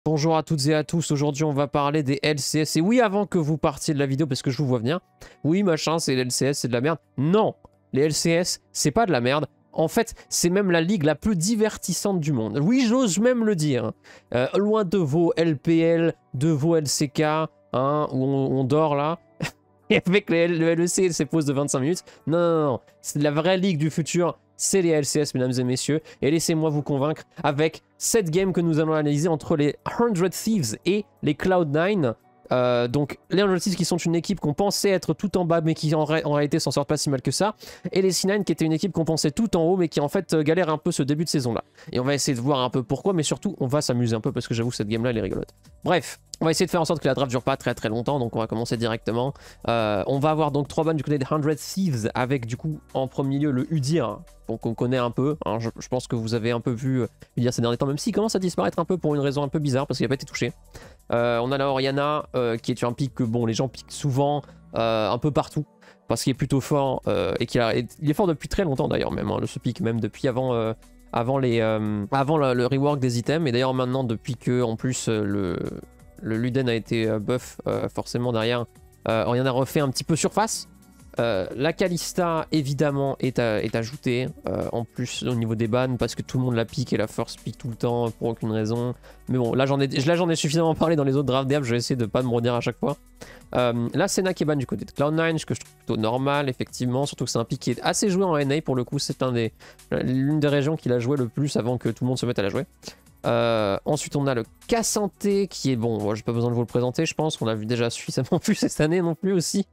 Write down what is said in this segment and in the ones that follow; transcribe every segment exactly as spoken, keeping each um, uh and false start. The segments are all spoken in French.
Bonjour à toutes et à tous, aujourd'hui on va parler des L C S. Et oui, avant que vous partiez de la vidéo, parce que je vous vois venir, oui machin, c'est les L C S, c'est de la merde. Non, les L C S, c'est pas de la merde. En fait, c'est même la ligue la plus divertissante du monde. Oui, j'ose même le dire. Euh, loin de vos L P L, de vos L C K, hein, où on, on dort là. Et avec les, le L E C et ses pauses de vingt-cinq minutes. Non, non, non, c'est la vraie ligue du futur. C'est les L C S, mesdames et messieurs. Et laissez-moi vous convaincre avec cette game que nous allons analyser entre les cent Thieves et les Cloud nine. Euh, donc les cent Thieves qui sont une équipe qu'on pensait être tout en bas mais qui en, ré en réalité s'en sortent pas si mal que ça, et les C neuf qui étaient une équipe qu'on pensait tout en haut mais qui en fait euh, galère un peu ce début de saison là. Et on va essayer de voir un peu pourquoi, mais surtout on va s'amuser un peu parce que j'avoue cette game là elle est rigolote. Bref, on va essayer de faire en sorte que la draft dure pas très très longtemps, donc on va commencer directement. Euh, on va avoir donc trois bans du côté des cent Thieves avec du coup en premier lieu le Udyr, donc on connaît un peu, hein, je, je pense que vous avez un peu vu Udyr ces derniers temps, même s'il commence à disparaître un peu pour une raison un peu bizarre parce qu'il n'a pas été touché. Euh, on a la Orianna euh, qui est un pick que bon les gens piquent souvent euh, un peu partout parce qu'il est plutôt fort euh, et qu'il a, il est fort depuis très longtemps d'ailleurs même, hein, le ce pick même depuis avant, euh, avant, les, euh, avant le, le rework des items, et d'ailleurs maintenant depuis que en plus euh, le, le Luden a été euh, buff euh, forcément derrière, euh, Orianna refait un petit peu surface. Euh, la Kalista évidemment est, à, est ajoutée euh, en plus au niveau des bans parce que tout le monde la pique et la force pique tout le temps pour aucune raison, mais bon là j'en ai, là, j'en ai suffisamment parlé dans les autres drafts d'herbe, je vais essayer de pas me redire à chaque fois. Euh, la Senna qui est ban du côté de Cloud nine, ce que je trouve plutôt normal effectivement, surtout que c'est un pick qui est assez joué en N A pour le coup, c'est un des, l'une des régions qu'il a joué le plus avant que tout le monde se mette à la jouer. Euh, ensuite on a le K'Sante qui est bon, moi j'ai pas besoin de vous le présenter je pense, on l'a vu déjà suffisamment vu cette année non plus aussi.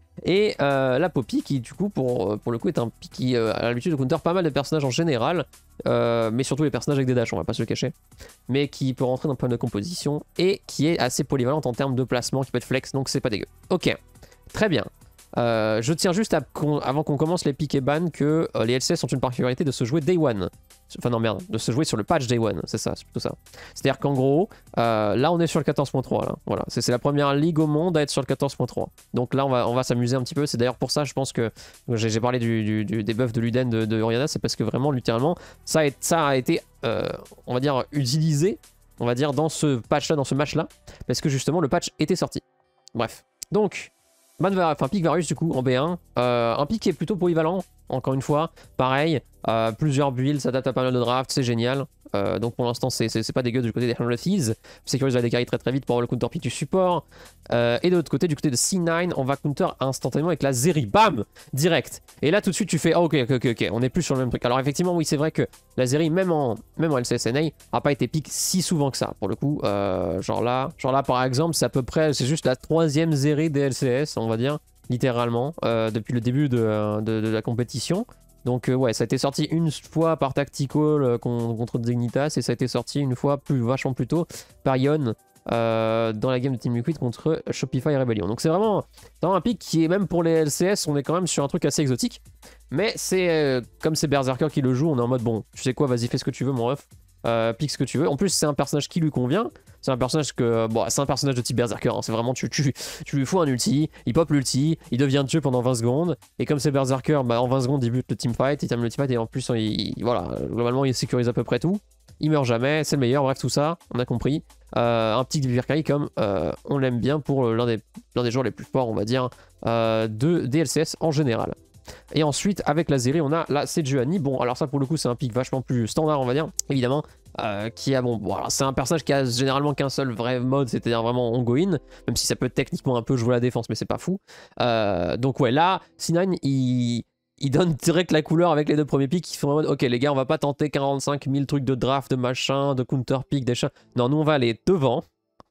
Et euh, la Poppy qui du coup pour, pour le coup est un pick qui euh, a l'habitude de counter pas mal de personnages en général, euh, mais surtout les personnages avec des dashs, on va pas se le cacher, mais qui peut rentrer dans plein de composition et qui est assez polyvalente en termes de placement, qui peut être flex, donc c'est pas dégueu. Ok, très bien. Euh, je tiens juste à, avant qu'on commence les pick et ban que euh, les L C S ont une particularité de se jouer day one. Enfin non merde, de se jouer sur le patch day one, c'est ça, c'est plutôt ça. C'est-à-dire qu'en gros, euh, là on est sur le quatorze point trois, là. Voilà, c'est la première ligue au monde à être sur le quatorze point trois. Donc là on va, on va s'amuser un petit peu, c'est d'ailleurs pour ça je pense que j'ai parlé du, du, du, des buffs de Luden de, de Orianna, c'est parce que vraiment littéralement ça a, ça a été, euh, on va dire, utilisé, on va dire, dans ce patch là, dans ce match là, parce que justement le patch était sorti. Bref, donc... Ban, enfin, pick Varus du coup en B un, euh, un pick qui est plutôt polyvalent, encore une fois, pareil, euh, plusieurs builds, ça date à pas mal de drafts, c'est génial. Euh, donc pour l'instant c'est pas dégueu du côté des cent Thieves, sécurise va décarrer très très vite pour avoir le counter pick du support. Euh, et de l'autre côté, du côté de C neuf, on va counter instantanément avec la Zeri, bam, direct. Et là tout de suite tu fais, oh, ok ok ok ok, on est plus sur le même truc. Alors effectivement oui c'est vrai que la Zeri même en, même en L C S N A a pas été pick si souvent que ça pour le coup. Euh, genre là, genre là par exemple c'est à peu près, c'est juste la troisième Zeri des L C S on va dire, littéralement, euh, depuis le début de, de, de la compétition. Donc euh, ouais, ça a été sorti une fois par Tactical euh, contre Dignitas, et ça a été sorti une fois plus vachement plus tôt par Ion euh, dans la game de Team Liquid contre Shopify Rebellion. Donc c'est vraiment, vraiment un pick qui est, même pour les L C S, on est quand même sur un truc assez exotique. Mais c'est euh, comme c'est Berserker qui le joue, on est en mode bon, tu sais quoi, vas-y fais ce que tu veux mon ref. Euh, pique ce que tu veux. En plus c'est un personnage qui lui convient. C'est un personnage que bon, c'est un personnage de type berserker, hein. C'est vraiment tu, tu, tu lui fous un ulti, il pop l'ulti, il devient Dieu pendant vingt secondes, et comme c'est berserker, bah, en vingt secondes il bute le teamfight, il termine le teamfight, et en plus il, il, voilà, globalement il sécurise à peu près tout, il meurt jamais, c'est le meilleur, bref tout ça on a compris. Euh, un petit Valkyrie comme euh, on l'aime bien pour l'un des, l'un des joueurs les plus forts on va dire euh, de D L C S en général. Et ensuite avec la Zeri on a la Sejuani. Bon alors ça pour le coup c'est un pick vachement plus standard on va dire évidemment, euh, qui a bon, bon alors c'est un personnage qui a généralement qu'un seul vrai mode, c'est-à-dire vraiment ongoing, même si ça peut techniquement un peu jouer la défense mais c'est pas fou. Euh, donc ouais là C neuf il, il donne direct la couleur avec les deux premiers picks qui font en mode ok les gars on va pas tenter quarante-cinq mille trucs de draft, de machin, de counter pick, des chats. Non nous on va aller devant,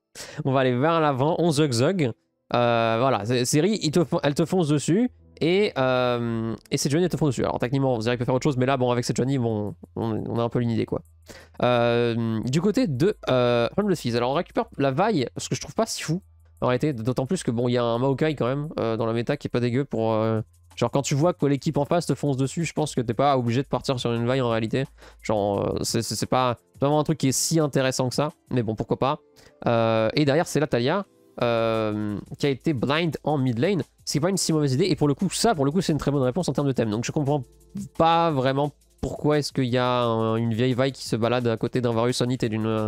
on va aller vers l'avant, on zug zug. Euh, voilà, série, te, elle te fonce dessus. Et, euh, et cette Johnny elle te fonce dessus. Alors techniquement vous peut faire autre chose, mais là bon avec cette Johnny bon, on, on a un peu une idée quoi. Euh, du côté de euh, cent Thieves, alors on récupère la vaille, ce que je trouve pas si fou en réalité, d'autant plus que bon il y a un Maokai quand même euh, dans la méta qui est pas dégueu pour... Euh, genre quand tu vois que l'équipe en face te fonce dessus, je pense que t'es pas obligé de partir sur une vaille en réalité. Genre euh, c'est pas vraiment un truc qui est si intéressant que ça, mais bon pourquoi pas. Euh, et derrière c'est la Talia. Euh, qui a été blind en mid lane, c'est pas une si mauvaise idée, et pour le coup ça pour le coup c'est une très bonne réponse en termes de thème, donc je comprends pas vraiment pourquoi est-ce qu'il y a un, une vieille vaille qui se balade à côté d'un Varus Onit et d'une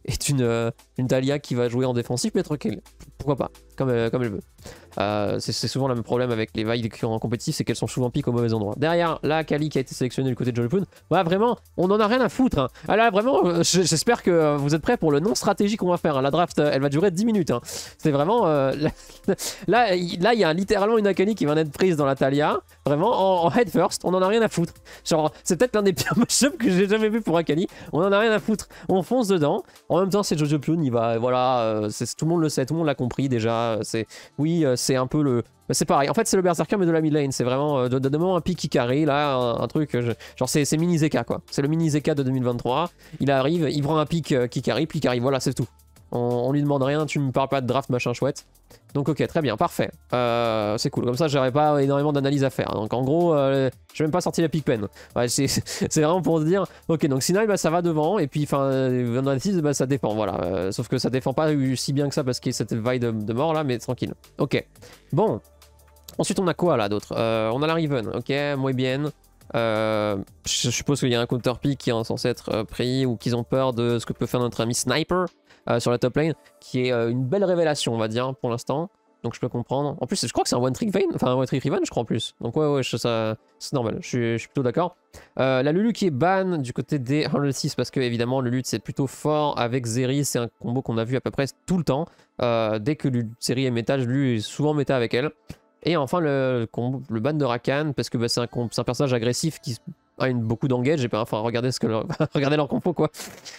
est une, euh, une Talia qui va jouer en défensif, mais tranquille. Pourquoi pas, comme, euh, comme elle veut. Euh, c'est souvent le même problème avec les Vi qui sont en compétitif, c'est qu'elles sont souvent piques au mauvais endroit. Derrière, la Kali qui a été sélectionnée du côté de Jolipun, bah vraiment, on en a rien à foutre. Hein. Ah là, vraiment, euh, j'espère que vous êtes prêts pour le non-stratégie qu'on va faire. Hein. La draft, elle va durer dix minutes. Hein. C'est vraiment... Euh, là, là, il y a littéralement une Akali qui vient d'être prise dans la Talia. Vraiment, en, en head first, on en a rien à foutre. Genre, c'est peut-être l'un des pires match-ups que j'ai jamais vu pour Akali. On en a rien à foutre. On fonce dedans. En même temps, c'est Jojo Pyun, il va... Voilà, euh, tout le monde le sait, tout le monde l'a compris déjà. C'est... Oui, euh, c'est un peu le... C'est pareil, en fait c'est le Berserker mais de la mid lane, c'est vraiment euh, de, de, de moment un pick qui carry, là, un, un truc, euh, je, genre c'est mini Zeka quoi, c'est le mini Zeka de deux mille vingt-trois, il arrive, il prend un pick euh, qui carry, puis il carry, voilà c'est tout. On, on lui demande rien, tu me parles pas de draft machin chouette. Donc ok, très bien, parfait, euh, c'est cool, comme ça j'aurais pas énormément d'analyse à faire, donc en gros, euh, j'ai même pas sorti la pick pen, ouais, c'est vraiment pour se dire, ok donc Sinai bah, ça va devant, et puis enfin, Vandalitis bah, ça dépend, voilà, euh, sauf que ça défend pas si bien que ça parce qu'il y a cette vague de, de mort là, mais tranquille, ok, bon. Ensuite, on a quoi là d'autre euh, On a la Riven, ok, muy bien. Euh, je suppose qu'il y a un counter pick qui est censé être euh, pris ou qu'ils ont peur de ce que peut faire notre ami Sniper euh, sur la top lane, qui est euh, une belle révélation, on va dire, pour l'instant. Donc je peux comprendre. En plus, je crois que c'est un one trick Vayne, enfin un one trick Riven, je crois en plus. Donc ouais, ouais, ça, c'est normal, je suis, je suis plutôt d'accord. Euh, la Lulu qui est ban du côté des cent six parce que évidemment Lulu c'est plutôt fort avec Zeri, c'est un combo qu'on a vu à peu près tout le temps. Euh, dès que Zeri est méta, Lulu est souvent méta avec elle. Et enfin le, le, le ban de Rakan, parce que bah, c'est un, un personnage agressif qui a une, beaucoup d'engage, et ben enfin regardez, ce que leur, regardez leur compo quoi.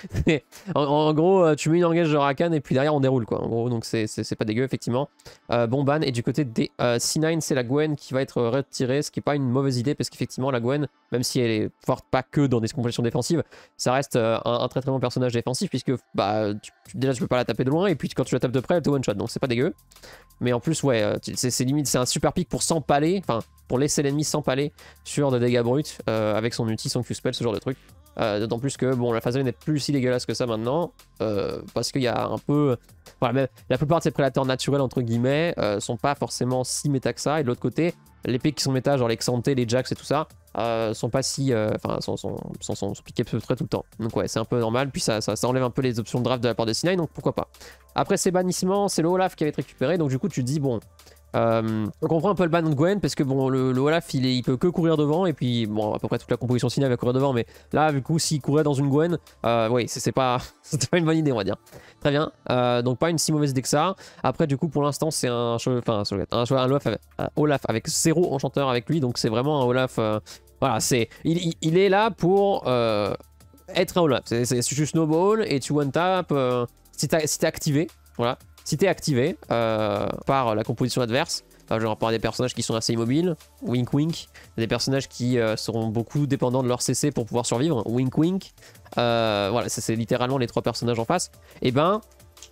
en, en gros tu mets une engage de Rakan et puis derrière on déroule quoi, en gros donc c'est pas dégueu effectivement. Euh, bon ban, et du côté des euh, C neuf c'est la Gwen qui va être retirée, ce qui est pas une mauvaise idée parce qu'effectivement la Gwen, même si elle est forte pas que dans des compositions défensives, ça reste euh, un, un très très bon personnage défensif puisque bah tu, déjà tu peux pas la taper de loin et puis quand tu la tapes de près elle te one shot, donc c'est pas dégueu. Mais en plus, ouais, c'est limite, c'est un super pick pour s'empaler, enfin, pour laisser l'ennemi s'empaler sur des dégâts bruts euh, avec son ulti, son Q-spell, ce genre de truc. Euh, D'autant plus que, bon, la phase n'est plus si dégueulasse que ça maintenant, euh, parce qu'il y a un peu... Voilà, même, la plupart de ces prédateurs naturels, entre guillemets, euh, sont pas forcément si méta que ça, et de l'autre côté, les pics qui sont méta, genre les Xanté, les Jax et tout ça, euh, sont pas si... Enfin, euh, sont, sont, sont, sont, sont piqués très tout le temps. Donc ouais, c'est un peu normal, puis ça, ça, ça enlève un peu les options de draft de la part de C neuf, donc pourquoi pas. Après ces bannissements, c'est le Olaf qui avait été récupéré, donc du coup tu te dis, bon... Euh, on comprend un peu le ban de Gwen parce que bon le, le Olaf il, est, il peut que courir devant et puis bon à peu près toute la composition Sina va courir devant, mais là du coup s'il courait dans une Gwen, euh, oui c'est pas, pas une bonne idée on va dire. Très bien, euh, donc pas une si mauvaise idée que ça. Après du coup pour l'instant c'est un, enfin, un, un, un, Olaf avec, un Olaf avec zéro enchanteur avec lui, donc c'est vraiment un Olaf, euh, voilà c'est il, il, il est là pour euh, être un Olaf, c'est tu snowball et tu one tap euh, si t'es si activé, voilà. Si t'es activé euh, par la composition adverse, euh, genre par des personnages qui sont assez immobiles, wink wink, des personnages qui euh, seront beaucoup dépendants de leur C C pour pouvoir survivre, wink wink, euh, voilà, c'est littéralement les trois personnages en face, et ben,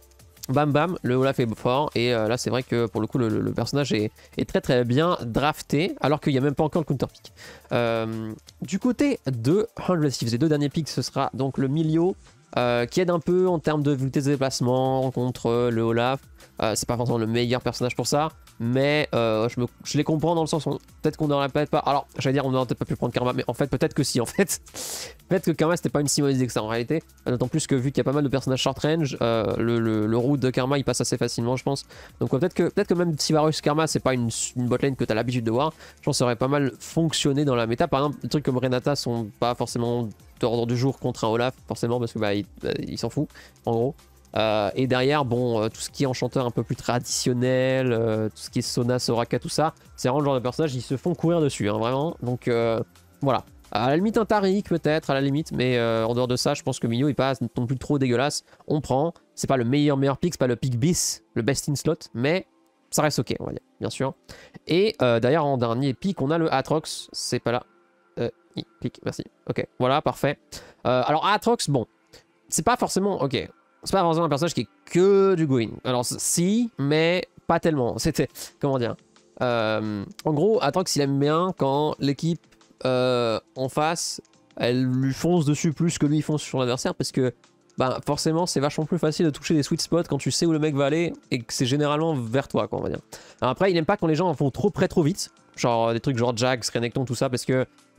bam bam, le Olaf est fort, et euh, là c'est vrai que pour le coup le, le personnage est, est très très bien drafté, alors qu'il n'y a même pas encore le counter pick. Euh, du côté de cent six, les deux derniers picks, ce sera donc le Milio, Euh, qui aide un peu en termes de vitesse de déplacement contre le Olaf. Euh, c'est pas forcément le meilleur personnage pour ça, mais euh, je, me, je les comprends dans le sens où peut-être qu'on n'aurait peut-être pas. Alors, j'allais dire on n'aurait peut-être pas pu prendre Karma, mais en fait, peut-être que si. En fait, peut-être que Karma c'était pas une si mauvaise idée que ça en réalité. D'autant plus que vu qu'il y a pas mal de personnages short range, euh, le, le, le route de Karma il passe assez facilement, je pense. Donc, ouais, peut-être que, peut que même si Varus Karma c'est pas une, une botlane que t'as l'habitude de voir, je pense que ça aurait pas mal fonctionné dans la méta. Par exemple, des trucs comme Renata sont pas forcément d'ordre du jour contre un Olaf, forcément, parce que bah, il, bah, il s'en fout, en gros. Euh, et derrière, bon, euh, tout ce qui est enchanteur un peu plus traditionnel, euh, tout ce qui est Sona, Soraka, tout ça, c'est vraiment le genre de personnage, ils se font courir dessus, hein, vraiment. Donc euh, voilà. À la limite, un Tariq peut-être, à la limite, mais euh, en dehors de ça, je pense que Mio il passe non plus trop dégueulasse. On prend, c'est pas le meilleur meilleur pick, c'est pas le pick bis, le best in slot, mais ça reste ok, on va dire, bien sûr. Et euh, d'ailleurs, en dernier pick, on a le Atrox, c'est pas là. Euh, clic, merci. Ok, voilà, parfait. Euh, alors, Atrox, bon, c'est pas forcément. Ok, c'est pas forcément un personnage qui est que du going. Alors, si, mais pas tellement. C'était. Comment dire euh, En gros, Atrox, il aime bien quand l'équipe euh, en face, elle lui fonce dessus plus que lui il fonce sur l'adversaire parce que. Bah forcément c'est vachement plus facile de toucher des sweet spots quand tu sais où le mec va aller et que c'est généralement vers toi quoi on va dire. Alors après il aime pas quand les gens en font trop près trop vite, genre des trucs genre Jax, Renekton tout ça parce que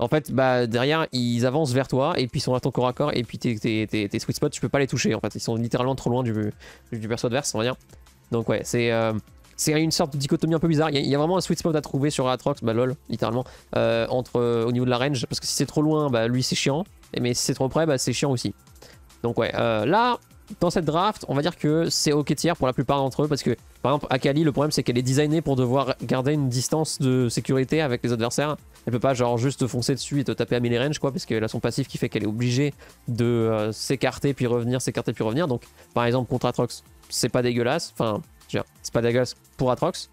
En fait, bah derrière, ils avancent vers toi et puis ils sont à ton corps à corps et puis tes, tes, tes, tes sweet spots, tu peux pas les toucher en fait. Ils sont littéralement trop loin du, du, du perso adverse, on va dire. Donc ouais, c'est euh, c'est une sorte de dichotomie un peu bizarre. Il y, a, il y a vraiment un sweet spot à trouver sur Aatrox, bah lol, littéralement, euh, entre euh, au niveau de la range. Parce que si c'est trop loin, bah lui c'est chiant. Mais si c'est trop près, bah c'est chiant aussi. Donc ouais, euh, là, dans cette draft, on va dire que c'est ok tier pour la plupart d'entre eux. Parce que par exemple, Akali, le problème c'est qu'elle est designée pour devoir garder une distance de sécurité avec les adversaires. Elle peut pas genre juste te foncer dessus et te taper à melee range quoi, parce qu'elle a son passif qui fait qu'elle est obligée de euh, s'écarter puis revenir, s'écarter puis revenir. Donc par exemple contre Aatrox, c'est pas dégueulasse. Enfin, c'est pas dégueulasse pour Aatrox.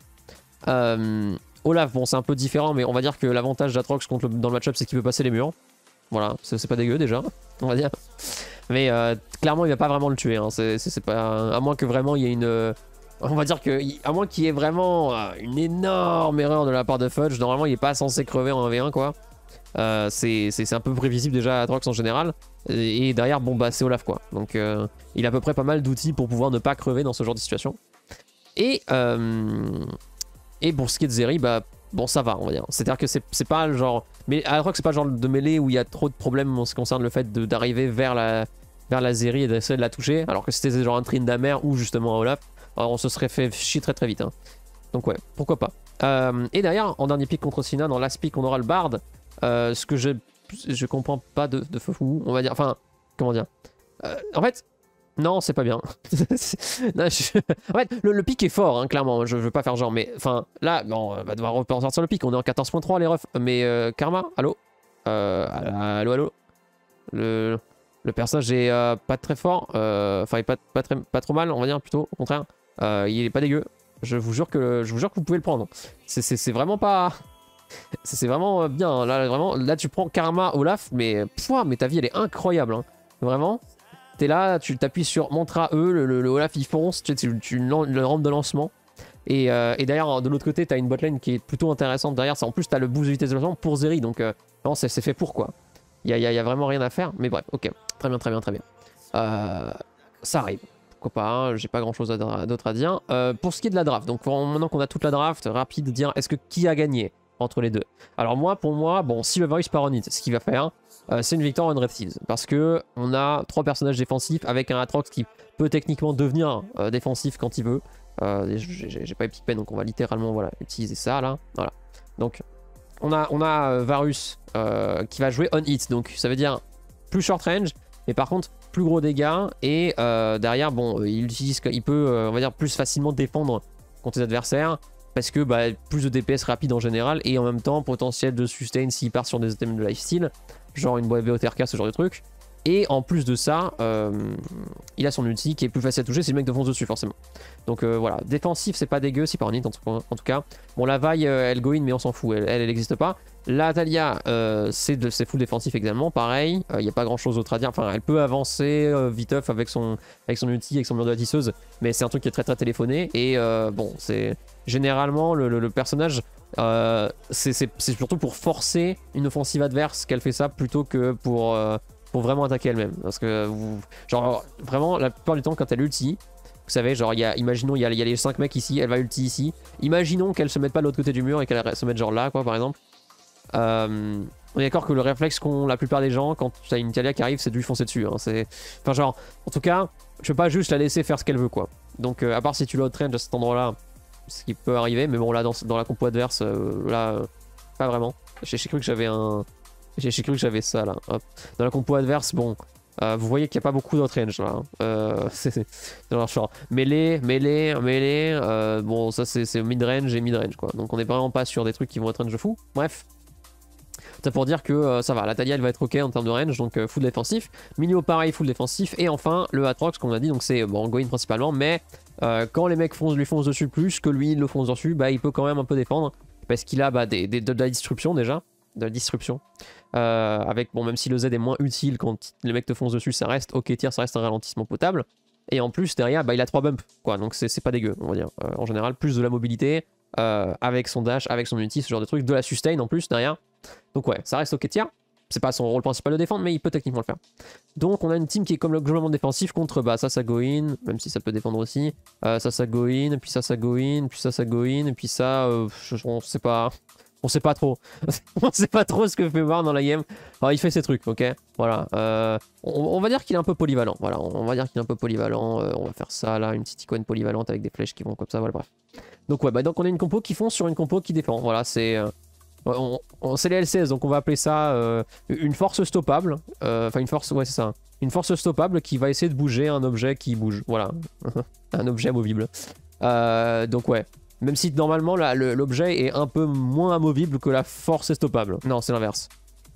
Euh, Olaf, bon c'est un peu différent, mais on va dire que l'avantage d'Aatrox contre le, dans le match-up c'est qu'il peut passer les murs. Voilà, c'est pas dégueu déjà, on va dire. Mais euh, clairement il va pas vraiment le tuer, hein. C'est pas... À moins que vraiment il y ait une... On va dire que, à moins qu'il y ait vraiment une énorme erreur de la part de Fudge, normalement il est pas censé crever en un v un quoi. Euh, c'est un peu prévisible déjà à Aatrox en général. Et, et derrière, bon bah c'est Olaf quoi. Donc euh, il a à peu près pas mal d'outils pour pouvoir ne pas crever dans ce genre de situation. Et, euh, et pour ce qui est de Zeri, bah bon ça va on va dire. C'est-à-dire que c'est pas le genre... Mais Aatrox c'est pas le genre de mêlée où il y a trop de problèmes en ce qui concerne le fait d'arriver vers la, vers la Zeri et d'essayer de la toucher. Alors que c'était genre un Tryndamere ou justement un Olaf. Alors on se serait fait chier très très vite. Hein. Donc ouais, pourquoi pas. Euh, et derrière, en dernier pick contre Sina, dans last pick, on aura le Bard. Euh, ce que je je comprends pas de, de fou, on va dire. Enfin, comment dire. Euh, en fait, non, c'est pas bien. non, je... En fait, le, le pick est fort, hein, clairement. Je veux pas faire genre, mais enfin, là, bon, on va devoir ressortir le pick. On est en quatorze point trois, les refs. Mais euh, Karma, allô euh, Allô, allô Le, le personnage est euh, pas très fort. Enfin, euh, il est pas, pas, très, pas trop mal, on va dire, plutôt, au contraire. Euh, il est pas dégueu. Je vous jure que je vous jure que vous pouvez le prendre. C'est vraiment pas. C'est vraiment bien. Là, vraiment, là, tu prends Karma Olaf, mais pouah, mais ta vie elle est incroyable. Hein. Vraiment. T'es là, tu t'appuies sur Mantra E, le, le, le Olaf il fonce, tu, tu, tu le rampe de lancement. Et, euh, et derrière, de l'autre côté, t'as une botlane qui est plutôt intéressante derrière. En plus, t'as le boost de vitesse de lancement pour Zeri. Donc, euh, non, c'est fait pour quoi. Il y, y, y a vraiment rien à faire. Mais bref, ok. Très bien, très bien, très bien. Euh, ça arrive. Pourquoi pas, hein, j'ai pas grand chose d'autre à dire. Euh, pour ce qui est de la draft, donc maintenant qu'on a toute la draft, rapide de dire est-ce que qui a gagné entre les deux. Alors moi, pour moi, bon, si le Varus Paronite, ce qu'il va faire, euh, c'est une victoire on Red Thieves. Parce que on a trois personnages défensifs avec un Aatrox qui peut techniquement devenir euh, défensif quand il veut. Euh, j'ai pas Epic Pen, donc on va littéralement voilà, utiliser ça là. Voilà. Donc on a, on a euh, Varus euh, qui va jouer on hit, donc ça veut dire plus short range, mais par contre plus gros dégâts et euh, derrière bon il utilise il peut euh, on va dire plus facilement défendre contre les adversaires parce que bah, plus de D P S rapide en général et en même temps potentiel de sustain s'il part sur des items de lifesteal genre une V O T R K, ce genre de truc. Et en plus de ça, euh, il a son ulti qui est plus facile à toucher si le mec te fonce dessus forcément. Donc euh, voilà, défensif c'est pas dégueu, si pas en hit en tout, en tout cas. Bon la Vi euh, elle go in mais on s'en fout, elle elle n'existe pas. La Talia euh, c'est full défensif également, pareil, il euh, n'y a pas grand chose d'autre à dire. Enfin elle peut avancer euh, viteuf avec son, avec son ulti, avec son mur de la tisseuse, mais c'est un truc qui est très très téléphoné. Et euh, bon c'est généralement le, le, le personnage... Euh, c'est surtout pour forcer une offensive adverse qu'elle fait ça plutôt que pour, euh, pour vraiment attaquer elle-même. Parce que, vous, genre, vraiment, la plupart du temps, quand elle ulti, vous savez, genre, y a, imaginons, il y a, y a les cinq mecs ici, elle va ulti ici. Imaginons qu'elle se mette pas de l'autre côté du mur et qu'elle se mette genre là, quoi, par exemple. Euh, on est d'accord que le réflexe qu'ont la plupart des gens quand t'as une Talia qui arrive, c'est de lui foncer dessus. Hein, enfin, genre, en tout cas, je peux pas juste la laisser faire ce qu'elle veut, quoi. Donc, euh, à part si tu l'outrange à cet endroit-là, ce qui peut arriver, mais bon là dans, dans la compo adverse, euh, là euh, pas vraiment. J'ai cru que j'avais un, j'ai cru que j'avais ça là. Hop. Dans la compo adverse, bon, euh, vous voyez qu'il n'y a pas beaucoup d'outrange là. Euh, c'est dans leur genre mêlée, mêlée, mêlée. Euh, bon ça c'est mid range et mid range quoi. Donc on est vraiment pas sur des trucs qui vont être range de fou. Bref. C'est pour dire que euh, ça va, la Talia elle va être ok en termes de range, donc euh, full défensif. Minio pareil, full défensif. Et enfin le Aatrox qu'on a dit, donc c'est bon Goin principalement, mais euh, quand les mecs foncent, lui foncent dessus plus que lui il le fonce dessus, bah il peut quand même un peu défendre. Parce qu'il a bah, des, des, de, de la disruption déjà. De la disruption. Euh, avec bon même si le Z est moins utile quand les mecs te foncent dessus, ça reste ok tier, ça reste un ralentissement potable. Et en plus derrière bah il a trois bumps quoi, donc c'est pas dégueu on va dire. Euh, en général plus de la mobilité. Euh, avec son dash, avec son ulti, ce genre de truc, de la sustain en plus derrière. Donc ouais, ça reste ok tier. C'est pas son rôle principal de défendre, mais il peut techniquement le faire. Donc on a une team qui est comme le globalement défensif contre bah ça ça go in, même si ça peut défendre aussi. Euh, ça ça go in, puis ça ça go in, puis ça ça go in, et puis ça, euh, je, on sait pas. On sait pas trop. On sait pas trop ce que fait Bard dans la game. Alors, il fait ses trucs, ok. Voilà. Euh, on, on va dire qu'il est un peu polyvalent. Voilà, on va dire qu'il est un peu polyvalent. Euh, on va faire ça là, une petite icône polyvalente avec des flèches qui vont comme ça. Voilà, bref. Donc ouais, bah donc on a une compo qui fonce sur une compo qui défend. Voilà, c'est euh, on, on, c'est les L C S, donc on va appeler ça euh, une force stoppable. Enfin, euh, une force, ouais, c'est ça. Une force stoppable qui va essayer de bouger un objet qui bouge. Voilà, un objet amovible. Euh, donc ouais. Même si normalement l'objet est un peu moins amovible que la force est stoppable. Non, c'est l'inverse.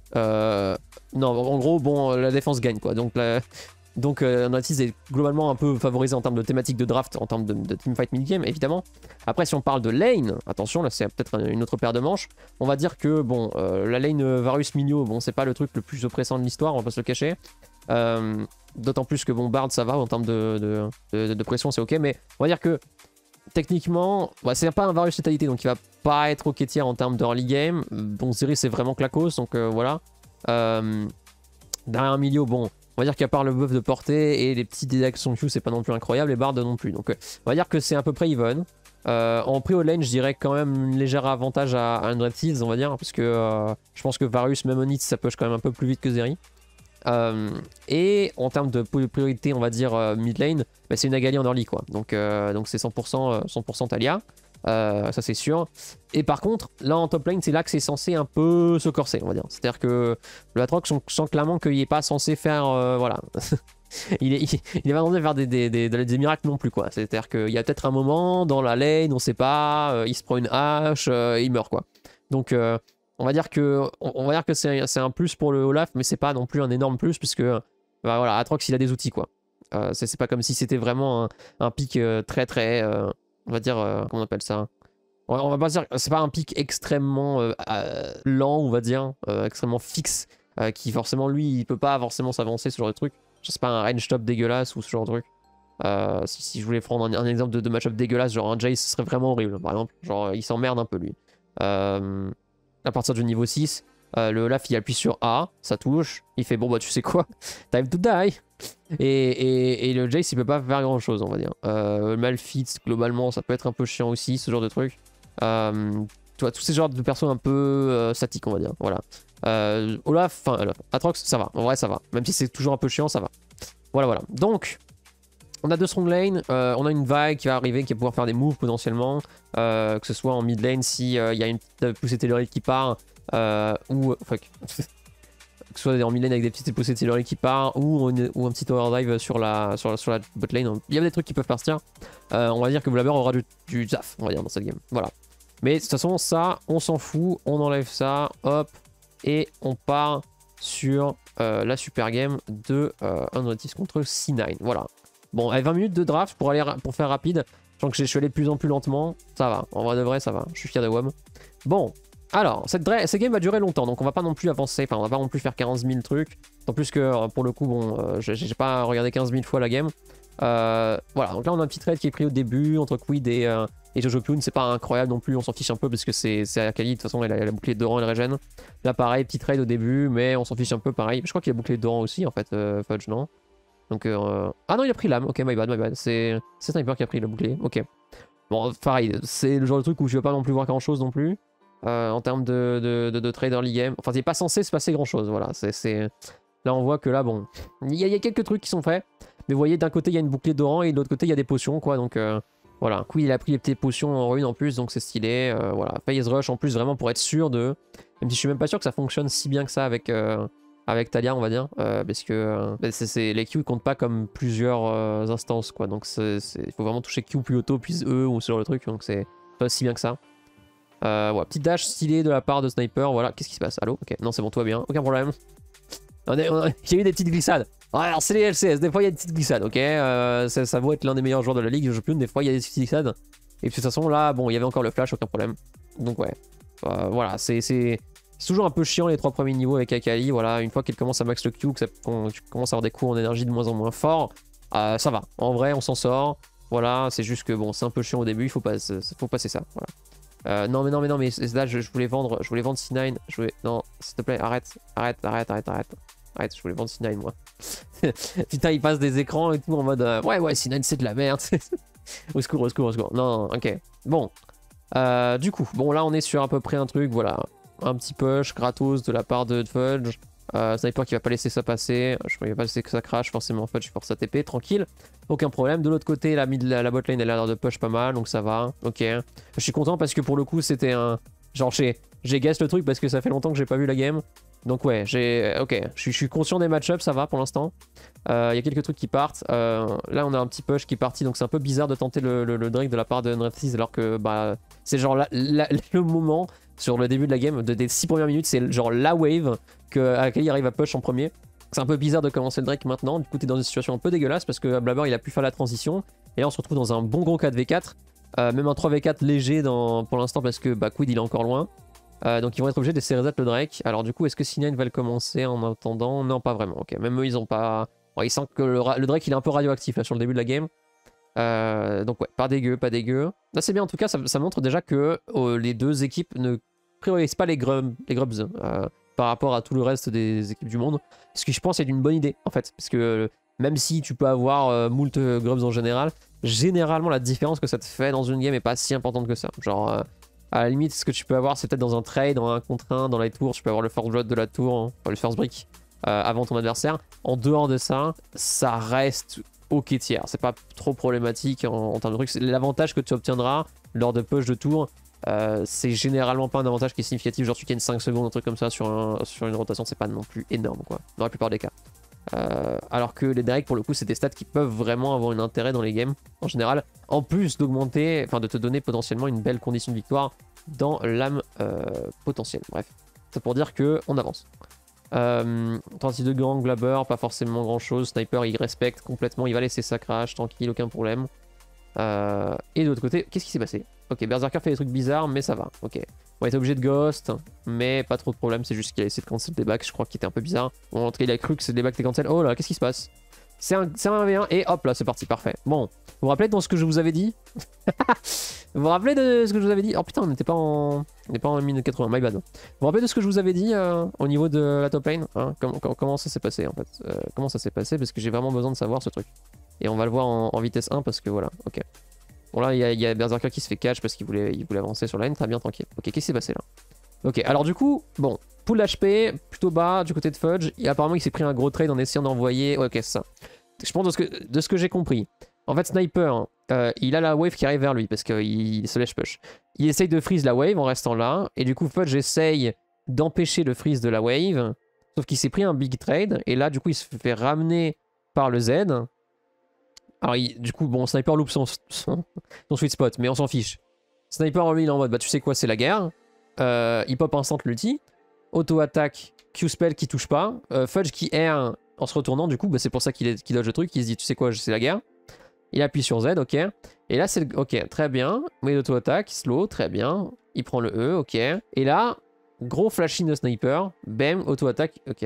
Euh, non, en gros, bon, la défense gagne quoi. Donc, la, donc euh, Notice est globalement un peu favorisé en termes de thématique de draft, en termes de, de teamfight mid-game évidemment. Après, si on parle de lane, attention, là c'est peut-être une autre paire de manches. On va dire que bon, euh, la lane Varus Minio, bon, c'est pas le truc le plus oppressant de l'histoire, on va pas se le cacher. Euh, D'autant plus que bon, Bard ça va en termes de, de, de, de pression, c'est ok, mais on va dire que techniquement, bah, c'est pas un Varus létalité, donc il va pas être ok tier en termes d'early game. Bon, Zeri c'est vraiment clacos, donc euh, voilà. Euh, derrière un milieu, bon, on va dire qu'à part le buff de portée et les petits dégâts de son Q, c'est pas non plus incroyable, et Bard non plus. Donc euh, on va dire que c'est à peu près even. Euh, en pré lane, je dirais quand même un léger avantage à, à Hundred Thieves, on va dire, parce que euh, je pense que Varus, même Onix, ça push quand même un peu plus vite que Zeri. Euh, et en termes de priorité, on va dire euh, mid lane, bah, c'est une Agali en early quoi. Donc euh, donc c'est cent pour cent, cent pour cent Talia, euh, ça c'est sûr. Et par contre, là en top lane, c'est là que c'est censé un peu se corser, on va dire. C'est-à-dire que le Aatrox, on sent clairement qu'il n'est pas censé faire, euh, voilà. il, est, il, il est pas censé faire des, des, des, des, des miracles non plus quoi. C'est-à-dire qu'il y a peut-être un moment dans la lane, on sait pas, euh, il se prend une hache, euh, il meurt quoi. Donc euh, On va dire que, on va dire que c'est un plus pour le Olaf, mais c'est pas non plus un énorme plus, puisque bah voilà, Aatrox il a des outils quoi. Euh, c'est pas comme si c'était vraiment un, un pic euh, très très, euh, on va dire, euh, comment on appelle ça. On va, on va pas dire, c'est pas un pic extrêmement euh, euh, lent, on va dire, euh, extrêmement fixe, euh, qui forcément lui il peut pas forcément s'avancer ce genre de truc. C'est pas un range top dégueulasse ou ce genre de truc. Euh, si, si je voulais prendre un, un exemple de, de match-up dégueulasse, genre un Jace, ce serait vraiment horrible par exemple. Genre il s'emmerde un peu lui. Euh, à partir du niveau six, euh, le Olaf il appuie sur A, ça touche, il fait bon bah tu sais quoi, time to die. Et, et, et le Jace il peut pas faire grand chose on va dire. Euh, Malphite globalement ça peut être un peu chiant aussi ce genre de truc. Euh, tu vois, tous ces genres de persos un peu euh, statiques on va dire, voilà. Euh, Olaf, enfin Aatrox ça va, en vrai ça va, même si c'est toujours un peu chiant ça va. Voilà voilà, donc on a deux strong lane, euh, on a une vague qui va arriver qui va pouvoir faire des moves potentiellement, euh, que ce soit en mid lane si il euh, y a une petite poussée tellurique qui part, euh, ou fuck, que ce soit en mid lane avec des petites poussées telluriques qui part, ou, on, ou un petit tower dive sur la, sur la, sur la bot lane. Il y a des trucs qui peuvent partir. Euh, on va dire que Blabber aura du, du zaf, on va dire dans cette game. Voilà. Mais de toute façon ça, on s'en fout, on enlève ça, hop, et on part sur euh, la super game de euh, Hundred Thieves contre C neuf. Voilà. Bon, avec vingt minutes de draft pour, aller, pour faire rapide. Je sens que je suis allé de plus en plus lentement. Ça va, en vrai de vrai, ça va. Je suis fier de W O M. Bon, alors, cette, cette game va durer longtemps. Donc on va pas non plus avancer. Enfin, on va pas non plus faire quinze mille trucs. En plus que, pour le coup, bon, euh, j'ai pas regardé quinze mille fois la game. Euh, voilà, donc là on a un petit trade qui est pris au début entre Quid et, euh, et Jojo Pyun. C'est pas incroyable non plus, on s'en fiche un peu parce que c'est Akali. De toute façon, elle a, elle a bouclé de rang, elle régène. Là, pareil, petit trade au début, mais on s'en fiche un peu pareil. Je crois qu'il a bouclé de rang aussi, en fait, euh, Fudge, non? Donc, euh... ah non, il a pris l'âme. Ok, my bad, my bad. C'est Sniper qui a pris le bouclier. Ok. Bon, pareil, c'est le genre de truc où je vais pas non plus voir grand chose non plus. Euh, en termes de, de, de, de trade early game. Enfin, c'est pas censé se passer grand chose. Voilà. C'est là, on voit que là, bon. Il y, a, il y a quelques trucs qui sont faits. Mais vous voyez, d'un côté, il y a une bouclier de rang et de l'autre côté, il y a des potions, quoi. Donc, euh, voilà. Quid, il a pris les petites potions en rune en plus. Donc, c'est stylé. Euh, voilà. Phase Rush en plus, vraiment pour être sûr de. Même si je suis même pas sûr que ça fonctionne si bien que ça avec. Euh... avec Talia on va dire, euh, parce que euh, c est, c est, les Q comptent pas comme plusieurs euh, instances quoi, donc il faut vraiment toucher Q puis auto puis E ou ce genre de truc, donc c'est pas aussi bien que ça. Euh, voilà, petite dash stylée de la part de Sniper, voilà, qu'est-ce qui se passe? Allô? Ok, non c'est bon, tout va bien, aucun problème. Il y a eu des petites glissades. Ouais, alors c'est les L C S, des fois il y a des petites glissades, ok, euh, ça, ça vaut être l'un des meilleurs joueurs de la ligue, je plus, des fois il y a des petites glissades. Et puis de toute façon là, bon, il y avait encore le flash, aucun problème. Donc ouais, euh, voilà, c'est... C'est toujours un peu chiant les trois premiers niveaux avec Akali, voilà, une fois qu'elle commence à max le Q, que ça, qu tu commences à avoir des coups en énergie de moins en moins forts, euh, ça va, en vrai on s'en sort, voilà, c'est juste que bon, c'est un peu chiant au début, il faut, pas, faut passer ça, voilà. Euh, non mais non mais non mais là je, je voulais vendre, je voulais vendre C neuf, je voulais, non, s'il te plaît, arrête, arrête, arrête, arrête, arrête, arrête, je voulais vendre C neuf moi. Putain, il passe des écrans et tout en mode, euh, ouais ouais, C neuf c'est de la merde, au secours, au secours, au secours, non, ok, bon. Euh, du coup, bon là on est sur à peu près un truc, voilà. Un petit push gratos de la part de Fudge. Euh, Sniper qui va pas laisser ça passer. Je ne vais pas laisser que ça crash, forcément Fudge force sa T P, tranquille. Aucun problème. De l'autre côté, la, mid, la, la bot lane elle a l'air de push pas mal, donc ça va. Ok. Je suis content parce que pour le coup c'était un... Genre j'ai guess le truc parce que ça fait longtemps que j'ai pas vu la game. Donc ouais, j'ai... Ok, je suis conscient des match-ups, ça va pour l'instant. Il euh, y a quelques trucs qui partent. Euh, là on a un petit push qui est parti, donc c'est un peu bizarre de tenter le, le, le Drake de la part de Nreftis alors que bah, c'est genre la, la, le moment sur le début de la game, de, des six premières minutes, c'est genre la wave que, à laquelle il arrive à push en premier. C'est un peu bizarre de commencer le Drake maintenant, du coup t'es dans une situation un peu dégueulasse parce que Blabber il a pu faire la transition. Et là on se retrouve dans un bon gros quatre v quatre, euh, même un trois v quatre léger dans, pour l'instant parce que bah, Quid il est encore loin. Euh, donc ils vont être obligés d'essayer de reset le Drake. Alors du coup est-ce que C neuf va le commencer en attendant? Non pas vraiment, ok. Même eux ils ont pas... Bon, ils sentent que le, le Drake il est un peu radioactif là sur le début de la game. Euh, donc ouais, pas dégueu, pas dégueu. Là c'est bien en tout cas, ça, ça montre déjà que euh, les deux équipes ne priorisent pas les, grub, les grubs euh, par rapport à tout le reste des équipes du monde. Ce qui je pense est une bonne idée en fait. Parce que euh, même si tu peux avoir euh, moult grubs en général, généralement la différence que ça te fait dans une game est pas si importante que ça. Genre... Euh, à la limite, ce que tu peux avoir, c'est peut-être dans un trade, dans un contre un, dans les tours, tu peux avoir le first blood de la tour, hein, enfin, le first brick, euh, avant ton adversaire. En dehors de ça, ça reste ok tiers. C'est pas trop problématique en, en termes de trucs. L'avantage que tu obtiendras lors de push de tour, euh, c'est généralement pas un avantage qui est significatif. Genre tu gagnes cinq secondes, un truc comme ça sur, un, sur une rotation, c'est pas non plus énorme quoi, dans la plupart des cas. Euh, alors que les Drake pour le coup c'est des stats qui peuvent vraiment avoir un intérêt dans les games en général, en plus d'augmenter, enfin de te donner potentiellement une belle condition de victoire dans l'âme euh, potentielle. Bref, c'est pour dire que on avance. Euh, trente-deux gang, Blabber, pas forcément grand chose. Sniper il respecte complètement, il va laisser sa crash tranquille, aucun problème. Euh, et de l'autre côté, qu'est-ce qui s'est passé? Ok, Berserker fait des trucs bizarres, mais ça va. Ok, on est obligé de ghost, mais pas trop de problème. C'est juste qu'il a essayé de cancel des bacs, je crois qu'il était un peu bizarre. Bon, en tout cas, il a cru que c'est des bacs qui cancel. Oh là, qu'est-ce qui se passe? C'est un, un un v un et hop là, c'est parti, parfait. Bon, vous vous rappelez de ce que je vous avais dit? Vous vous rappelez de ce que je vous avais dit? Oh putain, on n'était pas en, on n'est pas en minute quatre-vingts, my bad. Vous vous rappelez de ce que je vous avais dit euh, au niveau de la top lane, hein? comment, comment ça s'est passé en fait? euh, Comment ça s'est passé? Parce que j'ai vraiment besoin de savoir ce truc. Et on va le voir en, en vitesse un parce que voilà, ok. Bon là, il y, y a Berserker qui se fait catch parce qu'il voulait, il voulait avancer sur la lane, très bien, tranquille. Ok, qu'est-ce qui s'est passé là? Ok, alors du coup, bon, pool H P, plutôt bas du côté de Fudge. Et apparemment, il s'est pris un gros trade en essayant d'envoyer... Ouais, ok, c'est ça. Je pense de ce que, de ce que j'ai compris. En fait, Sniper, euh, il a la wave qui arrive vers lui parce qu'il se lèche push. Il essaye de freeze la wave en restant là. Et du coup, Fudge essaye d'empêcher le freeze de la wave. Sauf qu'il s'est pris un big trade. Et là, du coup, il se fait ramener par le Z. Alors, il, du coup, bon, Sniper loupe son, son, son sweet spot, mais on s'en fiche. Sniper, lui, il est en mode, bah, tu sais quoi, c'est la guerre. Euh, il pop instant l'ulti. Auto-attaque, Q-spell qui touche pas. Euh, Fudge qui erre en se retournant, du coup, bah, c'est pour ça qu'il qu dodge le truc. Il se dit, tu sais quoi, c'est la guerre. Il appuie sur Z, ok. Et là, c'est le... Ok, très bien. Mais auto-attaque, slow, très bien. Il prend le E, ok. Et là, gros flashing de Sniper. Bam, auto-attaque, ok.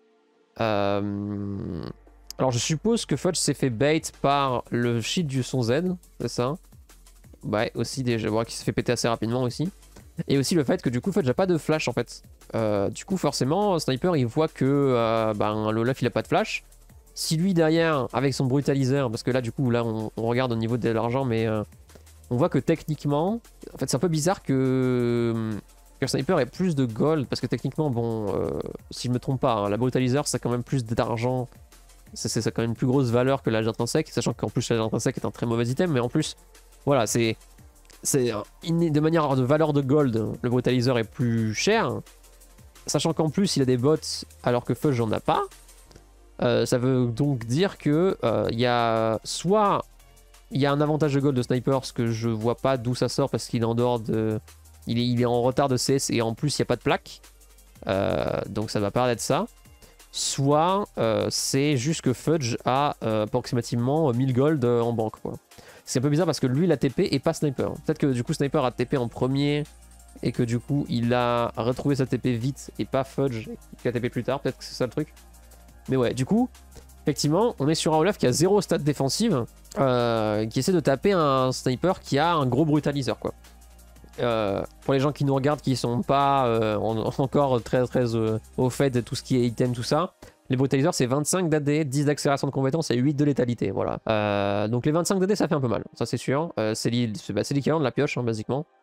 Euh... Alors je suppose que Fudge s'est fait bait par le shield du son Z, c'est ça? Ouais, aussi déjà, voir qu'il s'est fait péter assez rapidement aussi. Et aussi le fait que du coup Fudge n'a pas de flash en fait. Euh, du coup forcément, Sniper il voit que euh, ben, le Olaf il a pas de flash. Si lui derrière, avec son brutaliseur, parce que là du coup là on, on regarde au niveau de l'argent, mais euh, on voit que techniquement, en fait c'est un peu bizarre que, que Sniper ait plus de gold, parce que techniquement, bon, euh, si je me trompe pas, hein, la brutaliseur ça a quand même plus d'argent. C'est quand même une plus grosse valeur que l'âge intrinsèque, sachant qu'en plus l'âge intrinsèque est un très mauvais item, mais en plus, voilà, c'est de manière de valeur de gold, le brutaliseur est plus cher, sachant qu'en plus il a des bots alors que Fudge n'en a pas. Euh, ça veut donc dire que euh, y a soit il y a un avantage de gold de Sniper, ce que je vois pas d'où ça sort parce qu'il est en dehors de, il est, il est en retard de C S et en plus il n'y a pas de plaque, euh, donc ça va pas être ça. Soit euh, c'est juste que Fudge a euh, approximativement mille gold euh, en banque quoi. C'est un peu bizarre parce que lui il a T P et pas Sniper. Peut-être que du coup Sniper a T P en premier et que du coup il a retrouvé sa T P vite et pas Fudge qui a T P plus tard, peut-être que c'est ça le truc. Mais ouais, du coup, effectivement, on est sur un Olaf qui a zéro stat défensive, euh, qui essaie de taper un Sniper qui a un gros brutaliseur quoi. Euh, pour les gens qui nous regardent qui sont pas euh, en, encore très très euh, au fait de tout ce qui est item tout ça, les brutaliseurs c'est vingt-cinq d'A D, dix d'accélération de compétence et huit de létalité, voilà. Euh, donc les vingt-cinq d'A D ça fait un peu mal, ça c'est sûr, euh, c'est bah, l'équivalent de la pioche hein, basiquement.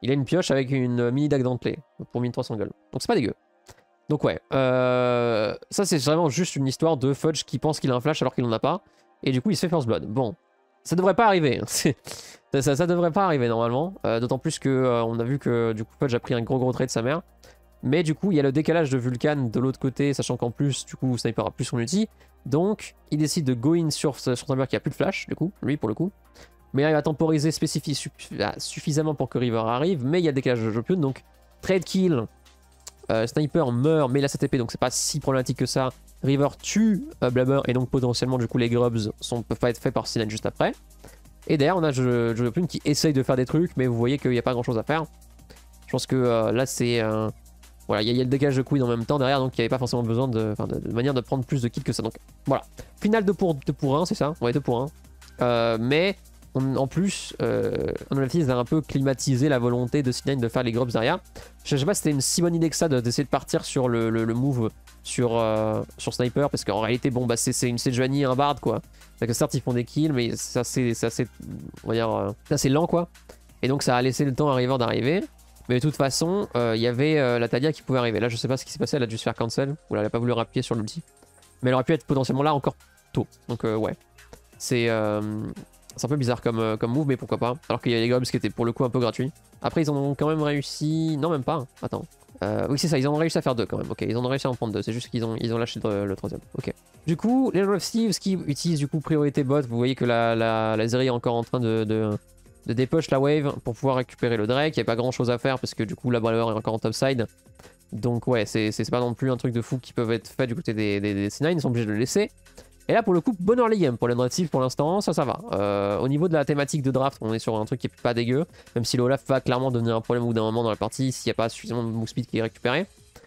il a une pioche avec une mini dague dentelée pour mille trois cents gold. Donc c'est pas dégueu. Donc ouais, euh, ça c'est vraiment juste une histoire de Fudge qui pense qu'il a un flash alors qu'il en a pas. Et du coup il se fait First Blood. Bon, ça devrait pas arriver. ça, ça, ça devrait pas arriver normalement. Euh, D'autant plus que euh, on a vu que du coup Fudge a pris un gros gros trait de sa mère. Mais du coup il y a le décalage de Vulcan de l'autre côté, sachant qu'en plus du coup Sniper a plus son ulti. Donc il décide de go in sur, sur Sniper qui a plus de flash du coup, lui pour le coup. Mais là il va temporiser spécifique suffisamment pour que River arrive. Mais il y a le décalage de Jopune, donc trade kill. Euh, Sniper meurt mais il a sa T P donc c'est pas si problématique que ça. River tue euh, Blabber et donc potentiellement du coup les grubs sont, peuvent pas être faits par Sinan juste après. Et derrière on a Jojopune qui essaye de faire des trucs mais vous voyez qu'il n'y a pas grand chose à faire. Je pense que euh, là c'est... Euh, voilà, il y, y a le dégage de Queen en même temps derrière donc il n'y avait pas forcément besoin de, de, de manière de prendre plus de kills que ça. Donc voilà, final deux pour, deux pour un c'est ça. Ouais deux pour un. Euh, mais... On, en plus, euh, Unreality a un peu climatisé la volonté de C neuf de faire les grubs derrière. Je sais pas si c'était une si bonne idée que ça d'essayer de, de partir sur le, le, le move sur, euh, sur Sniper, parce qu'en réalité, bon, bah, c'est une Sejuani et un Bard, quoi. C'est que certes, ils font des kills, mais c'est assez, assez, on va dire, euh, assez lent, quoi. Et donc, ça a laissé le temps à River d'arriver. Mais de toute façon, il euh, y avait euh, la Talia qui pouvait arriver. Là, je sais pas ce qui s'est passé, elle a dû se faire cancel, ou elle a pas voulu appuyer sur l'ulti. Mais elle aurait pu être potentiellement là encore tôt. Donc, euh, ouais. C'est. Euh, C'est un peu bizarre comme, euh, comme move, mais pourquoi pas. Alors qu'il y a les grubs qui étaient pour le coup un peu gratuits. Après, ils en ont quand même réussi... Non, même pas. Attends. Euh, oui, c'est ça, ils en ont réussi à faire deux quand même. Ok, ils en ont réussi à en prendre deux. C'est juste qu'ils ont, ils ont lâché le, le troisième. Ok. Du coup, les of Thieves qui utilisent du coup priorité bot, vous voyez que la, la, la Zeri est encore en train de, de, de dépush la wave pour pouvoir récupérer le Drake. Il n'y a pas grand chose à faire parce que du coup, la Brawler est encore en topside. Donc, ouais, c'est pas non plus un truc de fou qui peuvent être fait du côté des, des, des C neuf. Ils sont obligés de le laisser. Et là pour le coup bon early game pour les Unreality pour l'instant, ça ça va. Euh, au niveau de la thématique de draft, on est sur un truc qui est pas dégueu, même si l'Olaf va clairement devenir un problème au bout d'un moment dans la partie s'il n'y a pas suffisamment de move speed qui est récupéré.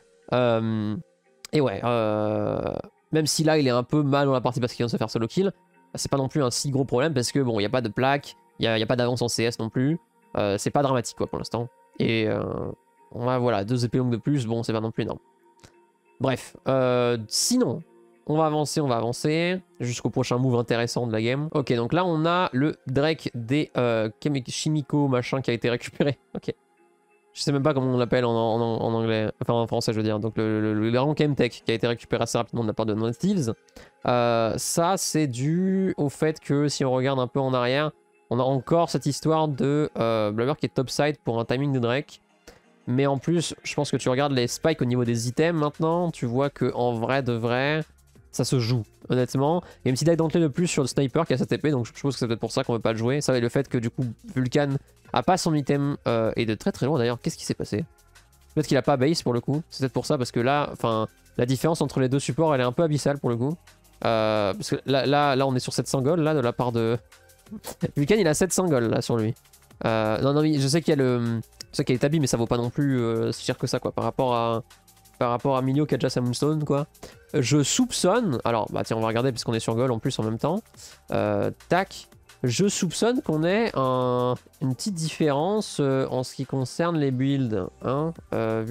Euh, et ouais, euh, même si là il est un peu mal dans la partie parce qu'il vient de se faire solo kill, c'est pas non plus un si gros problème parce que bon il n'y a pas de plaque, il n'y a, a pas d'avance en C S non plus, euh, c'est pas dramatique quoi pour l'instant. Et euh, on a voilà deux épées longues de plus, bon c'est pas non plus énorme. Bref, euh, sinon... On va avancer, on va avancer jusqu'au prochain move intéressant de la game. Ok, donc là on a le Drake des euh, Chimico machin qui a été récupéré. Ok. Je sais même pas comment on l'appelle en, en, en anglais, enfin en français je veux dire. Donc le, le, le grand Chemtech qui a été récupéré assez rapidement de la part de Unreality. Euh, ça c'est dû au fait que si on regarde un peu en arrière, on a encore cette histoire de euh, Blabber qui est topside pour un timing de Drake. Mais en plus, je pense que tu regardes les spikes au niveau des items maintenant, tu vois que en vrai de vrai... ça se joue, honnêtement. Il y a une petite dague dentelée de plus sur le Sniper qui a sa T P, donc je suppose que c'est peut-être pour ça qu'on veut pas le jouer. Ça et le fait que du coup Vulcan a pas son item euh, et de très très loin d'ailleurs. Qu'est-ce qui s'est passé? Peut-être qu'il a pas base pour le coup. C'est peut-être pour ça parce que là, enfin, la différence entre les deux supports elle est un peu abyssale pour le coup. Euh, parce que là, là, là on est sur sept cents gold là de la part de Vulcan, il a sept cents gold là sur lui. Euh, non non mais je sais qu'il y a le, je sais qu'il est établi mais ça vaut pas non plus euh, si cher que ça quoi par rapport à par rapport à Milio qui a déjà sa Moonstone quoi. Je soupçonne, alors bah tiens on va regarder parce qu'on est sur Gold en plus en même temps. Euh, tac, je soupçonne qu'on ait un, une petite différence euh, en ce qui concerne les builds. Hein euh,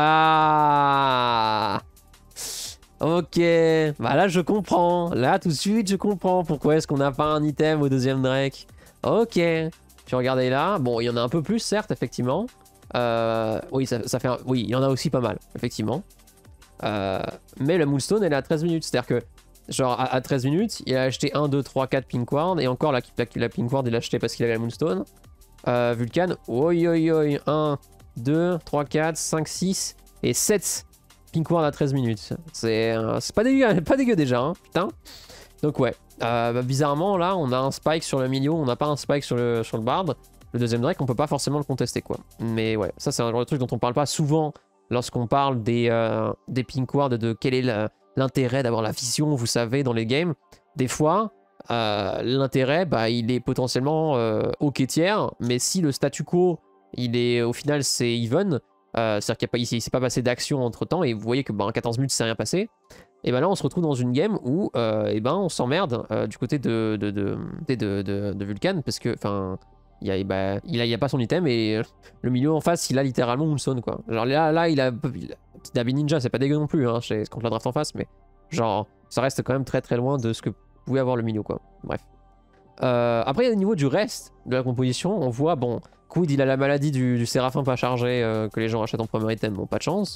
ah ok, bah là je comprends, là tout de suite je comprends pourquoi est-ce qu'on n'a pas un item au deuxième Drake. Ok, puis regardez là, bon il y en a un peu plus certes effectivement. Euh, oui, ça, ça fait un... oui, il y en a aussi pas mal, effectivement. Euh, mais la Moonstone, elle est à treize minutes. C'est-à-dire que, genre, à, à treize minutes, il a acheté un, deux, trois, quatre Pinkward. Et encore, la, la, la Pinkward, il l'a acheté parce qu'il avait la Moonstone. Euh, Vulcan, oi, oi, oi, un, deux, trois, quatre, cinq, six et sept Pinkward à treize minutes. C'est euh, pas dégueu, pas dégueu déjà, hein, putain. Donc, ouais. Euh, bah, bizarrement, là, on a un spike sur le milieu, on n'a pas un spike sur le, sur le Bard. Le deuxième Drake, on peut pas forcément le contester, quoi. Mais ouais, ça, c'est un genre de truc dont on parle pas souvent lorsqu'on parle des, euh, des Pinkward, de quel est l'intérêt d'avoir la vision, vous savez, dans les games. Des fois, euh, l'intérêt, bah, il est potentiellement euh, ok tiers, mais si le statu quo, il est, au final, c'est even, euh, c'est-à-dire qu'il ne s'est pas passé d'action entre-temps, et vous voyez que bah, en quatorze minutes, c'est rien passé, et ben là, on se retrouve dans une game où euh, et ben, on s'emmerde euh, du côté de, de, de, de, de, de, de Vulcan, parce que, enfin... Il a, bah, il, a, il a pas son item et le milieu en face il a littéralement Moonstone quoi. Genre là, là il a petit Dabi Ninja, c'est pas dégueu non plus hein, contre la draft en face, mais genre ça reste quand même très très loin de ce que pouvait avoir le milieu quoi. Bref. Euh, après au niveau du reste de la composition, on voit bon Quid, il a la maladie du, du Séraphin pas chargé euh, que les gens achètent en premier item, bon pas de chance.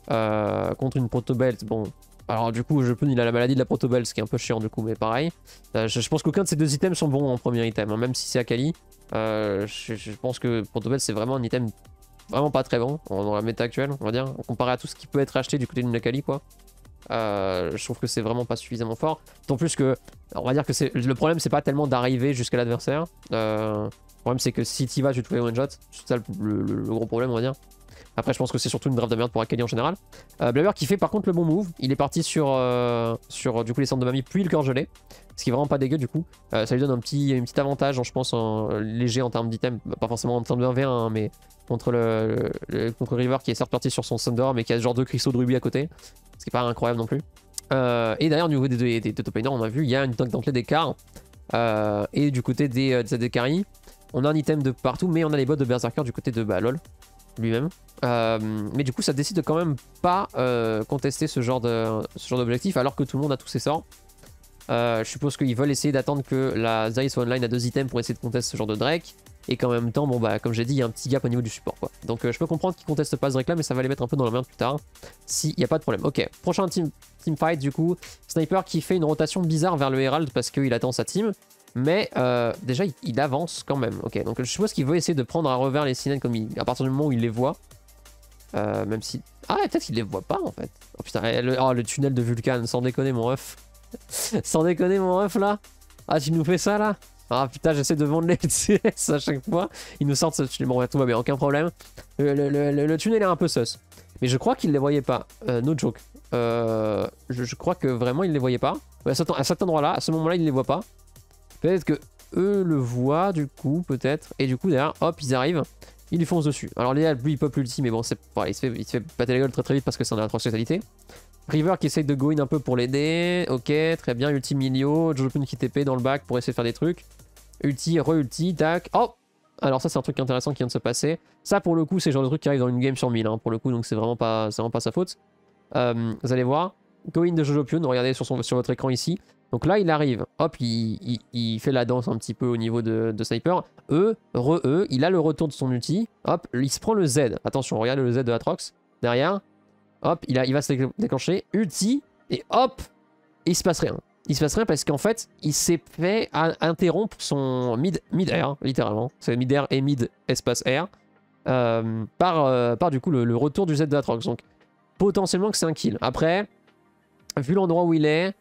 Euh, contre une protobelt, bon. Alors du coup, je peux, il a la maladie de la protobelt, ce qui est un peu chiant du coup, mais pareil. Euh, je, je pense qu'aucun de ces deux items sont bons en premier item, hein, même si c'est Akali. Euh, je, je pense que protobelt c'est vraiment un item vraiment pas très bon dans la méta actuelle, on va dire, comparé à tout ce qui peut être acheté du côté d'une Akali quoi. Euh, je trouve que c'est vraiment pas suffisamment fort. D'autant plus que, on va dire que c'est le problème, c'est pas tellement d'arriver jusqu'à l'adversaire. Euh, le problème, c'est que si t'y vas, tu te fais one shot. C'est ça le, le, le gros problème, on va dire. Après, je pense que c'est surtout une draft de merde pour Akali en général. Euh, Blaber qui fait par contre le bon move. Il est parti sur, euh, sur du coup les centres de mamie puis le cœur gelé. Ce qui est vraiment pas dégueu du coup. Euh, ça lui donne un petit, un petit avantage, hein, je pense, en, léger en termes d'items. Bah, pas forcément en termes de un v un, hein, mais contre, le, le, contre River qui est certes parti sur son Thunder, mais qui a ce genre deux cristaux de rubis à côté. Ce qui est pas incroyable non plus. Euh, et d'ailleurs, au niveau des deux des, des, des top laners, on a vu, il y a une tank d'entrée d'écart. Euh, et du côté des, euh, des A D carry, on a un item de partout, mais on a les bots de Berserker du côté de bah, LoL lui-même. Euh, mais du coup, ça décide de quand même pas euh, contester ce genre de ce genre d'objectif, alors que tout le monde a tous ses sorts. Euh, je suppose qu'ils veulent essayer d'attendre que la Zai soit online à deux items pour essayer de contester ce genre de Drake. Et qu'en même temps, bon bah comme j'ai dit, il y a un petit gap au niveau du support quoi. Donc euh, je peux comprendre qu'ils contestent pas ce Drake là, mais ça va les mettre un peu dans la merde plus tard. S'il n'y a pas de problème. Ok, prochain team, team fight du coup. Sniper qui fait une rotation bizarre vers le Herald parce qu'il attend sa team. Mais euh, déjà il, il avance quand même. Ok, donc je suppose qu'il veut essayer de prendre à revers les Sinènes comme il, à partir du moment où il les voit. Euh, même si... Ah peut-être qu'il les voit pas en fait. Oh putain, le, oh, le tunnel de Vulcan, sans déconner mon ref. Sans déconner mon ref là. Ah tu nous fais ça là. Ah putain, j'essaie de vendre les L C S à chaque fois. Ils nous sortent ce tunnel. Bon, tout va bien, aucun problème. Le, le, le, le tunnel est un peu sus. Mais je crois qu'ils les voyaient pas. Euh, no joke. Euh, je, je crois que vraiment ils les voyaient pas. À cet, à cet endroit-là, à ce moment-là, ils les voient pas. Peut-être que eux le voient du coup, peut-être. Et du coup, derrière, hop, ils arrivent. Ils lui foncent dessus. Alors, Léa, lui, il pop l'ulti, mais bon, c'est voilà, il, se fait, il se fait pâter la gueule très très vite parce que c'est en atroce totalité. River qui essaye de go in un peu pour l'aider. Ok, très bien. Ulti Milio. Jojopun qui T P dans le back pour essayer de faire des trucs. Ulti, re-ulti, tac. Oh! Alors ça c'est un truc intéressant qui vient de se passer. Ça pour le coup c'est le genre de truc qui arrive dans une game sur mille hein, pour le coup, donc c'est vraiment pas vraiment pas sa faute. Euh, vous allez voir. Go in de Jojopun, regardez sur, son, sur votre écran ici. Donc là il arrive, hop, il, il, il fait la danse un petit peu au niveau de, de Sniper. E, re-E, il a le retour de son ulti. Hop, il se prend le Z. Attention, regardez le Z de Atrox. Derrière. Hop, il, a, il va se déclencher. Ulti. Et hop, et il se passe rien. Il se passe rien parce qu'en fait, il s'est fait interrompre son mid, mid air, littéralement. C'est mid air et mid espace air. Euh, par, euh, par du coup le, le retour du Z de Atrox. Donc potentiellement que c'est un kill. Après, vu l'endroit où il est,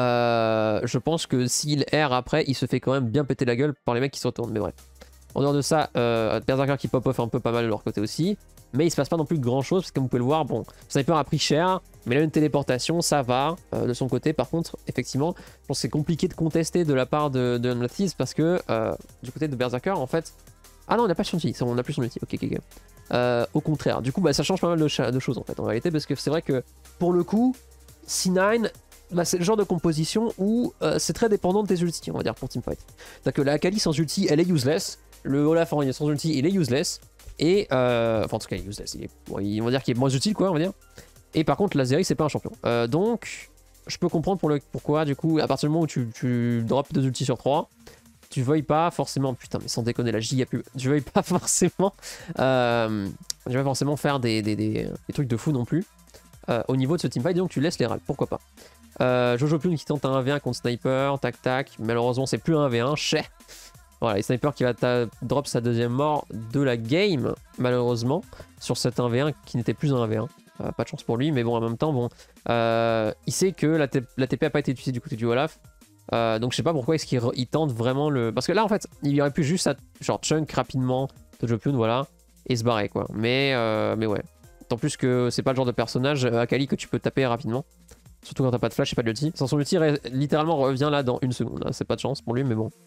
euh, je pense que s'il air après, il se fait quand même bien péter la gueule par les mecs qui se retournent. Mais bref. En dehors de ça, euh, Berserker qui pop off un peu pas mal de leur côté aussi. Mais il se passe pas non plus grand chose, parce que comme vous pouvez le voir, bon, Sniper a pris cher, mais là une téléportation, ça va euh, de son côté. Par contre, effectivement, je pense que c'est compliqué de contester de la part de, de Unmathies, parce que euh, du côté de Berserker, en fait... Ah non, on n'a pas son ulti, on n'a plus son ulti, ok, ok, ok. Euh, au contraire, du coup, bah, ça change pas mal de, de choses en fait, en réalité, parce que c'est vrai que pour le coup, C neuf, bah, c'est le genre de composition où euh, c'est très dépendant de tes ultis, on va dire, pour teamfight. C'est-à-dire que la Akali sans ulti, elle est useless, le Olaf en sans ulti, il est useless. Et euh, enfin en tout cas il est useless, il est, bon, on va dire qu'il est moins utile quoi on va dire. Et par contre Lazeri c'est pas un champion. Euh, donc je peux comprendre pour le, pourquoi du coup à partir du moment où tu, tu drops deux ultis sur trois, tu veuilles pas forcément, putain mais sans déconner la giga pub, tu veuilles pas forcément euh, tu vas forcément faire des, des, des, des trucs de fou non plus euh, au niveau de ce teamfight, donc tu laisses les râles, pourquoi pas. Euh, Jojopun qui tente un un v un contre Sniper, tac tac, malheureusement c'est plus un un v un, chais. Voilà, et Sniper qui va drop sa deuxième mort de la game, malheureusement, sur cet un v un qui n'était plus un un v un. Euh, pas de chance pour lui, mais bon, en même temps, bon, euh, il sait que la, la T P a pas été utilisée du côté du Olaf. Euh, donc je sais pas pourquoi est-ce qu'il tente vraiment le... Parce que là, en fait, il aurait pu juste genre chunk rapidement de Jojopun, voilà, et se barrer, quoi. Mais, euh, mais ouais. Tant plus que c'est pas le genre de personnage Akali que tu peux taper rapidement. Surtout quand t'as pas de flash et pas de ulti. Sans son ulti, littéralement, revient là dans une seconde. C'est pas de chance pour lui, mais bon.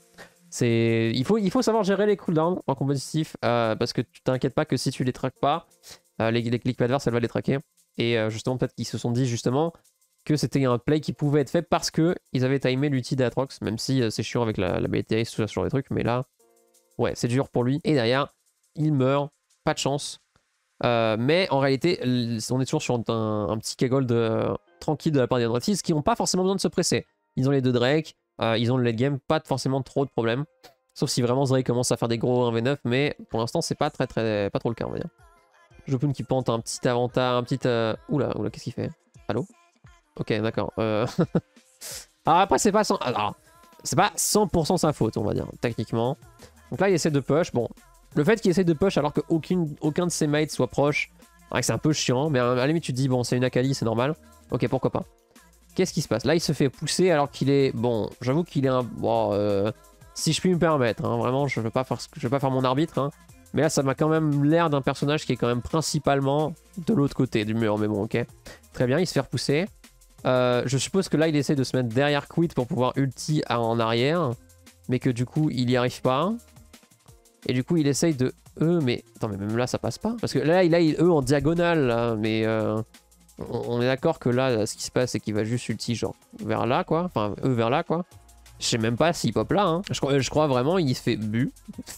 Il faut, il faut savoir gérer les cooldowns en compétitif euh, parce que tu t'inquiètes pas que si tu les traques pas, euh, l'équipe adverse elle va les traquer. Et euh, justement, peut-être qu'ils se sont dit justement que c'était un play qui pouvait être fait parce qu'ils avaient timé l'ulti d'Atrox, même si euh, c'est chiant avec la, la B T S, tout ça, sur les trucs, mais là, ouais, c'est dur pour lui. Et derrière, il meurt, pas de chance. Euh, mais en réalité, on est toujours sur un, un petit K-Gold euh, tranquille de la part des Unmathies qui n'ont pas forcément besoin de se presser. Ils ont les deux Drake. Euh, ils ont le late game, pas forcément trop de problèmes. Sauf si vraiment Zray commence à faire des gros un v neuf, mais pour l'instant c'est pas très très pas trop le cas on va dire. Jopun qui pente un petit avantage, un petit... Euh... Oula, oula, qu'est-ce qu'il fait? Allô? Ok, d'accord. Euh... Alors après c'est pas... Sans... Alors, c'est pas cent pour cent sa faute on va dire, techniquement. Donc là il essaie de push, bon. Le fait qu'il essaie de push alors qu'aucun aucun de ses mates soit proche, c'est un peu chiant, mais à la limite tu te dis bon c'est une Akali, c'est normal. Ok, pourquoi pas. Qu'est-ce qui se passe? Là il se fait pousser alors qu'il est... Bon, j'avoue qu'il est un... Bon, euh... si je puis me permettre, hein, vraiment je veux pas faire, je veux pas faire mon arbitre, hein. Mais là ça m'a quand même l'air d'un personnage qui est quand même principalement de l'autre côté du mur, mais bon ok. Très bien, il se fait repousser. Euh, je suppose que là il essaie de se mettre derrière Quit pour pouvoir ulti en arrière, mais que du coup il y arrive pas. Et du coup il essaye de E, mais attends mais même là ça passe pas. Parce que là il a E en diagonale là, mais euh, on, on est d'accord que là ce qui se passe c'est qu'il va juste ulti genre vers là quoi, enfin E vers là quoi. Je sais même pas s'il pop là, hein. je, crois, je crois vraiment il se fait bu.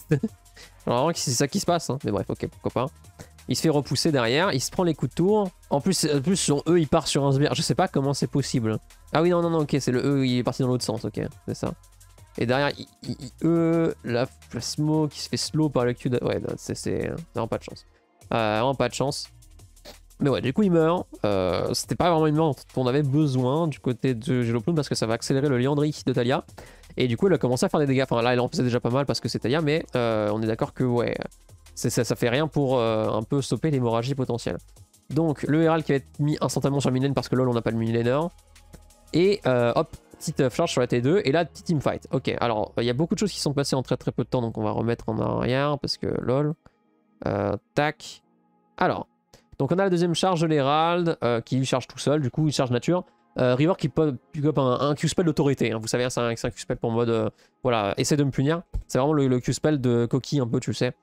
Alors vraiment c'est ça qui se passe, hein. Mais bref ok pourquoi pas. Il se fait repousser derrière, il se prend les coups de tour. En plus, en plus son E il part sur un sbire, je sais pas comment c'est possible. Ah oui non non non ok c'est le E, il est parti dans l'autre sens, ok c'est ça. Et derrière, il, il, il E, la, la smoke qui se fait slow par le Q. De... Ouais, c'est vraiment pas de chance. Euh, vraiment pas de chance. Mais ouais, du coup, il meurt. Euh, C'était pas vraiment une mort dont on avait besoin du côté de Jolopun parce que ça va accélérer le Liandry de Talia. Et du coup, il a commencé à faire des dégâts. Enfin, là, il en faisait déjà pas mal parce que c'est Talia, mais euh, on est d'accord que, ouais, ça, ça fait rien pour euh, un peu stopper l'hémorragie potentielle. Donc, le Herald qui va être mis instantanément sur le mid-lane parce que lol, on n'a pas le mid-laner. Et euh, hop. Petite charge sur la T deux et là petit teamfight. Ok, alors il y a beaucoup de choses qui sont passées en très très peu de temps donc on va remettre en arrière parce que lol. Euh, tac. Alors, donc on a la deuxième charge de l'Herald euh, qui lui charge tout seul, du coup il charge nature. Euh, River qui pop up un, un Q-spell d'autorité, hein. Vous savez, c'est un, un Q-spell pour mode euh, voilà, essaie de me punir. C'est vraiment le, le Q-spell de Koki un peu, tu le sais.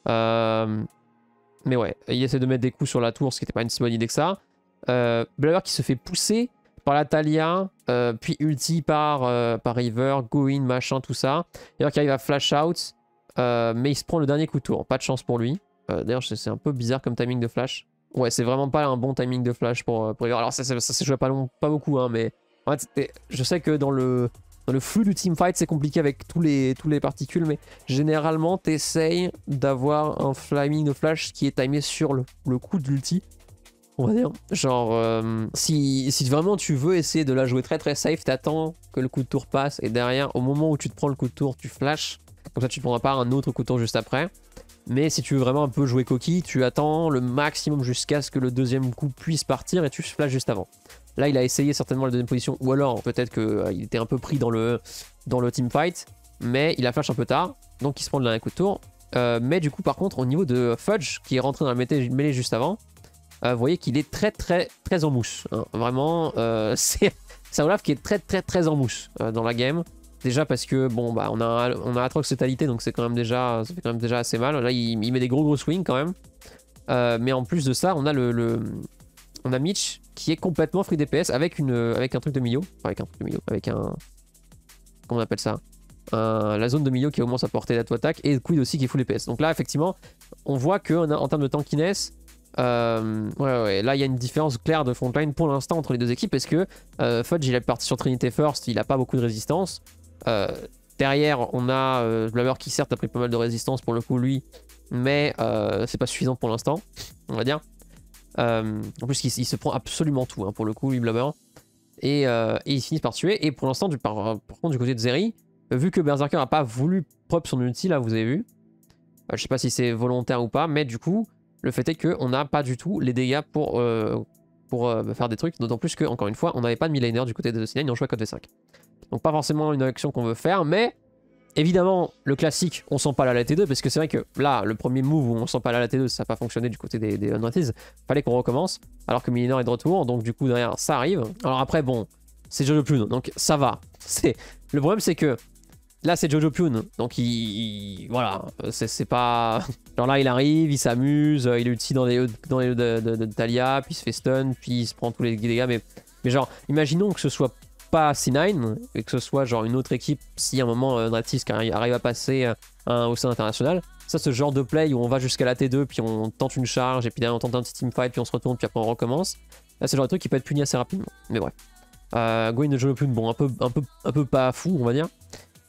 Euh, mais ouais, il essaie de mettre des coups sur la tour, ce qui n'était pas une si bonne idée que ça. Euh, Blaver qui se fait pousser par la Talia, euh, puis ulti par, euh, par River, go in, machin, tout ça. D'ailleurs qui arrive à flash out, euh, mais il se prend le dernier coup de tour. Pas de chance pour lui. Euh, D'ailleurs c'est un peu bizarre comme timing de flash. Ouais, c'est vraiment pas un bon timing de flash pour, pour River. Alors ça, ça, ça se joue pas, long, pas beaucoup, hein, mais en fait, je sais que dans le, dans le flux du teamfight c'est compliqué avec tous les, tous les particules, mais généralement t'essayes d'avoir un timing de flash qui est timé sur le, le coup de l'ulti. On va dire, genre, euh, si, si vraiment tu veux essayer de la jouer très très safe, t'attends que le coup de tour passe et derrière, au moment où tu te prends le coup de tour, tu flashes. Comme ça, tu ne prendras pas un autre coup de tour juste après. Mais si tu veux vraiment un peu jouer coquille, tu attends le maximum jusqu'à ce que le deuxième coup puisse partir et tu flashes juste avant. Là, il a essayé certainement la deuxième position, ou alors peut-être qu'il euh, était un peu pris dans le, dans le teamfight, mais il a flash un peu tard, donc il se prend le dernier coup de tour. Euh, mais du coup, par contre, au niveau de Fudge, qui est rentré dans la mêlée juste avant, Euh, vous voyez qu'il est très très très en mousse, hein. Vraiment euh, c'est un Olaf qui est très très très en mousse euh, dans la game. Déjà parce que bon bah on a on a Atrox létalité donc c'est quand même déjà ça fait quand même déjà assez mal. Là il, il met des gros gros swings quand même. Euh, mais en plus de ça on a le, le on a Mitch qui est complètement free D P S avec une avec un truc de milieu, enfin, avec un truc de milieu, avec un comment on appelle ça, un, la zone de milieu qui augmente sa portée d'auto-attaque et Quid aussi qui est full D P S. Donc là effectivement on voit que on a, en termes de tankiness, Euh, ouais, ouais, là il y a une différence claire de frontline pour l'instant entre les deux équipes parce que euh, Fudge il est parti sur Trinity First, il a pas beaucoup de résistance. Euh, derrière on a euh, Blaber qui certes a pris pas mal de résistance pour le coup lui, mais euh, c'est pas suffisant pour l'instant, on va dire. Euh, en plus il, il se prend absolument tout hein, pour le coup lui Blaber. Et, euh, et ils finissent par tuer. Et pour l'instant, par, par contre du côté de Zeri, vu que Berserker a pas voulu prop son ulti là vous avez vu, euh, je sais pas si c'est volontaire ou pas, mais du coup le fait est qu'on n'a pas du tout les dégâts pour, euh, pour euh, faire des trucs, d'autant plus que, encore une fois, on n'avait pas de midlaner du côté de C neuf, on jouait à code V cinq. Donc pas forcément une action qu'on veut faire, mais évidemment, le classique, on sent pas la T deux, parce que c'est vrai que là, le premier move où on sent pas la T deux, ça n'a pas fonctionné du côté des, des Unrated, fallait qu'on recommence, alors que Millenor est de retour, donc du coup derrière, ça arrive. Alors après, bon, c'est Jojo Pyun, donc ça va. Le problème, c'est que là, c'est Jojo Pyun, donc il, il voilà, c'est pas... Genre là, il arrive, il s'amuse, il ulti dans les E dans les de, de, de Talia, puis il se fait stun, puis il se prend tous les dégâts, mais, mais genre, imaginons que ce soit pas C neuf, et que ce soit genre une autre équipe, si à un moment euh, Natis arrive à passer euh, au sein international, ça, ce genre de play où on va jusqu'à la T deux, puis on tente une charge, et puis derrière on tente un petit teamfight, puis on se retourne, puis après on recommence, là, c'est le genre de truc qui peut être puni assez rapidement, mais bref. Euh, Gwen de Jojo Pyun, bon, un peu, un, peu, un peu pas fou, on va dire.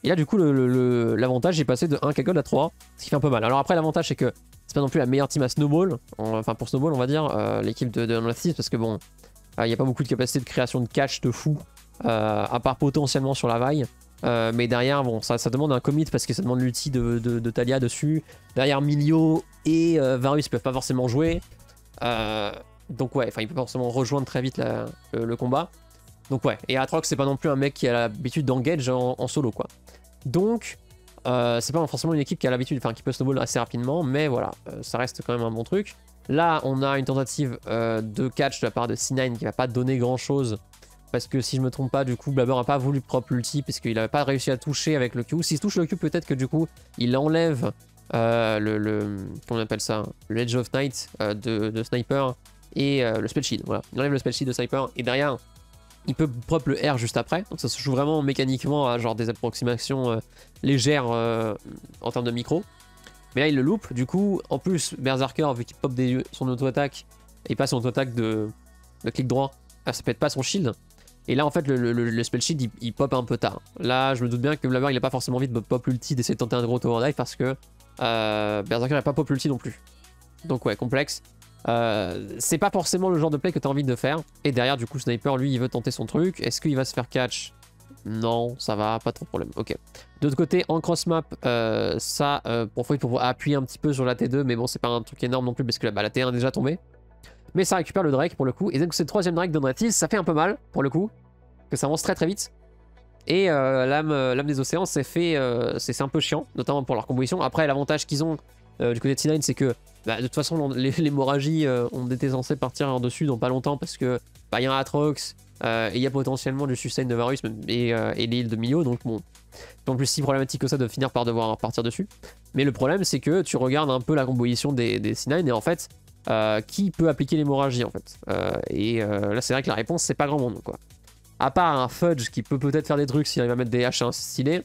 Et là, du coup, l'avantage est passé de un K gold à trois, ce qui fait un peu mal. Alors après, l'avantage, c'est que c'est pas non plus la meilleure team à Snowball, enfin pour Snowball, on va dire, euh, l'équipe de, de Unreal Thieves, parce que bon, il euh, n'y a pas beaucoup de capacité de création de catch de fou, euh, à part potentiellement sur la vaille. Euh, mais derrière, bon, ça, ça demande un commit parce que ça demande l'ulti de, de, de Talia dessus. Derrière, Milio et euh, Varus peuvent pas forcément jouer. Euh, donc ouais, enfin, il peut pas forcément rejoindre très vite la, le, le combat. Donc ouais, et Aatrox, c'est pas non plus un mec qui a l'habitude d'engage en, en solo, quoi. Donc, euh, c'est pas forcément une équipe qui a l'habitude, enfin, qui peut snowball assez rapidement, mais voilà, euh, ça reste quand même un bon truc. Là, on a une tentative euh, de catch de la part de C neuf qui va pas donner grand chose. Parce que si je me trompe pas, du coup, Blabber n'a pas voulu propre ulti parce qu'il n'avait pas réussi à toucher avec le Q. S'il touche le Q, peut-être que du coup, il enlève euh, le, le. Comment on appelle ça, le Edge of Night euh, de, de Sniper et euh, le Spell Shield. Voilà. Il enlève le Spell Shield de Sniper et derrière, il peut propre le R juste après. Donc ça se joue vraiment mécaniquement à genre des approximations euh, légères euh, en termes de micro. Mais là, il le loupe. Du coup, en plus, Berserker, vu qu'il pop des, son auto-attaque et pas son auto-attaque de, de clic droit, ça pète pas son shield. Et là, en fait, le, le, le spell shield, il, il pop un peu tard. Là, je me doute bien que Blabber, il a pas forcément envie de pop l'ulti, d'essayer de tenter un gros overdive parce que euh, Berserker n'a pas pop l'ulti non plus. Donc ouais, complexe. Euh, c'est pas forcément le genre de play que tu as envie de faire. Et derrière, du coup, Sniper, lui, il veut tenter son truc. Est-ce qu'il va se faire catch? Non, ça va, pas trop de problème. Ok. De l'autre côté, en cross-map, euh, ça, euh, pour il faut appuyer un petit peu sur la T deux, mais bon, c'est pas un truc énorme non plus parce que bah, la T un est déjà tombée. Mais ça récupère le Drake pour le coup. Et donc, c'est le troisième Drake d'Unreal Thieves, ça fait un peu mal pour le coup. Que ça avance très très vite. Et euh, l'âme des océans, c'est fait, euh, c'est un peu chiant, notamment pour leur composition. Après, l'avantage qu'ils ont euh, du côté de C neuf, c'est que bah, de toute façon, l'hémorragie, euh, on était censé partir en dessus dans pas longtemps parce que bah, y a un Aatrox euh, et il y a potentiellement du sustain de Varus et, euh, et l'île de Milio. Donc bon, c'est en plus si problématique que ça de finir par devoir partir dessus. Mais le problème, c'est que tu regardes un peu la composition des, des C neuf et en fait, euh, qui peut appliquer l'hémorragie en fait euh, Et euh, là, c'est vrai que la réponse, c'est pas grand monde quoi. À part un Fudge qui peut peut-être faire des trucs s'il arrive à mettre des H un stylés,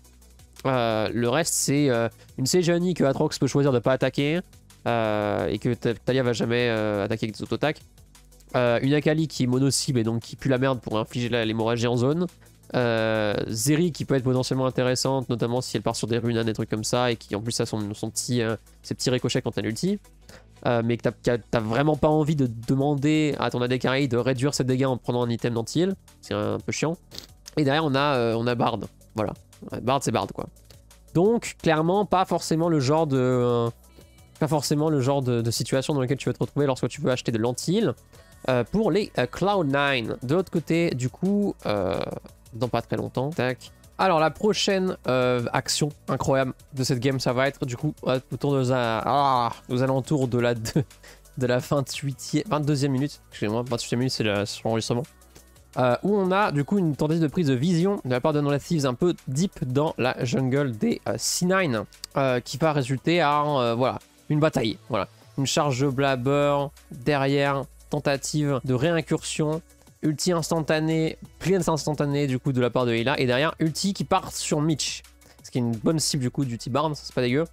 euh, le reste c'est euh, une Sejuani que Aatrox peut choisir de pas attaquer euh, et que Talia va jamais euh, attaquer avec des auto-attaques. Euh, une Akali qui est mono-cible et donc qui pue la merde pour infliger l'hémorragie en zone. Euh, Zeri qui peut être potentiellement intéressante, notamment si elle part sur des runes, des trucs comme ça, et qui en plus a son, son petit, euh, ses petits ricochets quand elle ulti. Euh, mais que t'as vraiment pas envie de demander à ton A D carry de réduire ses dégâts en prenant un item d'anti-heal, c'est un peu chiant. Et derrière on a, euh, on a Bard, voilà. Bard c'est Bard quoi. Donc clairement pas forcément le genre de... Euh, pas forcément le genre de, de situation dans laquelle tu vas te retrouver lorsque tu veux acheter de l'anti-heal euh, pour les euh, Cloud nine. De l'autre côté du coup, euh, dans pas très longtemps, tac. Alors la prochaine euh, action incroyable de cette game, ça va être du coup autour de la, ah, aux alentours de la, de, de la vingt-huitième, vingt-deuxième minute, excusez-moi, vingt-huitième minute c'est l'enregistrement, euh, où on a du coup une tentative de prise de vision de la part de Unreal Thieves un peu deep dans la jungle des euh, C neuf, euh, qui va résulter à euh, voilà, une bataille, voilà, une charge de Blabber, derrière, tentative de réincursion, ulti instantané, cleanse instantané du coup de la part de Hela, et derrière ulti qui part sur Mitch, ce qui est une bonne cible du coup du T-Barn, c'est pas dégueu.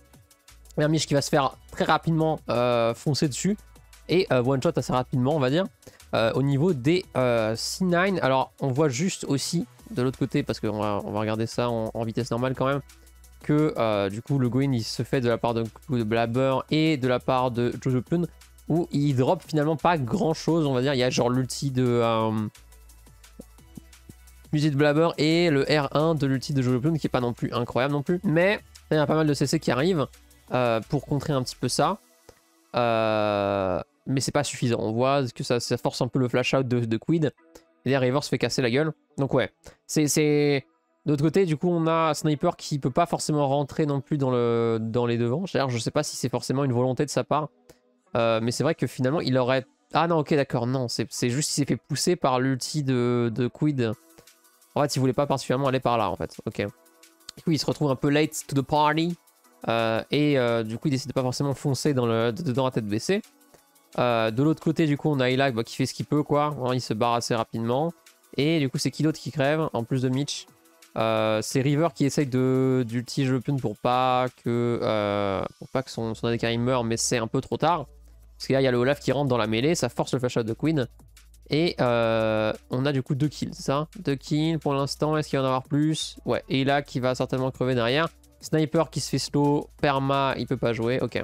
Et un Mitch qui va se faire très rapidement euh, foncer dessus et euh, one shot assez rapidement on va dire euh, au niveau des euh, C neuf. Alors on voit juste aussi de l'autre côté, parce qu'on va, on va regarder ça en, en vitesse normale quand même, que euh, du coup le go-in il se fait de la part de, de Blabber et de la part de Jojo Plun, où il drop finalement pas grand chose, on va dire. Il y a genre l'ulti de euh, l'ulti de Blabber et le R un de l'ulti de Jojo Plum qui est pas non plus incroyable non plus. Mais il y a pas mal de C C qui arrivent euh, pour contrer un petit peu ça. Euh, mais c'est pas suffisant. On voit que ça, ça force un peu le flash out de, de Quid. Et derrière River se fait casser la gueule. Donc ouais, c'est... D'autre côté, du coup, on a Sniper qui peut pas forcément rentrer non plus dans, le, dans les devants. C'est-à-dire, je sais pas si c'est forcément une volonté de sa part. Euh, mais c'est vrai que finalement il aurait... Ah non ok d'accord, non c'est juste qu'il s'est fait pousser par l'ulti de, de Quid. En fait il voulait pas particulièrement aller par là en fait. Ok. Du coup il se retrouve un peu late to the party. Euh, et euh, du coup il décide de pas forcément foncer dans, le, dedans à tête baissée. Euh, de l'autre côté du coup on a Hela bah, qui fait ce qu'il peut quoi. Hein, il se barre assez rapidement. Et du coup c'est qui d'autre qui crève en plus de Mitch. Euh, c'est River qui essaye d'ulti Jopun pour pas que, euh, pour pas que son, son A D carry meure, mais c'est un peu trop tard. Parce que là, il y a le Olaf qui rentre dans la mêlée, ça force le flash out de Queen. Et euh, on a du coup deux kills, c'est ça? Deux kills pour l'instant, est-ce qu'il va y en avoir plus? Ouais, et là qui va certainement crever derrière. Sniper qui se fait slow, perma, il peut pas jouer, ok.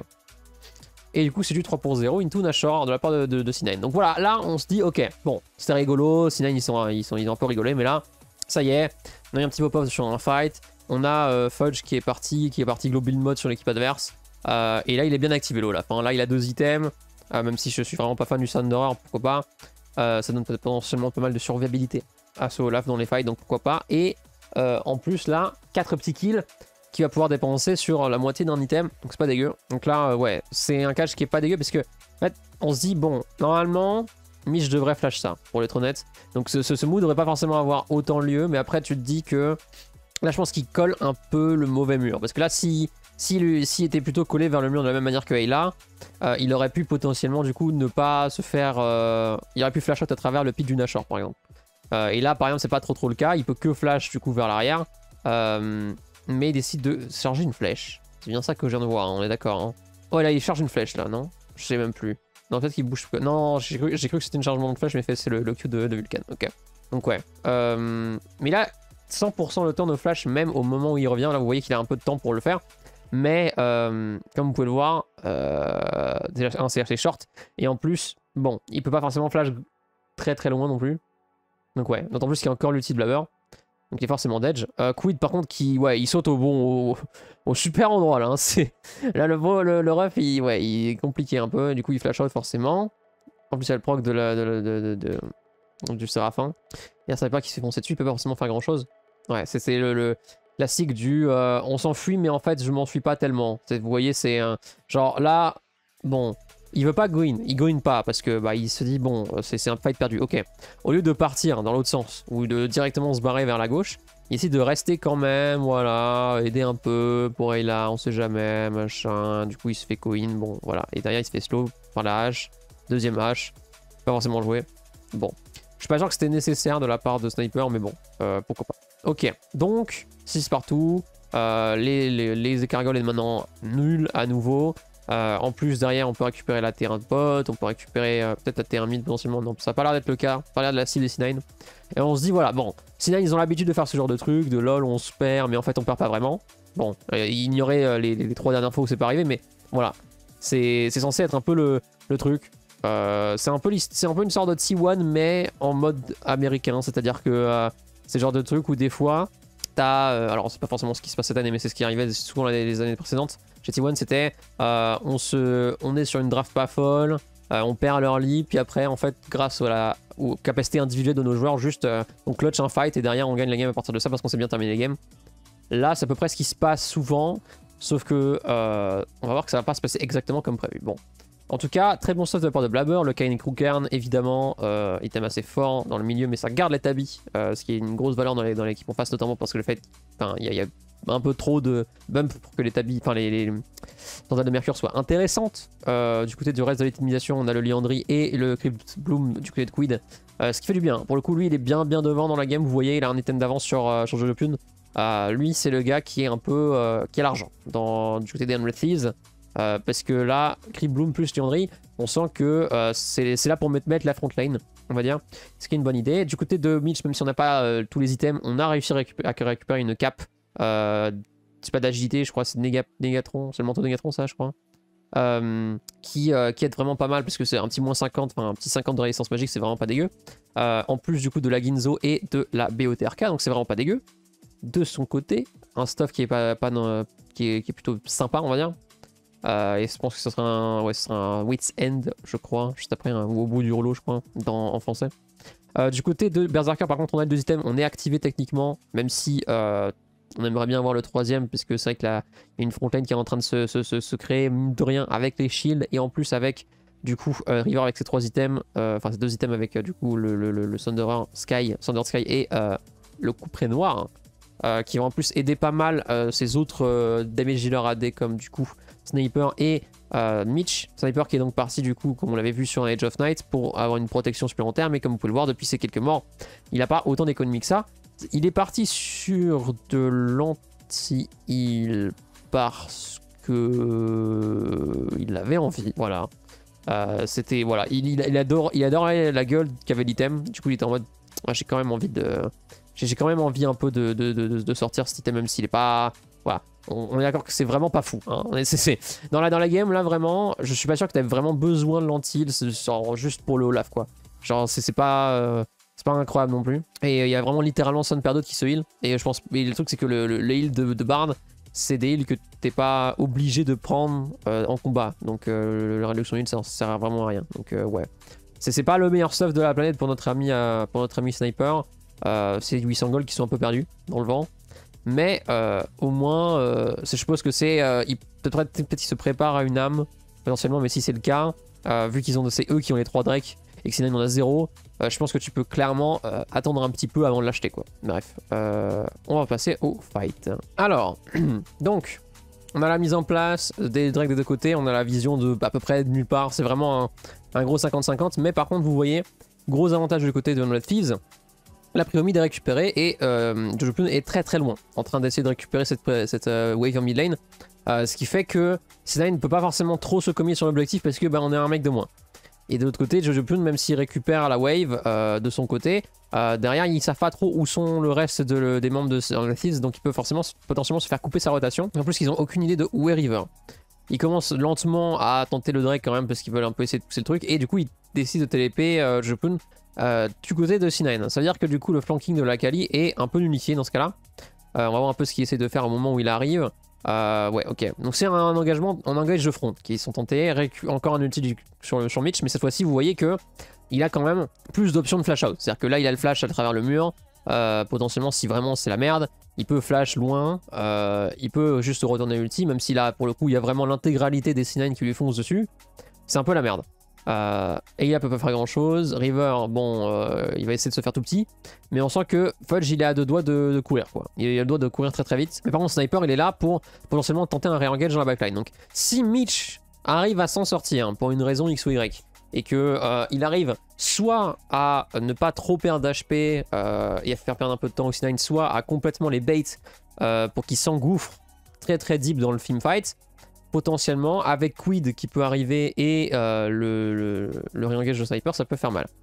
Et du coup c'est du trois pour zéro into Nashor de la part de, de, de C neuf. Donc voilà, là on se dit ok, bon, c'était rigolo, C neuf ils sont, ils, sont, ils ont un peu rigolé, mais là, ça y est, on a eu un petit pop-up sur un fight. On a euh, Fudge qui est parti, qui est parti glow build mode sur l'équipe adverse. Euh, et là il est bien activé l'Olaf. Hein. Là il a deux items, euh, même si je suis vraiment pas fan du Thunderer, pourquoi pas. Euh, ça donne potentiellement pas mal de survivabilité à ce Olaf dans les fights, donc pourquoi pas. Et euh, en plus là, quatre petits kills qui va pouvoir dépenser sur la moitié d'un item, donc c'est pas dégueu. Donc là, euh, ouais, c'est un catch qui est pas dégueu parce que en fait, on se dit bon, normalement, Mich devrait flash ça, pour être honnête. Donc ce, ce, ce move devrait pas forcément avoir autant lieu, mais après tu te dis que là je pense qu'il colle un peu le mauvais mur, parce que là si s'il si était plutôt collé vers le mur de la même manière que Ayla, euh, il aurait pu potentiellement du coup ne pas se faire, euh, il aurait pu flash out à travers le pic du Nashor par exemple. Euh, et là par exemple c'est pas trop trop le cas, il peut que flash du coup vers l'arrière, euh, mais il décide de charger une flèche. C'est bien ça que je viens de voir, hein, on est d'accord. Hein. Oh là il charge une flèche là, non? Je sais même plus. Non peut-être qu'il bouge. Non j'ai cru, cru que c'était une chargement de flèche, mais c'est le, le Q de, de Vulcan. Ok. Donc ouais. Euh, mais là cent pour cent le temps de flash même au moment où il revient. Là vous voyez qu'il a un peu de temps pour le faire. Mais euh, comme vous pouvez le voir, euh, déjà c'est assez short. Et en plus, bon, il peut pas forcément flash très très loin non plus. Donc ouais, d'autant plus qu'il y a encore l'ulti de Blabber. Donc il est forcément d'edge. Euh, Quid par contre qui, ouais, il saute au bon, au, au super endroit là. Hein. Là le, le, le ref, il, ouais, il est compliqué un peu. Du coup il flash out forcément. En plus il y a le proc de la, de, de, de, de, de, du Séraphin. Il y a un sniper qui se fait foncer dessus, il peut pas forcément faire grand chose. Ouais, c'est le... le classique du euh, on s'enfuit mais en fait je m'enfuis pas tellement. Vous voyez c'est un genre là bon il veut pas go in, il go in pas parce que bah il se dit bon c'est un fight perdu. Ok, au lieu de partir dans l'autre sens ou de directement se barrer vers la gauche, il essaie de rester quand même, voilà, aider un peu pour Ayla, on sait jamais, machin. Du coup il se fait go in, bon voilà, et derrière il se fait slow par la hache, deuxième hache, pas forcément joué. Bon, je suis pas sûr que c'était nécessaire de la part de Sniper mais bon, euh, pourquoi pas. Ok, donc six partout, euh, les, les, les écargoles est maintenant nul à nouveau. Euh, en plus derrière on peut récupérer la terrain de pote, on peut récupérer euh, peut-être la terrain mid potentiellement, non ça n'a pas l'air d'être le cas, pas l'air de la cible des C neuf. Et on se dit voilà, bon, C neuf ils ont l'habitude de faire ce genre de truc, de lol on se perd mais en fait on perd pas vraiment. Bon, euh, ignorer euh, les, les, les trois dernières fois où c'est pas arrivé mais voilà, c'est censé être un peu le, le truc. Euh, c'est un, un peu une sorte de T un mais en mode américain, c'est-à-dire que euh, c'est le genre de truc où des fois, t'as... Euh, alors c'est pas forcément ce qui se passe cette année, mais c'est ce qui arrivait souvent les, les années précédentes. Chez T un, c'était euh, on, se, on est sur une draft pas folle, euh, on perd leur lit, puis après, en fait, grâce à la, aux capacités individuelles de nos joueurs, juste euh, on clutch un fight et derrière on gagne la game à partir de ça parce qu'on sait bien terminer les games. Là, c'est à peu près ce qui se passe souvent, sauf que euh, on va voir que ça va pas se passer exactement comme prévu. Bon. En tout cas, très bon stuff de la part de Blabber, le Kain Crookern, évidemment, euh, item assez fort dans le milieu, mais ça garde les tabis, euh, ce qui est une grosse valeur dans l'équipe en face, notamment parce que le fait, enfin, il y, y a un peu trop de bump pour que les tabis, enfin, les, les tentacles de mercure soient intéressantes. Euh, du côté du reste de l'optimisation, on a le Liandry et le Crypt Bloom du côté de Quid, euh, ce qui fait du bien. Pour le coup, lui, il est bien, bien devant dans la game, vous voyez, il a un item d'avance sur, euh, sur Jolopune. Euh, lui, c'est le gars qui est un peu, euh, qui a l'argent du côté des Unreal Thieves. Euh, parce que là, Crypt Bloom plus Liandry, on sent que euh, c'est là pour mettre, mettre la front lane, on va dire. Ce qui est une bonne idée. Du côté de Mitch, même si on n'a pas euh, tous les items, on a réussi à, récupérer, à récupérer une cape. Euh, c'est pas d'agilité, je crois, c'est Négatron. C'est le manteau de Négatron, ça, je crois. Euh, qui, euh, qui aide vraiment pas mal, parce que c'est un petit moins cinquante, enfin un petit cinquante de résistance magique, c'est vraiment pas dégueu. Euh, en plus, du coup, de la Ginzo et de la B O T R K, donc c'est vraiment pas dégueu. De son côté, un stuff qui est, pas, pas dans, qui est, qui est plutôt sympa, on va dire. Euh, et je pense que ce sera un, ouais, ce sera un Wit's End, je crois, juste après, hein, ou au bout du rouleau, je crois, dans, en français. Euh, du côté de Berserker, par contre, on a les deux items, on est activé techniquement, même si euh, on aimerait bien avoir le troisième, puisque c'est vrai qu'il y a une frontline qui est en train de se, se, se, se créer, mine de rien, avec les shields, et en plus avec, du coup, euh, River avec ses trois items, euh, enfin, ses deux items avec, euh, du coup, le, le, le, le Thunderer Sky, Thunder Sky et euh, le couperet noir, hein, euh, qui vont en plus aider pas mal euh, ces autres euh, damage dealers A D, comme, du coup, Sniper et euh, Mitch. Sniper qui est donc parti du coup, comme on l'avait vu sur Age of Night, pour avoir une protection supplémentaire, mais comme vous pouvez le voir, depuis ces quelques morts, il n'a pas autant d'économie que ça. Il est parti sur de l'anti-heal parce que il avait envie, voilà. Euh, C'était, voilà, il, il, il, adore, il adorait la gueule qu'avait l'item. Du coup, il était en mode, ah, j'ai quand même envie de... J'ai quand même envie un peu de, de, de, de sortir cet item, même s'il est pas... Voilà, on, on est d'accord que c'est vraiment pas fou. Hein. C'est, c'est... Dans, la, dans la game, là, vraiment, je suis pas sûr que t'avais vraiment besoin de lentilles, genre juste pour le Olaf, quoi. Genre, c'est pas... Euh... C'est pas incroyable non plus. Et il euh, y a vraiment littéralement Son Perdot qui se heal. Et je pense. Et le truc, c'est que le, le, les heals de, de Bard, c'est des heals que t'es pas obligé de prendre euh, en combat. Donc euh, le réduction heal, ça, ça sert vraiment à rien. Donc euh, ouais. C'est pas le meilleur stuff de la planète pour notre ami, euh, pour notre ami Sniper. Euh, c'est huit cents gold qui sont un peu perdus dans le vent. Mais euh, au moins, euh, je suppose que c'est. Euh, Peut-être peut qu'ils se préparent à une âme, potentiellement, mais si c'est le cas, euh, vu qu'ils ont. C'est eux qui ont les trois drakes et que sinon on a zéro. Euh, je pense que tu peux clairement euh, attendre un petit peu avant de l'acheter, quoi. Bref, euh, on va passer au fight. Alors, donc, on a la mise en place des drakes des deux côtés, on a la vision de à peu près de nulle part, c'est vraiment un, un gros cinquante cinquante, mais par contre, vous voyez, gros avantage du côté de Undead Thieves, la Priomide est récupérée et euh, Jojo Plune est très très loin, en train d'essayer de récupérer cette, cette euh, wave en mid lane, euh, ce qui fait que C nine ne peut pas forcément trop se commiser sur l'objectif parce que bah, on est un mec de moins. Et de l'autre côté, Jojo Plune, même s'il récupère la wave euh, de son côté, euh, derrière, ils savent pas trop où sont le reste de le, des membres de Undead Thieves, donc il peut forcément potentiellement se faire couper sa rotation. En plus, ils ont aucune idée de où est River. Ils commencent lentement à tenter le Drake quand même, parce qu'ils veulent un peu essayer de pousser le truc, et du coup, ils décident de télépé euh, Jojo Plune euh, du côté de C nine. Ça veut dire que du coup, le flanking de l'Akali est un peu nullifié dans ce cas-là. Euh, on va voir un peu ce qu'il essaie de faire au moment où il arrive. Euh, ouais, ok. Donc c'est un, un engagement, un engage de front qui sont tentés. Encore un ulti du, sur, sur Mitch, mais cette fois-ci, vous voyez que il a quand même plus d'options de flash out. C'est-à-dire que là, il a le flash à travers le mur. Euh, potentiellement, si vraiment c'est la merde, il peut flash loin. Euh, il peut juste retourner ulti, même si là, pour le coup, il y a vraiment l'intégralité des C nine qui lui foncent dessus. C'est un peu la merde. Euh, et il peut pas faire grand chose. River, bon, euh, il va essayer de se faire tout petit. Mais on sent que Fudge, il est à deux doigts de, de courir, quoi. Il a le doigt de courir très très vite. Mais par contre, Sniper, il est là pour potentiellement tenter un re-engage dans la backline. Donc, si Mitch arrive à s'en sortir, hein, pour une raison X ou Y, et que euh, il arrive soit à ne pas trop perdre d'H P euh, et à faire perdre un peu de temps au C nine, soit à complètement les bait euh, pour qu'ils s'engouffrent très très deep dans le teamfight, potentiellement, avec Quid qui peut arriver et euh, le, le, le re-engage de Sniper, ça peut faire mal.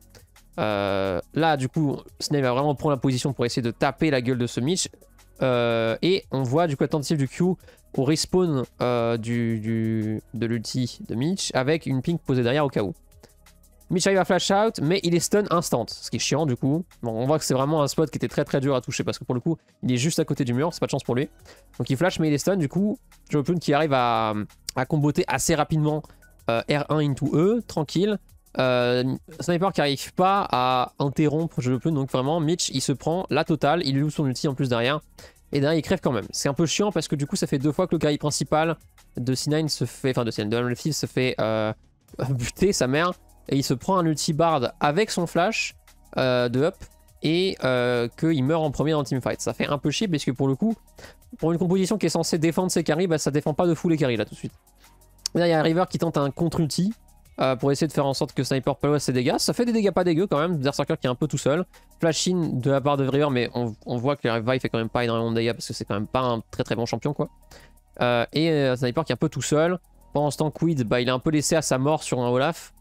Euh, là, du coup, Snape va vraiment prendre la position pour essayer de taper la gueule de ce Mitch. Euh, et on voit du coup la tentative du Q au respawn euh, du, du, de l'ulti de Mitch avec une ping posée derrière au cas où. Mitch arrive à flash out, mais il est stun instant, ce qui est chiant du coup. Bon, on voit que c'est vraiment un spot qui était très très dur à toucher parce que pour le coup, il est juste à côté du mur, c'est pas de chance pour lui. Donc il flash, mais il est stun, du coup, Jojo Plune qui arrive à, à comboter assez rapidement euh, R un into E, tranquille. Euh, Sniper qui arrive pas à interrompre Jojo Plune, donc vraiment, Mitch il se prend la totale, il lui ouvre son ulti en plus derrière. Et derrière il crève quand même. C'est un peu chiant parce que du coup, ça fait deux fois que le guerrier principal de C nine se fait, enfin de C nine, de Undead Thieves se fait euh, buter sa mère. Et il se prend un ulti Bard avec son flash euh, de up et euh, qu'il meurt en premier dans le teamfight. Ça fait un peu chier parce que pour le coup, pour une composition qui est censée défendre ses carries, bah, ça défend pas de fou les carries là tout de suite. Là il y a un River qui tente un contre-ulti euh, pour essayer de faire en sorte que Sniper paloise ses dégâts. Ça fait des dégâts pas dégueux quand même. Berserker qui est un peu tout seul. Flash in de la part de River, mais on, on voit que River fait quand même pas énormément de dégâts parce que c'est quand même pas un très très bon champion quoi. Euh, et euh, Sniper qui est un peu tout seul. Pendant ce temps, Quid, bah, il est un peu laissé à sa mort sur un Olaf.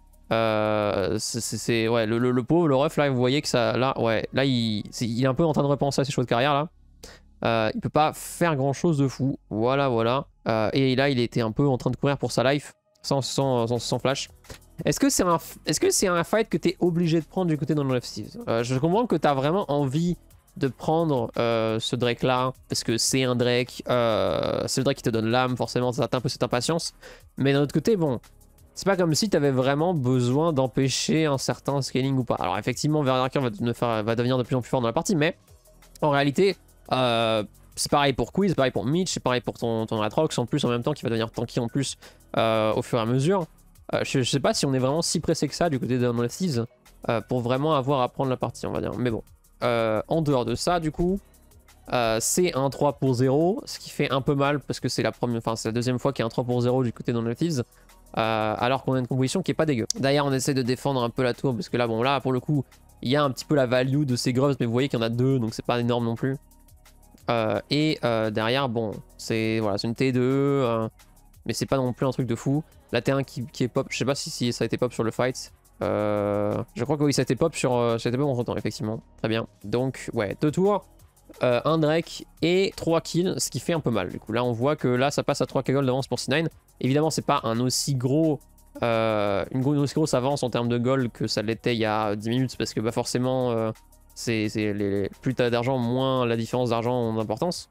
Euh, c'est ouais le, le, le pauvre le ref là vous voyez que ça là ouais là il, est, il est un peu en train de repenser à ses choix de carrière là. Euh, il peut pas faire grand chose de fou, voilà voilà. Euh, et là il était un peu en train de courir pour sa life sans, sans, sans, sans flash. Est-ce que c'est un est-ce que c'est un fight que t'es obligé de prendre du côté d'Undead Thieves? euh, Je comprends que t'as vraiment envie de prendre euh, ce Drake là parce que c'est un Drake, euh, c'est le Drake qui te donne l'âme, forcément ça atteint un peu cette impatience. Mais d'un autre côté bon, c'est pas comme si tu avais vraiment besoin d'empêcher un certain scaling ou pas. Alors effectivement, Berserker va, va devenir de plus en plus fort dans la partie, mais en réalité, euh, c'est pareil pour Quiz, c'est pareil pour Mitch, c'est pareil pour ton, ton Atrox en plus en même temps qui va devenir tanky en plus euh, au fur et à mesure. Euh, je, je sais pas si on est vraiment si pressé que ça du côté de Undead Thieves euh, pour vraiment avoir à prendre la partie, on va dire. Mais bon, euh, en dehors de ça, du coup, euh, c'est un trois pour zéro, ce qui fait un peu mal parce que c'est la première, enfin c'est la deuxième fois qu'il y a un trois pour zéro du côté d'Undead Thieves. Euh, alors qu'on a une composition qui est pas dégueu. D'ailleurs on essaie de défendre un peu la tour parce que là bon là pour le coup il y a un petit peu la value de ces grubs mais vous voyez qu'il y en a deux donc c'est pas énorme non plus. Euh, et euh, derrière bon c'est voilà, c'est une T deux. Euh, mais c'est pas non plus un truc de fou. La T un qui, qui est pop, je sais pas si, si ça a été pop sur le fight. Euh, je crois que oui, ça a été pop sur euh, ça a été pop en temps, effectivement. Très bien. Donc, ouais, deux tours, euh, un Drake et trois kills, ce qui fait un peu mal. Du coup, là, on voit que là, ça passe à trois K gold d'avance pour C neuf. Évidemment, c'est pas un aussi gros, euh, une, une aussi grosse avance en termes de gold que ça l'était il y a dix minutes, parce que bah, forcément, euh, c'est les, les, plus t'as d'argent, moins la différence d'argent en importance.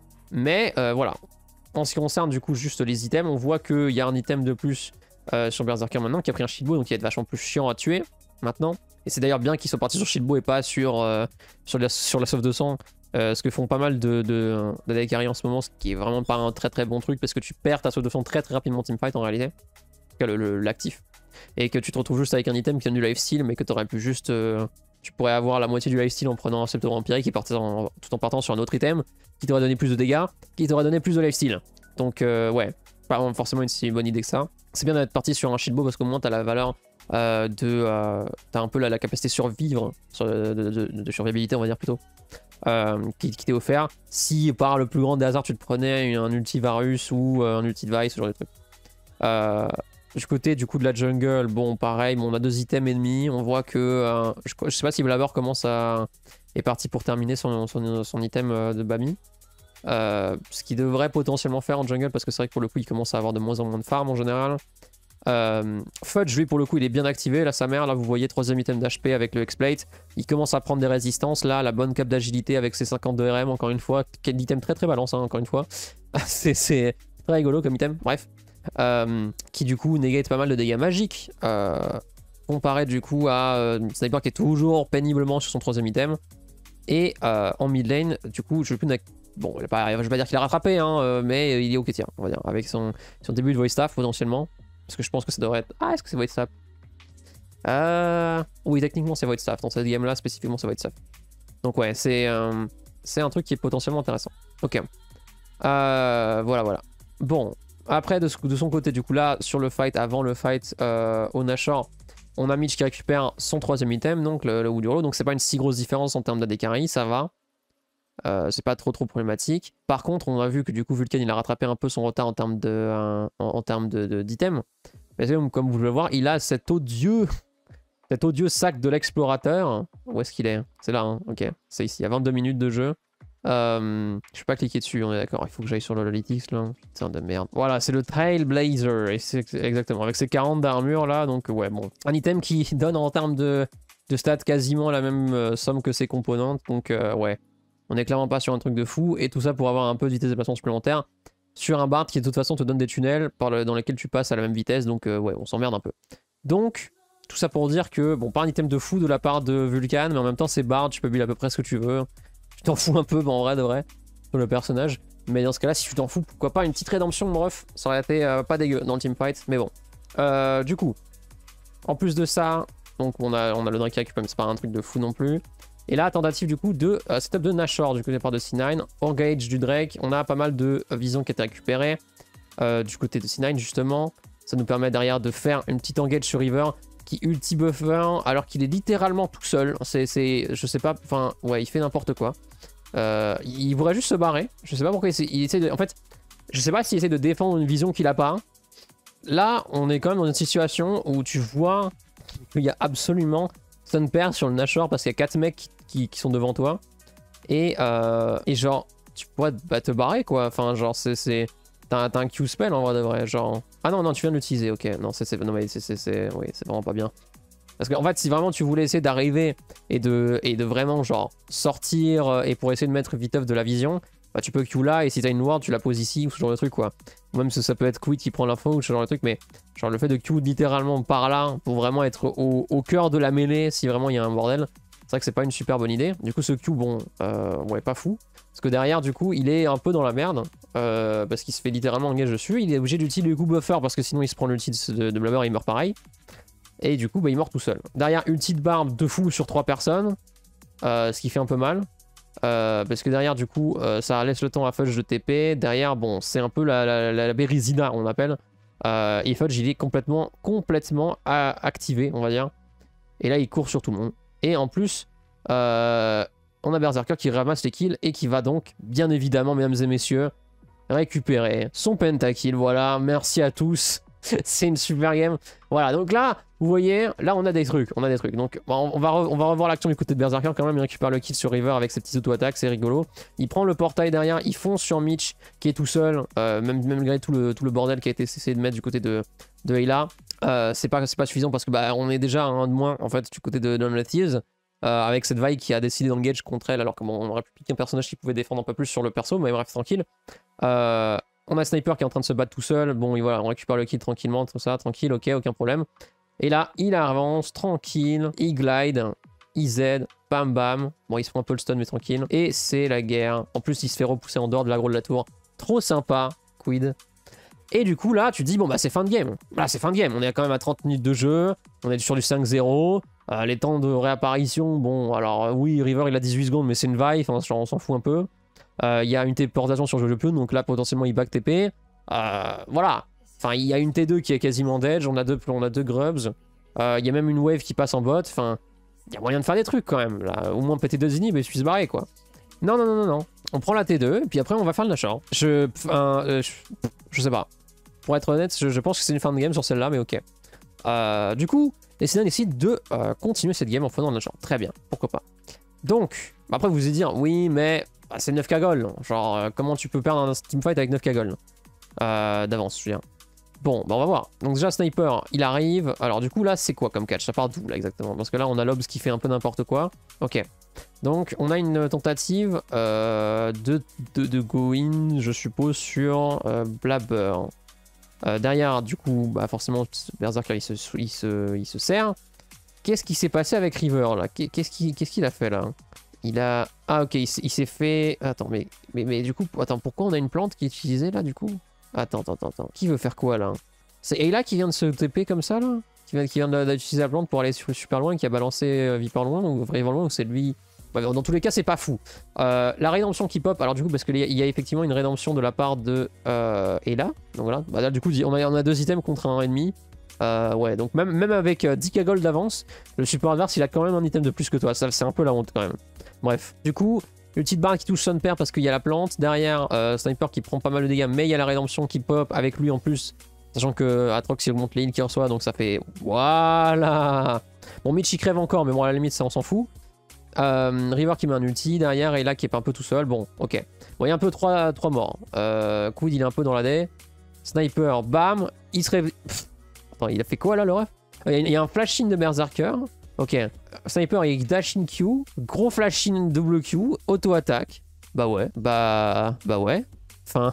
Mais euh, voilà. En ce qui concerne du coup juste les items, on voit qu'il y a un item de plus euh, sur Berserker maintenant qui a pris un Shieldbow, donc il va être vachement plus chiant à tuer maintenant. Et c'est d'ailleurs bien qu'ils soient partis sur Shieldbow et pas sur, euh, sur, la, sur la sauve de sang, euh, ce que font pas mal de, de, de Daikari en ce moment, ce qui est vraiment pas un très très bon truc parce que tu perds ta sauve de sang très très rapidement en teamfight en réalité, l'actif. Et que tu te retrouves juste avec un item qui donne du lifesteal, mais que tu aurais pu juste. Euh, tu pourrais avoir la moitié du lifesteal en prenant un sceptre empirique et partir en, tout en partant sur un autre item qui t'aurait donné plus de dégâts, qui t'aurait donné plus de lifesteal. Donc, euh, ouais, pas forcément une si bonne idée que ça. C'est bien d'être parti sur un Shieldbow parce qu'au moins t'as la valeur euh, de. Euh, t'as un peu la, la capacité survivre, sur, de, de, de, de survivabilité, on va dire plutôt, euh, qui, qui t'est offert. Si par le plus grand des hasards tu te prenais un ulti Varus ou euh, un ulti Device, ce genre de truc. Euh, Du côté du coup de la jungle, bon pareil, bon, on a deux items ennemis, on voit que, euh, je, je sais pas si Blabber commence à, est parti pour terminer son, son, son item euh, de Bami, euh, ce qu'il devrait potentiellement faire en jungle parce que c'est vrai que pour le coup il commence à avoir de moins en moins de farm en général. Euh, Fudge lui pour le coup il est bien activé, là sa mère, là vous voyez troisième item d'H P avec le X-Plate, il commence à prendre des résistances, là la bonne cap d'agilité avec ses cinquante-deux R M encore une fois, quel item très très balance hein, encore une fois, c'est très rigolo comme item, bref. Euh, qui du coup négate pas mal de dégâts magiques euh, comparé du coup à euh, Sniper qui est toujours péniblement sur son troisième item. Et euh, en mid lane du coup je vais plus bon je vais pas, je vais pas dire qu'il a rattrapé hein, mais il est ok tiens on va dire avec son, son début de voice staff potentiellement parce que je pense que ça devrait être ah est-ce que c'est voice staff euh... oui techniquement c'est voice staff dans cette game là spécifiquement c'est voice staff donc ouais c'est euh, c'est un truc qui est potentiellement intéressant. Ok euh, voilà voilà bon. Après, de, de son côté, du coup, là, sur le fight, avant le fight euh, au Nashor, on a Mitch qui récupère son troisième item, donc le, le Wooduro. Donc, c'est pas une si grosse différence en termes d'A D carry, ça va. Euh, c'est pas trop trop problématique. Par contre, on a vu que du coup, Vulcan, il a rattrapé un peu son retard en termes de, euh, en, en termes de, de, d'items. Mais comme vous pouvez le voir, il a cet odieux, cet odieux sac de l'explorateur. Où est-ce qu'il est? C'est là, hein. Ok, c'est ici. Il y a vingt-deux minutes de jeu. Euh, je peux pas cliquer dessus, on est d'accord. Il faut que j'aille sur le Lolitix là. Putain de merde. Voilà, c'est le Trailblazer. Et c'est exactement avec ses quarante d'armure là. Donc, ouais, bon. Un item qui donne en termes de, de stats quasiment la même euh, somme que ses composantes. Donc, euh, ouais. On est clairement pas sur un truc de fou. Et tout ça pour avoir un peu de vitesse de déplacement supplémentaire sur un bard qui de toute façon te donne des tunnels par le, dans lesquels tu passes à la même vitesse. Donc, euh, ouais, on s'emmerde un peu. Donc, tout ça pour dire que, bon, pas un item de fou de la part de Vulcan, mais en même temps, c'est bard, tu peux build à peu près ce que tu veux. Tu t'en fous un peu, bah en vrai de vrai, sur le personnage. Mais dans ce cas-là, si tu t'en fous, pourquoi pas une petite rédemption, mon ref. Ça aurait été euh, pas dégueu dans le teamfight, mais bon. Euh, du coup, en plus de ça, donc on a, on a le Drake qui récupère, mais c'est pas un truc de fou non plus. Et là, tentative du coup de euh, setup de Nashor, du côté part de C neuf. Engage du Drake, on a pas mal de euh, visions qui a été récupérées euh, du côté de C neuf, justement. Ça nous permet derrière de faire une petite engage sur River qui ulti buffer alors qu'il est littéralement tout seul. C'est, je sais pas, enfin, ouais, il fait n'importe quoi. Euh, il voudrait juste se barrer. Je sais pas pourquoi il essaie, il essaie de... En fait, je sais pas s'il essaie de défendre une vision qu'il a pas. Là, on est quand même dans une situation où tu vois qu'il y a absolument stun pair sur le Nashor parce qu'il y a quatre mecs qui, qui, qui sont devant toi. Et, euh, et genre, tu pourrais bah, te barrer quoi. Enfin, genre, c'est... T'as un Q-spell en vrai de vrai, genre... Ah non, non, tu viens de l'utiliser, ok. Non, c'est non, mais c'est oui, vraiment pas bien. Parce qu'en fait, si vraiment tu voulais essayer d'arriver et de, et de vraiment, genre, sortir et pour essayer de mettre viteuf de la vision, bah tu peux Q là, et si t'as une ward, tu la poses ici, ou ce genre de truc, quoi. Ou même ça peut être Quid qui prend l'info, ou ce genre de truc, mais genre le fait de Q littéralement par là, pour vraiment être au, au cœur de la mêlée, si vraiment il y a un bordel, c'est vrai que c'est pas une super bonne idée. Du coup, ce Q, bon, euh, ouais, pas fou. Parce que derrière, du coup, il est un peu dans la merde. Euh, parce qu'il se fait littéralement engage dessus. Il est obligé d'utiliser le coup buffer parce que sinon il se prend l'ulti de, de Blabber et il meurt pareil. Et du coup, bah, il meurt tout seul. Derrière, ulti de barbe de fou sur trois personnes. Euh, ce qui fait un peu mal. Euh, parce que derrière, du coup, euh, ça laisse le temps à Fudge de T P. Derrière, bon, c'est un peu la, la, la, la Bérésina, on appelle. Euh, et Fudge, il est complètement, complètement activé, on va dire. Et là, il court sur tout le monde. Et en plus, euh, on a Berserker qui ramasse les kills et qui va donc, bien évidemment, mesdames et messieurs, récupérer son pentakill. Voilà, merci à tous. C'est une super game. Voilà, donc là, vous voyez, là on a des trucs, on a des trucs. Donc on, on va, re, on va revoir l'action du côté de Berserker quand même. Il récupère le kill sur River avec ses petits auto-attaques, c'est rigolo. Il prend le portail derrière, il fonce sur Mitch qui est tout seul, euh, même, même malgré tout le, tout le bordel qui a été essayé de mettre du côté de, de Ayla. Euh, c'est pas, pas suffisant parce que bah, on est déjà un de moins en fait du côté de Undead Thieves. Euh, avec cette vague qui a décidé d'engage contre elle alors qu'on aurait pu piquer un personnage qui pouvait défendre un peu plus sur le perso, mais bref, tranquille. Euh, on a Sniper qui est en train de se battre tout seul, bon et voilà, on récupère le kill tranquillement, tout ça, tranquille, ok, aucun problème. Et là, il avance, tranquille, il glide, il Z, bam bam, bon il se prend un peu le stun mais tranquille, et c'est la guerre. En plus il se fait repousser en dehors de l'aggro de la tour, trop sympa, Quid. Et du coup là, tu te dis, bon bah c'est fin de game, là c'est fin de game, on est quand même à trente minutes de jeu, on est sur du cinq zéro. Euh, les temps de réapparition, bon, alors oui, River il a dix-huit secondes, mais c'est une vibe, enfin, on s'en fout un peu. Il euh, y a une téléportation sur Jojo Pion, donc là potentiellement il back T P. Euh, voilà, enfin il y a une T deux qui est quasiment dead, on a deux, on a deux grubs. Il euh, y a même une wave qui passe en bot, enfin, il y a moyen de faire des trucs quand même. Là, au moins péter deux inhibs et puis se barrer quoi. Non, non, non, non, non. On prend la T deux, et puis après on va faire le Nashor. Je, euh, je, je sais pas. Pour être honnête, je, je pense que c'est une fin de game sur celle-là, mais ok. Euh, du coup, les C nine décident de euh, continuer cette game en faisant le Nashor. Très bien, pourquoi pas. Donc, après vous allez dire, oui, mais bah, c'est neuf K gold. Genre, euh, comment tu peux perdre un teamfight avec neuf K gold euh, d'avance, je veux dire. Bon, bah on va voir. Donc déjà, Sniper, il arrive. Alors du coup, là, c'est quoi comme catch? Ça part d'où, là, exactement? Parce que là, on a Lobs qui fait un peu n'importe quoi. Ok. Donc, on a une tentative euh, de, de, de go in, je suppose, sur euh, Blabber. Euh, derrière, du coup, bah forcément, Berserker, il se, il se, il se sert. Qu'est-ce qui s'est passé avec River, là? Qu'est-ce qu'il qu'est-ce qu'il a fait, là? Il a... Ah, ok, il s'est fait... Attends, mais, mais, mais du coup, attends, pourquoi on a une plante qui est utilisée, là, du coup? Attends, attends, attends. Qui veut faire quoi, là? C'est Ayla qui vient de se T P comme ça, là? Qui vient, qui vient d'utiliser la plante pour aller super loin, qui a balancé Viper loin, ou River loin, ou c'est lui? Bah, dans tous les cas, c'est pas fou. Euh, la rédemption qui pop, alors du coup, parce qu'il y, y a effectivement une rédemption de la part de euh, Ayla. Donc voilà, bah, là, du coup, on a, on a deux items contre un ennemi. Euh, ouais, donc même, même avec euh, dix K gold d'avance, le support adverse, il a quand même un item de plus que toi. Ça, c'est un peu la honte quand même. Bref, du coup, une petite barre qui touche son père parce qu'il y a la plante. Derrière, euh, Sniper qui prend pas mal de dégâts, mais il y a la rédemption qui pop avec lui en plus. Sachant que Atrox il augmente les heals qu'il reçoit, donc ça fait... Voilà. Bon, Mitch il crève encore, mais bon, à la limite, ça on s'en fout. Euh, River qui met un ulti derrière et là qui est un peu tout seul. Bon, ok. Bon, il y a un peu trois morts. Euh, Quid, il est un peu dans la dé. Sniper, bam. Il se réveille. Attends, il a fait quoi là, le ref? Il y a un flash in de Berserker. Ok. Sniper, il dash in Q. Gros flash in double Q. Auto-attaque. Bah ouais. Bah. Bah ouais. Enfin.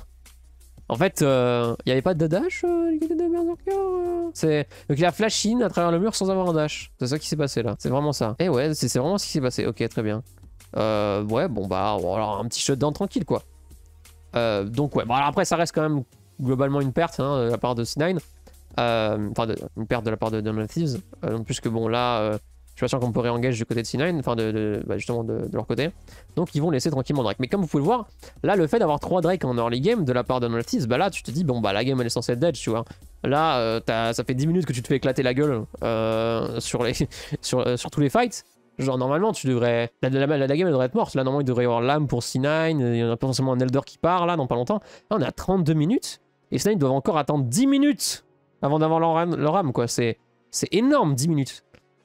En fait, il euh, n'y avait pas de dash euh, du côté de Berserker euh... C'est... Donc il a flash in à travers le mur sans avoir un dash. C'est ça qui s'est passé là. C'est vraiment ça. Et ouais, c'est vraiment ce qui s'est passé. Ok, très bien. Euh, ouais, bon bah, bon, alors un petit shutdown tranquille quoi. Euh, donc ouais, bon alors après ça reste quand même globalement une perte hein, de la part de C neuf. Euh, enfin, de, une perte de la part de Undead Thieves. Euh, puisque bon là... Euh, je suis pas sûr qu'on peut réengager du côté de C neuf, enfin de, de, bah justement de, de leur côté. Donc ils vont laisser tranquillement Drake. Mais comme vous pouvez le voir, là le fait d'avoir trois Drake en early game de la part d'Undead Thieves, bah là tu te dis bon bah la game elle est censée être dead, tu vois. Là euh, ça fait dix minutes que tu te fais éclater la gueule euh, sur, les, sur, euh, sur tous les fights. Genre normalement tu devrais... La, la, la, la game elle devrait être morte. Là normalement il devrait y avoir l'âme pour C neuf, il y en a potentiellement un Elder qui part là dans pas longtemps. Là on est à trente-deux minutes et C neuf doivent encore attendre dix minutes avant d'avoir leur âme, leur âme quoi. C'est énorme dix minutes.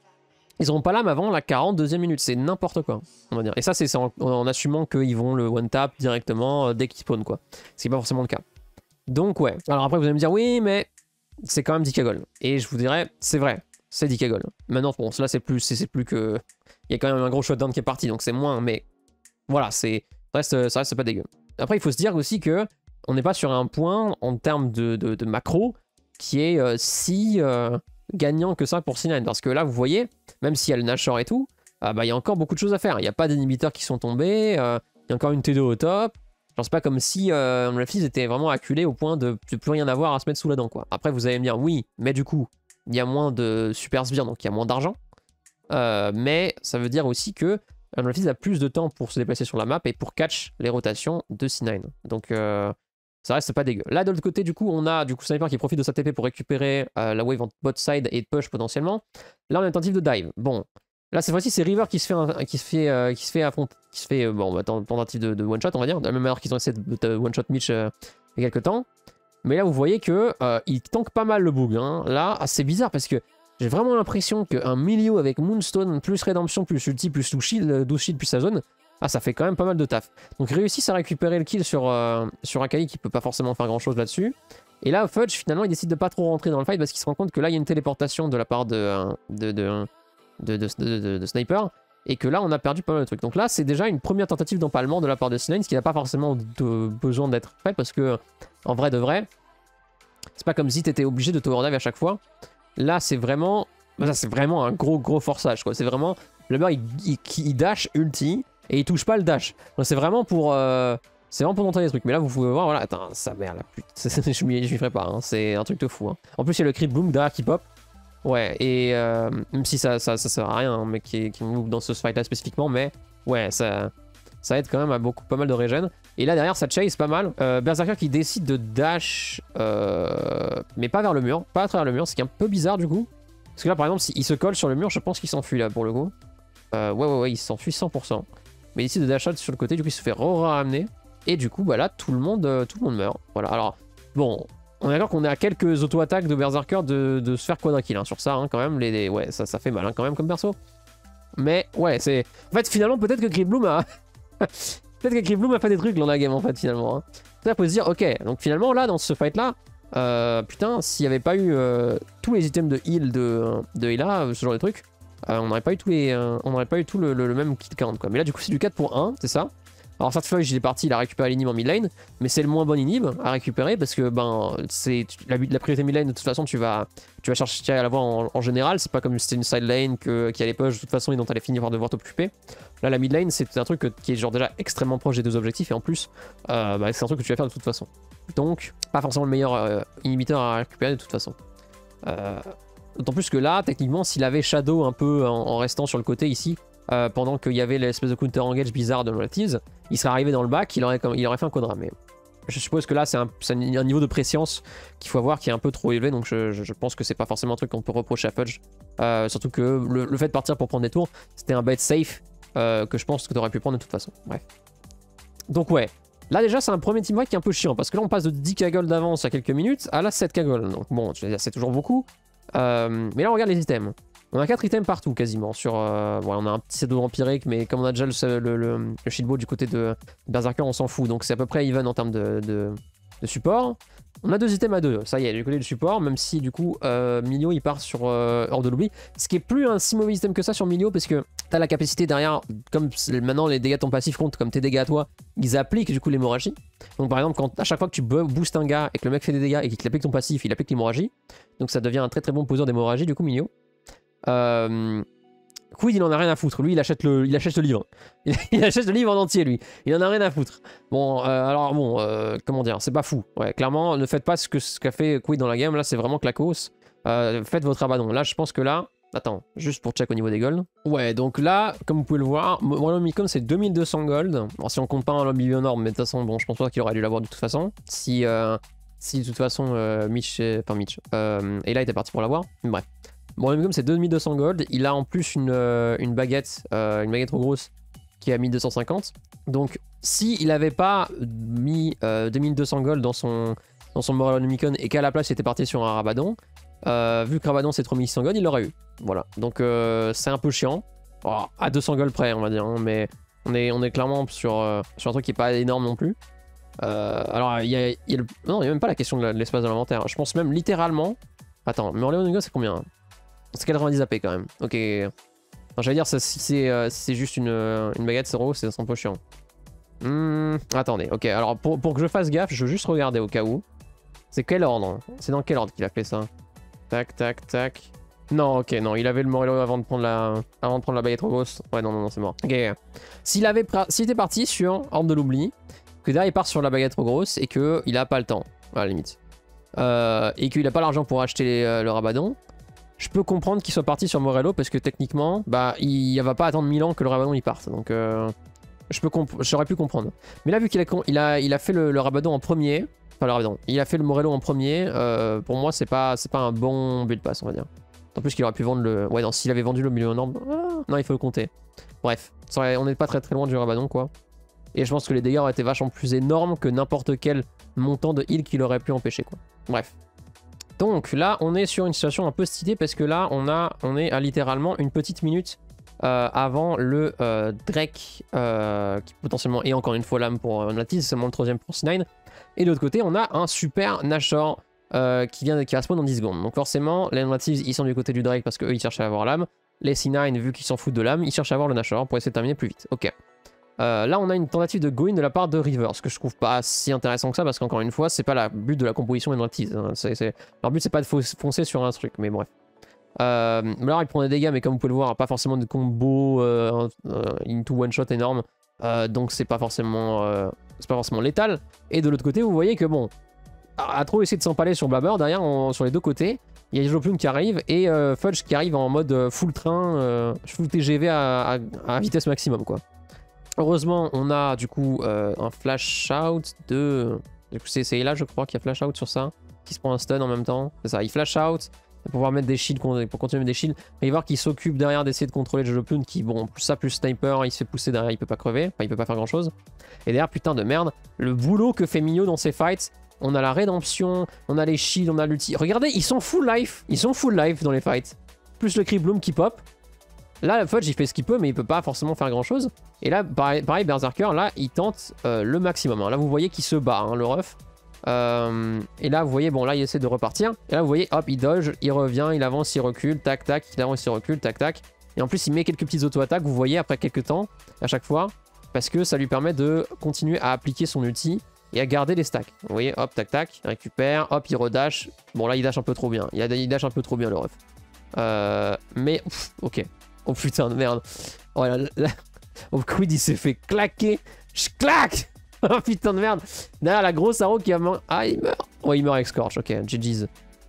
Ils n'auront pas l'âme avant la quarante-deuxième minute, c'est n'importe quoi, on va dire. Et ça, c'est en, en assumant qu'ils vont le one-tap directement euh, dès qu'ils spawnent, quoi. Ce qui n'est pas forcément le cas. Donc, ouais. Alors après, vous allez me dire, oui, mais c'est quand même dix K gold. Et je vous dirais, c'est vrai, c'est dix K gold. Maintenant, bon, cela, c'est plus, c'est plus que... Il y a quand même un gros shutdown qui est parti, donc c'est moins, mais voilà, c'est... Ça reste, ça reste pas dégueu. Après, il faut se dire aussi que on n'est pas sur un point, en termes de, de, de macro, qui est euh, si... Euh, gagnant que ça pour C neuf, parce que là vous voyez, même s'il y a le Nashor et tout, euh, bah, il y a encore beaucoup de choses à faire. Il n'y a pas d'inhibiteurs qui sont tombés, euh, il y a encore une T deux au top. Genre c'est pas comme si euh, la fille était vraiment acculée au point de, de plus rien avoir à se mettre sous la dent quoi. Après vous allez me dire oui, mais du coup il y a moins de super sbires, donc il y a moins d'argent, euh, mais ça veut dire aussi que la fille a plus de temps pour se déplacer sur la map et pour catch les rotations de C neuf. Donc euh, ça reste pas dégueu. Là de l'autre côté du coup on a du coup Sniper qui profite de sa T P pour récupérer euh, la wave en bot side et de push potentiellement. Là on a une tentative de dive. Bon, là cette fois-ci c'est River qui se fait un, qui se fait euh, qui se fait affronter, qui se fait euh, bon bah, tentative de, de one shot on va dire. De la même manière qu'ils ont essayé de, de one shot Mitch euh, il y a quelques temps. Mais là, vous voyez que euh, il tank pas mal le bug. Hein. Là, c'est bizarre parce que j'ai vraiment l'impression qu'un Milio avec Moonstone, plus Rédemption, plus Ulti, plus douze shield, douze shield plus sa zone, ah, ça fait quand même pas mal de taf. Donc, ils réussissent à récupérer le kill sur, euh, sur Akai qui peut pas forcément faire grand chose là-dessus. Et là, Fudge, finalement, il décide de pas trop rentrer dans le fight parce qu'il se rend compte que là, il y a une téléportation de la part de, de, de, de, de, de, de, de Sniper. Et que là, on a perdu pas mal de trucs. Donc là, c'est déjà une première tentative d'empalement de la part de C nine, ce qui n'a pas forcément de besoin d'être fait parce que, en vrai de vrai, c'est pas comme si t'étais obligé de tower dive à chaque fois. Là, c'est vraiment, ça c'est vraiment un gros gros forçage quoi. C'est vraiment le beurre, il, il, il dash ulti et il touche pas le dash. C'est vraiment pour, euh, c'est vraiment pour montrer les trucs. Mais là, vous pouvez voir, voilà, attends, ça merde là, putain, je m'y ferai pas. Hein. C'est un truc de fou. Hein. En plus, il y a le creep bloom derrière qui pop. Ouais, et euh, même si ça, ça, ça sert à rien, hein, mais qui, qui move dans ce fight là spécifiquement, mais ouais, ça, ça aide quand même à beaucoup, pas mal de régène. Et là derrière, ça chase pas mal. Euh, Berserker qui décide de dash, euh, mais pas vers le mur, pas à travers le mur, ce qui est un peu bizarre du coup. Parce que là, par exemple, s'il se colle sur le mur, je pense qu'il s'enfuit là pour le coup. Euh, ouais, ouais, ouais, il s'enfuit cent pour cent. Mais il décide de dash out sur le côté, du coup, il se fait re-ramener. Et du coup, bah là, tout le monde, euh, tout le monde meurt. Voilà, alors, bon. On est d'accord qu'on est à quelques auto-attaques de Berserker de, de se faire quadra-kill hein, sur ça, hein, quand même. Les, les, ouais, ça, ça fait mal hein, quand même comme perso. Mais ouais, c'est. En fait, finalement, peut-être que Creepbloom a. peut-être que Creepbloom a fait des trucs dans la game, en fait, finalement. Hein. Ça peut se dire, ok, donc finalement, là, dans ce fight-là, euh, putain, s'il n'y avait pas eu euh, tous les items de heal de, de Hela, ce genre de trucs, euh, on n'aurait pas eu tous les. Euh, on n'aurait pas eu tout le, le, le même kill count, quoi. Mais là, du coup, c'est du quatre pour un, c'est ça. Alors Certified, il est parti, il a récupéré l'inhib en mid lane, mais c'est le moins bon inhib à récupérer parce que ben c'est la, la priorité mid lane de toute façon tu vas tu vas chercher à l'avoir en, en général, c'est pas comme si c'était une side lane que, qui a les poches de toute façon et dont t'allais finir par devoir t'occuper. Là la mid lane c'est un truc que, qui est genre déjà extrêmement proche des deux objectifs et en plus euh, bah, c'est un truc que tu vas faire de toute façon. Donc pas forcément le meilleur euh, inhibiteur à récupérer de toute façon. Euh, D'autant plus que là techniquement s'il avait Shadow un peu en, en restant sur le côté ici, Euh, pendant qu'il y avait l'espèce de counter engage bizarre de Relatives, il serait arrivé dans le bac, il aurait, il aurait fait un quadra. Mais je suppose que là, c'est un, un niveau de préscience qu'il faut avoir qui est un peu trop élevé, donc je, je, je pense que c'est pas forcément un truc qu'on peut reprocher à Fudge. Euh, surtout que le, le fait de partir pour prendre des tours, c'était un bet safe euh, que je pense que tu aurais pu prendre de toute façon. Bref. Donc ouais. Là déjà c'est un premier teamfight qui est un peu chiant parce que là on passe de dix K gold d'avance à quelques minutes à là sept K gold. Donc bon, je veux dire c'est toujours beaucoup. Euh, mais là on regarde les items. On a quatre items partout quasiment. Sur, euh, ouais, on a un petit Shadow Vampirique, mais comme on a déjà le, le, le, le Shield Ball du côté de Berserker, on s'en fout. Donc c'est à peu près even en termes de, de, de support. On a deux items à deux. Ça y est, du côté du support, même si du coup euh, Milio il part sur euh, hors de l'oubli. Ce qui est plus un si mauvais item que ça sur Milio parce que t'as la capacité derrière, comme maintenant les dégâts de ton passif comptent comme tes dégâts à toi, ils appliquent du coup l'hémorragie. Donc par exemple, quand à chaque fois que tu boostes un gars et que le mec fait des dégâts et qu'il applique ton passif, il applique l'hémorragie. Donc ça devient un très très bon poseur d'hémorragie du coup Milio. Euh... Quid il en a rien à foutre, lui il achète le, il achète le livre, il, il achète le livre en entier lui, il en a rien à foutre. Bon, euh, alors bon, euh, comment dire, c'est pas fou, ouais, clairement ne faites pas ce qu'a ce qu'a fait Quid dans la game, là c'est vraiment claquos, euh, faites votre abaddon, là je pense que là, attends, juste pour check au niveau des golds. Ouais, donc là, comme vous pouvez le voir, Morello Micom c'est deux mille deux cents gold, alors si on compte pas un lobby énorme, mais de toute façon, bon je pense pas qu'il aurait dû l'avoir de toute façon, si, euh, si de toute façon euh, Mitch, enfin Mitch, euh, et là il était parti pour l'avoir, bref. Bon, comme c'est deux mille deux cents gold, il a en plus une, euh, une baguette, euh, une baguette trop grosse qui est à mille deux cent cinquante. Donc, si il avait pas mis euh, deux mille deux cents gold dans son, dans son Morellonomicon et qu'à la place il était parti sur un Rabadon, euh, vu que Rabadon c'est trois mille six cents gold, il l'aurait eu. Voilà. Donc, euh, c'est un peu chiant. Oh, à deux cents gold près, on va dire. Hein, mais on est, on est clairement sur, euh, sur un truc qui est pas énorme non plus. Euh, alors, il y a, y a le... non, il n'y a même pas la question de l'espace de l'inventaire. Je pense même littéralement. Attends, Morellonomicon c'est combien hein? C'est quatre-vingt-dix A P quand même. Ok. J'allais dire, ça, si c'est euh, si juste une, une baguette zéro, c'est un peu chiant. Hmm, attendez, ok. Alors pour, pour que je fasse gaffe, je veux juste regarder au cas où. C'est quel ordre? C'est dans quel ordre qu'il a fait ça? Tac, tac, tac. Non, ok, non, il avait le Morello avant de prendre la, avant de prendre la baguette trop grosse. Ouais, non, non, non, c'est mort. Ok. S'il avait, s'il était parti sur ordre de l'oubli, que derrière il part sur la baguette trop grosse et que il a pas le temps, à la limite, euh, et qu'il a pas l'argent pour acheter les, euh, le Rabadon. Je peux comprendre qu'il soit parti sur Morello parce que techniquement, bah, il ne va pas attendre mille ans que le Rabadon il parte. Donc, euh, je peux j'aurais pu comprendre. Mais là, vu qu'il a, il a, il a fait le, le Rabadon en premier, enfin le Rabadon, il a fait le Morello en premier, euh, pour moi, c'est pas, c'est pas un bon build pass, on va dire. En plus qu'il aurait pu vendre le... Ouais, non, s'il avait vendu le milieu énorme... Ah, non, il faut le compter. Bref, ça aurait... on n'est pas très très loin du Rabadon, quoi. Et je pense que les dégâts auraient été vachement plus énormes que n'importe quel montant de heal qu'il aurait pu empêcher, quoi. Bref. Donc là, on est sur une situation un peu stylée parce que là, on, a, on est à littéralement une petite minute euh, avant le euh, Drake, euh, qui potentiellement est encore une fois l'âme pour euh, Natiz, c'est seulement le troisième pour C neuf. Et de l'autre côté, on a un super Nashor euh, qui vient qui va spawn dans dix secondes. Donc forcément, les Natives, ils sont du côté du Drake parce qu'eux, ils cherchent à avoir l'âme. Les C neuf, vu qu'ils s'en foutent de l'âme, ils cherchent à avoir le Nashor pour essayer de terminer plus vite. Ok. Euh, là, on a une tentative de go-in de la part de River, ce que je trouve pas si intéressant que ça, parce qu'encore une fois, c'est pas le but de la composition des Natives. Hein. Leur but, c'est pas de foncer sur un truc, mais bref. Euh, là, il prend des dégâts, mais comme vous pouvez le voir, pas forcément de combo euh, euh, into one-shot énorme, euh, donc c'est pas forcément, euh, c'est pas forcément létal. Et de l'autre côté, vous voyez que bon, à, à trop essayer de s'empaler sur Blabber, derrière, on, sur les deux côtés, il y a Joplume qui arrive et euh, Fudge qui arrive en mode full train, euh, full T G V à, à, à vitesse maximum, quoi. Heureusement, on a du coup euh, un flash out de. Du coup, c'est là, je crois, qu'il y a flash out sur ça, qui se prend un stun en même temps. C'est ça, il flash out pour pouvoir mettre des shields, pour continuer à mettre des shields. Il va y voir qu'il s'occupe derrière d'essayer de contrôler Jojo Plune, qui, bon, plus ça, plus sniper, il se fait pousser derrière, il peut pas crever, enfin, il peut pas faire grand chose. Et derrière, putain de merde, le boulot que fait Mio dans ses fights. On a la rédemption, on a les shields, on a l'ulti. Regardez, ils sont full life, ils sont full life dans les fights. Plus le Creep Bloom qui pop. Là, Fudge, il fait ce qu'il peut, mais il peut pas forcément faire grand chose. Et là, pareil, pareil Berserker, là, il tente euh, le maximum. Hein. Là, vous voyez qu'il se bat, hein, le ref. Euh, et là, vous voyez, bon, là, il essaie de repartir. Et là, vous voyez, hop, il dodge, il revient, il avance, il recule, tac, tac, il avance, il recule, tac, tac. Et en plus, il met quelques petites auto-attaques, vous voyez, après quelques temps, à chaque fois. Parce que ça lui permet de continuer à appliquer son ulti et à garder les stacks. Vous voyez, hop, tac, tac, il récupère, hop, il redash. Bon, là, il dash un peu trop bien. Il, a, il dash un peu trop bien, le ref. Euh, mais, pff, ok. Oh putain de merde. Oh là là. Oh, Quid il s'est fait claquer. Je claque. Oh putain de merde. Derrière la grosse arrow qui a mort. Ah il meurt. Ouais il meurt avec Scorch. Ok G G's.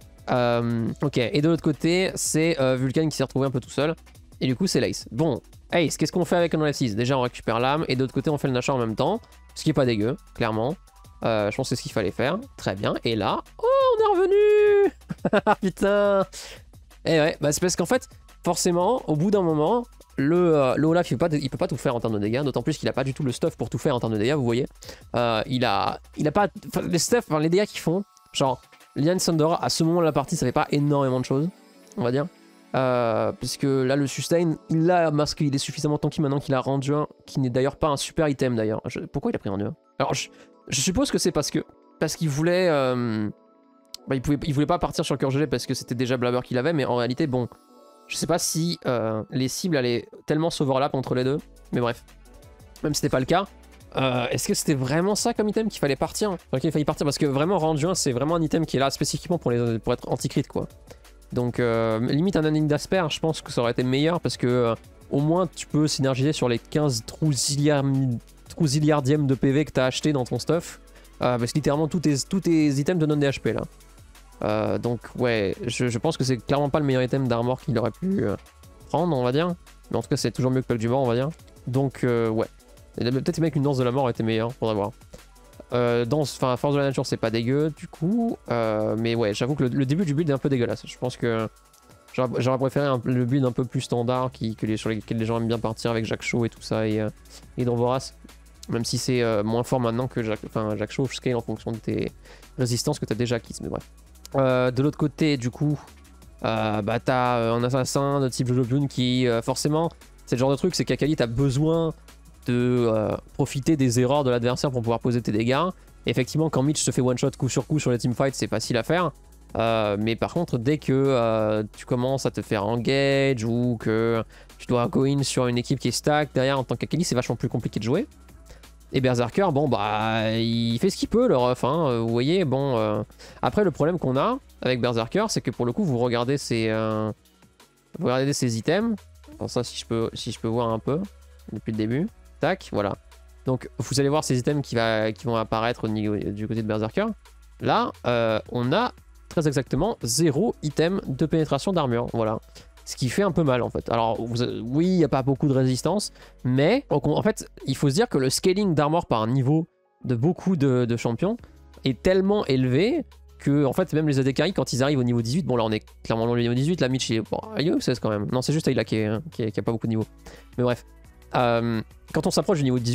Euh, ok et de l'autre côté c'est euh, Vulcan qui s'est retrouvé un peu tout seul. Et du coup c'est l'Ace. Bon Ace qu'est-ce qu'on fait avec un F six? Déjà on récupère l'âme et de l'autre côté on fait le Nashor en même temps. Ce qui est pas dégueu clairement. Euh, je pense que c'est ce qu'il fallait faire. Très bien. Et là. Oh on est revenu. Putain. Et ouais bah c'est parce qu'en fait forcément, au bout d'un moment, le, euh, le Olaf, il peut, pas, il peut pas tout faire en termes de dégâts, d'autant plus qu'il a pas du tout le stuff pour tout faire en termes de dégâts, vous voyez. Euh, il, a, il a pas... Les stuff, enfin, les dégâts qu'ils font, genre, Lian Thunder, à ce moment de la partie, ça fait pas énormément de choses, on va dire. Euh, puisque là, le sustain, il l'a masqué, il est suffisamment tanky maintenant qu'il a rendu un, qui n'est d'ailleurs pas un super item, d'ailleurs. Pourquoi il a pris rendu un? Alors, je, je suppose que c'est parce que... Parce qu'il voulait... Euh, bah, il, pouvait, il voulait pas partir sur le cœur gelé parce que c'était déjà Blabber qu'il avait, mais en réalité, bon... Je sais pas si euh, les cibles allaient tellement s'overlap entre les deux, mais bref. Même si c'était pas le cas, euh, est-ce que c'était vraiment ça comme item qu'il fallait partir? Enfin, qu'il fallait partir parce que vraiment rendu un, c'est vraiment un item qui est là spécifiquement pour, les, pour être anti-crit quoi. Donc euh, limite un Unending d'Asper, je pense que ça aurait été meilleur parce que euh, au moins tu peux synergiser sur les quinze trousiliardièmes de P V que t'as acheté dans ton stuff. Euh, parce que littéralement tous tes, tous tes items te donnent des H P là. Euh, donc ouais, je, je pense que c'est clairement pas le meilleur item d'armor qu'il aurait pu euh, prendre, on va dire. Mais en tout cas, c'est toujours mieux que le du mort, on va dire. Donc euh, ouais. Peut-être même qu'une danse de la mort aurait été meilleure, faudra voir. Euh, danse, enfin, force de la nature, c'est pas dégueu du coup. Euh, mais ouais, j'avoue que le, le début du build est un peu dégueulasse. Je pense que j'aurais préféré un, le build un peu plus standard qui, que les, sur lesquels les gens aiment bien partir avec Jacques Chaud et tout ça et, euh, et Vorace. Même si c'est euh, moins fort maintenant que Jacques, enfin, Jacques Chaud scale en fonction de tes résistances que t'as déjà acquises, mais bref. Euh, de l'autre côté, du coup, euh, bah, t'as euh, un assassin de type Jojo Plune qui, euh, forcément, c'est le genre de truc, c'est qu'Akali, t'as besoin de euh, profiter des erreurs de l'adversaire pour pouvoir poser tes dégâts. Et effectivement, quand Mitch se fait one-shot coup sur coup sur les teamfights, c'est facile à faire. Euh, mais par contre, dès que euh, tu commences à te faire engage ou que tu dois go in sur une équipe qui est stack, derrière, en tant qu'Akali, c'est vachement plus compliqué de jouer. Et Berserker, bon bah il fait ce qu'il peut le ref, hein, vous voyez, bon... Euh... Après le problème qu'on a avec Berserker, c'est que pour le coup vous regardez ces... Euh... Vous regardez ces items, alors ça si je peux, si je peux voir un peu, depuis le début, tac, voilà. Donc vous allez voir ces items qui, va, qui vont apparaître au niveau, du côté de Berserker. Là, euh, on a très exactement zéro item de pénétration d'armure, voilà. Ce qui fait un peu mal en fait. Alors vous, oui, il n'y a pas beaucoup de résistance, mais en fait, il faut se dire que le scaling d'armor par niveau de beaucoup de, de champions est tellement élevé que en fait, même les A D Carry, quand ils arrivent au niveau dix-huit, bon là on est clairement dans le niveau dix-huit, la Mitch il est... Bon, il est seize quand même. Non, c'est juste Ayla qui, est, qui, est, qui a pas beaucoup de niveau. Mais bref, euh, quand on s'approche du niveau dix-huit,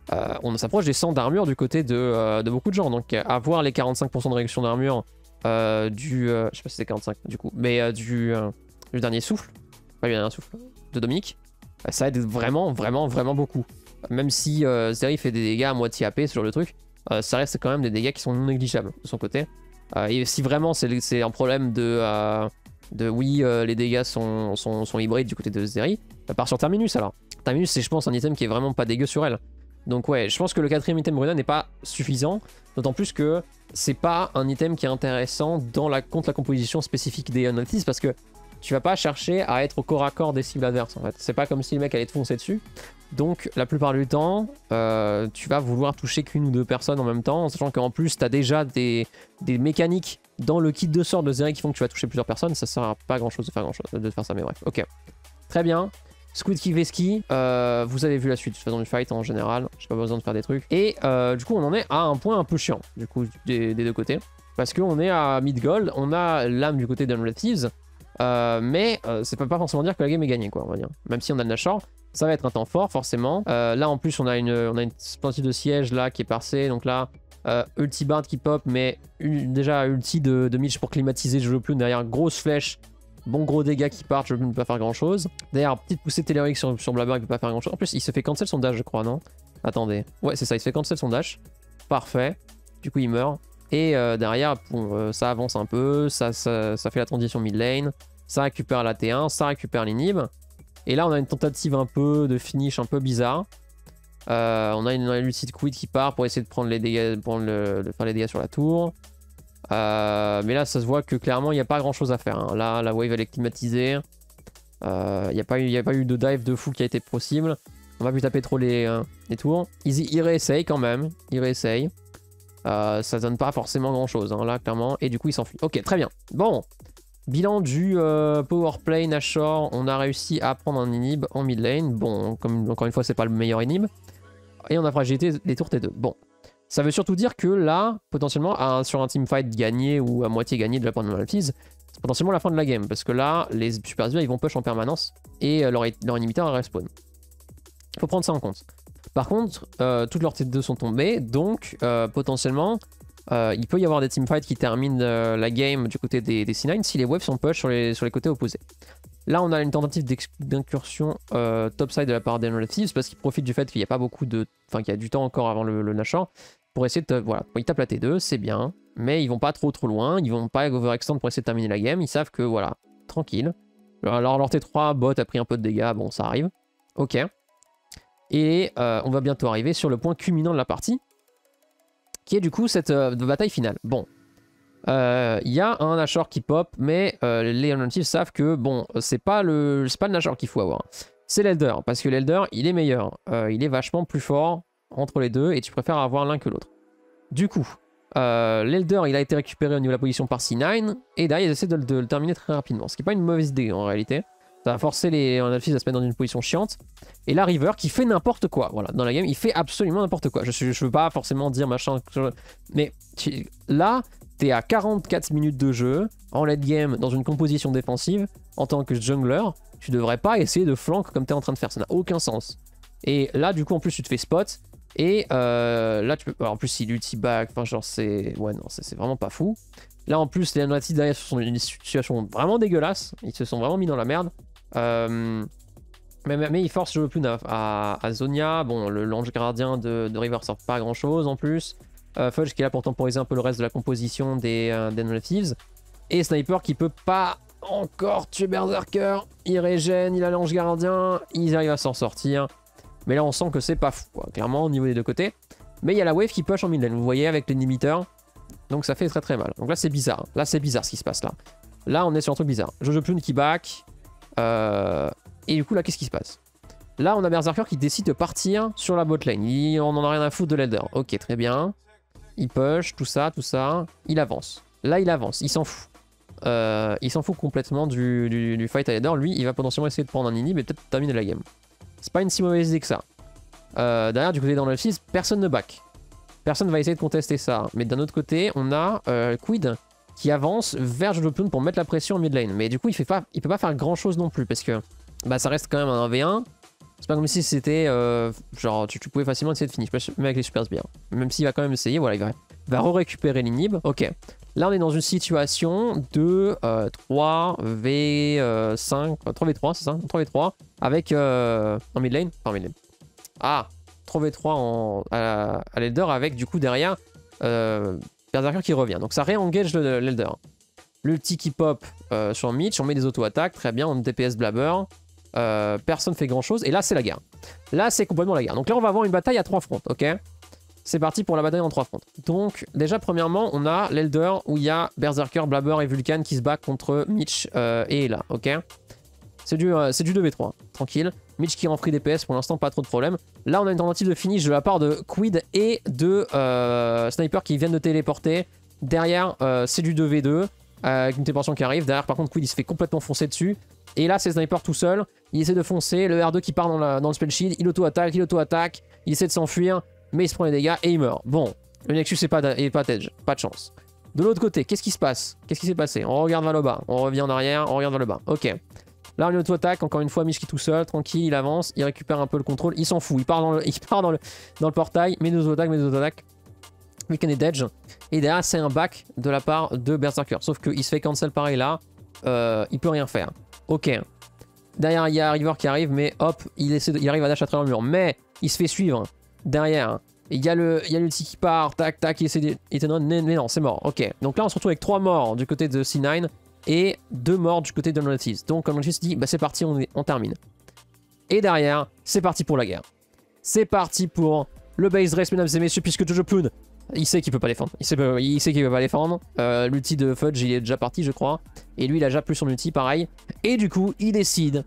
euh, on s'approche des cent d'armure du côté de, euh, de beaucoup de gens. Donc avoir les quarante-cinq pour cent de réduction d'armure euh, du... Euh, je sais pas si c'est quarante-cinq du coup, mais euh, du, euh, du dernier souffle, pas du dernier souffle, de Dominique, euh, ça aide vraiment, vraiment, vraiment beaucoup. Même si euh, Zeri fait des dégâts à moitié A P, ce genre de truc, euh, ça reste quand même des dégâts qui sont non négligeables de son côté. Euh, et si vraiment c'est un problème de, euh, de oui, euh, les dégâts sont, sont, sont hybrides du côté de Zeri, bah, part sur Terminus alors. Terminus, c'est je pense un item qui est vraiment pas dégueu sur elle. Donc ouais, je pense que le quatrième item Bruna n'est pas suffisant, d'autant plus que c'est pas un item qui est intéressant dans la, contre la composition spécifique des Unalties, parce que tu vas pas chercher à être au corps à corps des cibles adverses en fait. C'est pas comme si le mec allait te foncer dessus. Donc la plupart du temps, euh, tu vas vouloir toucher qu'une ou deux personnes en même temps, en sachant qu'en plus tu as déjà des, des mécaniques dans le kit de sort de Zeri qui font que tu vas toucher plusieurs personnes. Ça sert à pas grand chose de faire grand chose de faire ça, mais bref. Ok, très bien. Squid Kiveski, euh, vous avez vu la suite de toute façon du fight en général, j'ai pas besoin de faire des trucs. Et euh, du coup on en est à un point un peu chiant, du coup des, des deux côtés. Parce qu'on est à mid-gold, on a l'âme du côté d'Unreal Thieves, euh, mais euh, c'est pas, pas forcément dire que la game est gagnée quoi, on va dire. Même si on a le Nashor, ça va être un temps fort forcément. Euh, là en plus on a une, on a une splendide de siège là qui est passée, donc là euh, ulti bard qui pop, mais une, déjà ulti de, de Mitch pour climatiser le jeu plus derrière, grosse flèche. Bon gros dégâts qui partent, je ne peux pas faire grand chose. D'ailleurs, petite poussée télérique sur, sur Blabber, il peut pas faire grand chose. En plus, il se fait cancel son dash, je crois, non? Attendez. Ouais, c'est ça, il se fait cancel son dash. Parfait. Du coup, il meurt. Et euh, derrière, bon, euh, ça avance un peu, ça, ça, ça fait la transition mid lane, ça récupère la T un, ça récupère l'inhib. Et là, on a une tentative un peu de finish un peu bizarre. Euh, on a une, une ulti de quid qui part pour essayer de prendre les dégâts, pour le, de faire les dégâts sur la tour. Euh, mais là ça se voit que clairement il n'y a pas grand chose à faire hein. Là la wave elle est climatisée, euh, il n'y a, a pas eu de dive de fou qui a été possible. On va plus taper trop les, euh, les tours. Ils, ils réessayent quand même, ils réessayent. euh, Ça donne pas forcément grand chose hein, là clairement. Et du coup il s'enfuit. Ok, très bien. Bon, bilan du euh, powerplay Nashor. On a réussi à prendre un inhib en mid lane. Bon, comme encore une fois c'est pas le meilleur inhib. Et on a fragilité les tours T deux. Bon, ça veut surtout dire que là, potentiellement, à, sur un teamfight gagné ou à moitié gagné de la part de Unreal Thieves, c'est potentiellement la fin de la game. Parce que là, les Super Zero, ils vont push en permanence et euh, leur, leur inhibiteur va respawn. Il faut prendre ça en compte. Par contre, euh, toutes leurs T deux sont tombées, donc euh, potentiellement, euh, il peut y avoir des teamfights qui terminent euh, la game du côté des, des C neuf si les waves sont push sur les, sur les côtés opposés. Là, on a une tentative d'incursion euh, topside de la part d'Unreal Thieves parce qu'ils profitent du fait qu'il n'y a pas beaucoup de... Enfin, qu'il y a du temps encore avant le, le Nashor pour essayer de... Voilà, ils tapent la T deux, c'est bien, mais ils vont pas trop trop loin, ils vont pas overextend pour essayer de terminer la game, ils savent que, voilà, tranquille. Alors, leur T trois bot a pris un peu de dégâts, bon, ça arrive. Ok. Et euh, on va bientôt arriver sur le point culminant de la partie, qui est du coup cette euh, bataille finale. Bon. Il euh, y a un Nashor qui pop, mais euh, les Unreal Thieves savent que bon, c'est pas le, c'est pas le Nashor qu'il faut avoir. C'est l'Elder, parce que l'Elder, il est meilleur. Euh, il est vachement plus fort entre les deux, et tu préfères avoir l'un que l'autre. Du coup, euh, l'Elder, il a été récupéré au niveau de la position par C neuf, et derrière, ils essaient de, de le terminer très rapidement. Ce qui n'est pas une mauvaise idée en réalité. Ça va forcer les Unreal Thieves à se mettre dans une position chiante. Et la River qui fait n'importe quoi. Voilà, dans la game, il fait absolument n'importe quoi. Je ne veux pas forcément dire machin. Mais tu, là... T'es à quarante-quatre minutes de jeu, en late game, dans une composition défensive, en tant que jungler, tu devrais pas essayer de flank comme t'es en train de faire, ça n'a aucun sens. Et là, du coup, en plus, tu te fais spot, et euh, là, tu peux... Alors, en plus, il ulti back, enfin, genre, c'est... Ouais, non, c'est vraiment pas fou. Là, en plus, les Unalties derrière sont dans une situation vraiment dégueulasse, ils se sont vraiment mis dans la merde. Euh... Mais, mais, mais ils forcent le plus à, à, à Zonia, bon, le l'ange gardien de, de River sort pas grand chose en plus. Euh, Fudge qui est là pour temporiser un peu le reste de la composition des, euh, des Unreal Thieves. Et Sniper qui peut pas encore tuer Berserker. Il régène, il a l'ange gardien, ils arrivent à s'en sortir. Mais là on sent que c'est pas fou, quoi, clairement au niveau des deux côtés. Mais il y a la wave qui push en mid lane, vous voyez, avec les limiteurs. Donc ça fait très très mal. Donc là c'est bizarre, là c'est bizarre ce qui se passe là. Là on est sur un truc bizarre. Jojo Plune qui back. Euh... Et du coup là qu'est-ce qui se passe? Là on a Berserker qui décide de partir sur la bot lane. Il... On en a rien à foutre de l'Elder. Ok, très bien. Il push, tout ça, tout ça. Il avance. Là, il avance. Il s'en fout. Euh, il s'en fout complètement du, du, du fight à l'Elder. Lui, il va potentiellement essayer de prendre un inhib et peut-être terminer la game. C'est pas une si mauvaise idée que ça. Euh, derrière, du côté d'Unreal Thieves, personne ne back. Personne va essayer de contester ça. Mais d'un autre côté, on a euh, Quid qui avance vers Jojo Plune pour mettre la pression en mid lane. Mais du coup, il, fait pas, il peut pas faire grand chose non plus parce que bah, ça reste quand même un un v un. C'est pas comme si c'était euh, genre tu, tu pouvais facilement essayer de finir, même avec les super sbires. Même s'il va quand même essayer, voilà, il va, il va re-récupérer l'inhib. Ok. Là, on est dans une situation de euh, trois v cinq, trois v trois, c'est ça, trois v trois, avec euh, en mid lane, enfin mid lane. Ah, trois v trois en, à, à l'Elder avec du coup derrière euh, Berserker qui revient. Donc ça réengage l'Elder. L'ulti qui pop euh, sur Mitch, on met des auto-attaques, très bien, on D P S blabber. Euh, personne fait grand chose et là c'est la guerre. Là c'est complètement la guerre. Donc là on va avoir une bataille à trois fronts, ok? C'est parti pour la bataille en trois fronts. Donc déjà premièrement on a l'Elder où il y a Berserker, Blabber et Vulcan qui se battent contre Mitch euh, et Ela, ok? C'est du, euh, du deux v trois, tranquille. Mitch qui rend free D P S pour l'instant, pas trop de problème. Là on a une tentative de finish de la part de Quid et de euh, Sniper qui viennent de téléporter. Derrière euh, c'est du deux v deux. Euh, avec une téléportation qui arrive. Derrière, par contre, Quid il se fait complètement foncer dessus. Et là, c'est Sniper tout seul. Il essaie de foncer. Le R deux qui part dans, la, dans le spell shield. Il auto-attaque, il auto-attaque. Il essaie de s'enfuir. Mais il se prend les dégâts et il meurt. Bon, le Nexus n'est pas, pas Tedge. Pas de chance. De l'autre côté, qu'est-ce qui se passe? Qu'est-ce qui s'est passé? On regarde vers le bas. On revient en arrière. On regarde vers le bas. Ok. Là, on auto-attaque. Encore une fois, Mitch qui tout seul. Tranquille, il avance. Il récupère un peu le contrôle. Il s'en fout. Il part dans le, il part dans le, dans le portail. Mais nous auto-attaque, mais nous auto-attaque. Weekend et Dedge. Et derrière, c'est un back de la part de Berserker. Sauf qu'il se fait cancel pareil là. Euh, il peut rien faire. Ok. Derrière, il y a River qui arrive, mais hop, il, essaie de, il arrive à dash à travers le mur. Mais il se fait suivre. Derrière, il y a l'ulti qui part. Tac, tac, il essaie de. Mais non, c'est mort. Ok. Donc là, on se retrouve avec trois morts du côté de C neuf et deux morts du côté de Notice. Donc, comme Notice dit, bah, c'est parti, on, est, on termine. Et derrière, c'est parti pour la guerre. C'est parti pour le base race, mesdames et messieurs, puisque Jojo Plune. Il sait qu'il peut pas défendre. Il sait, il sait qu'il peut pas défendre. Euh, l'ulti de Fudge, il est déjà parti, je crois. Et lui, il a déjà plus son ulti, pareil. Et du coup, il décide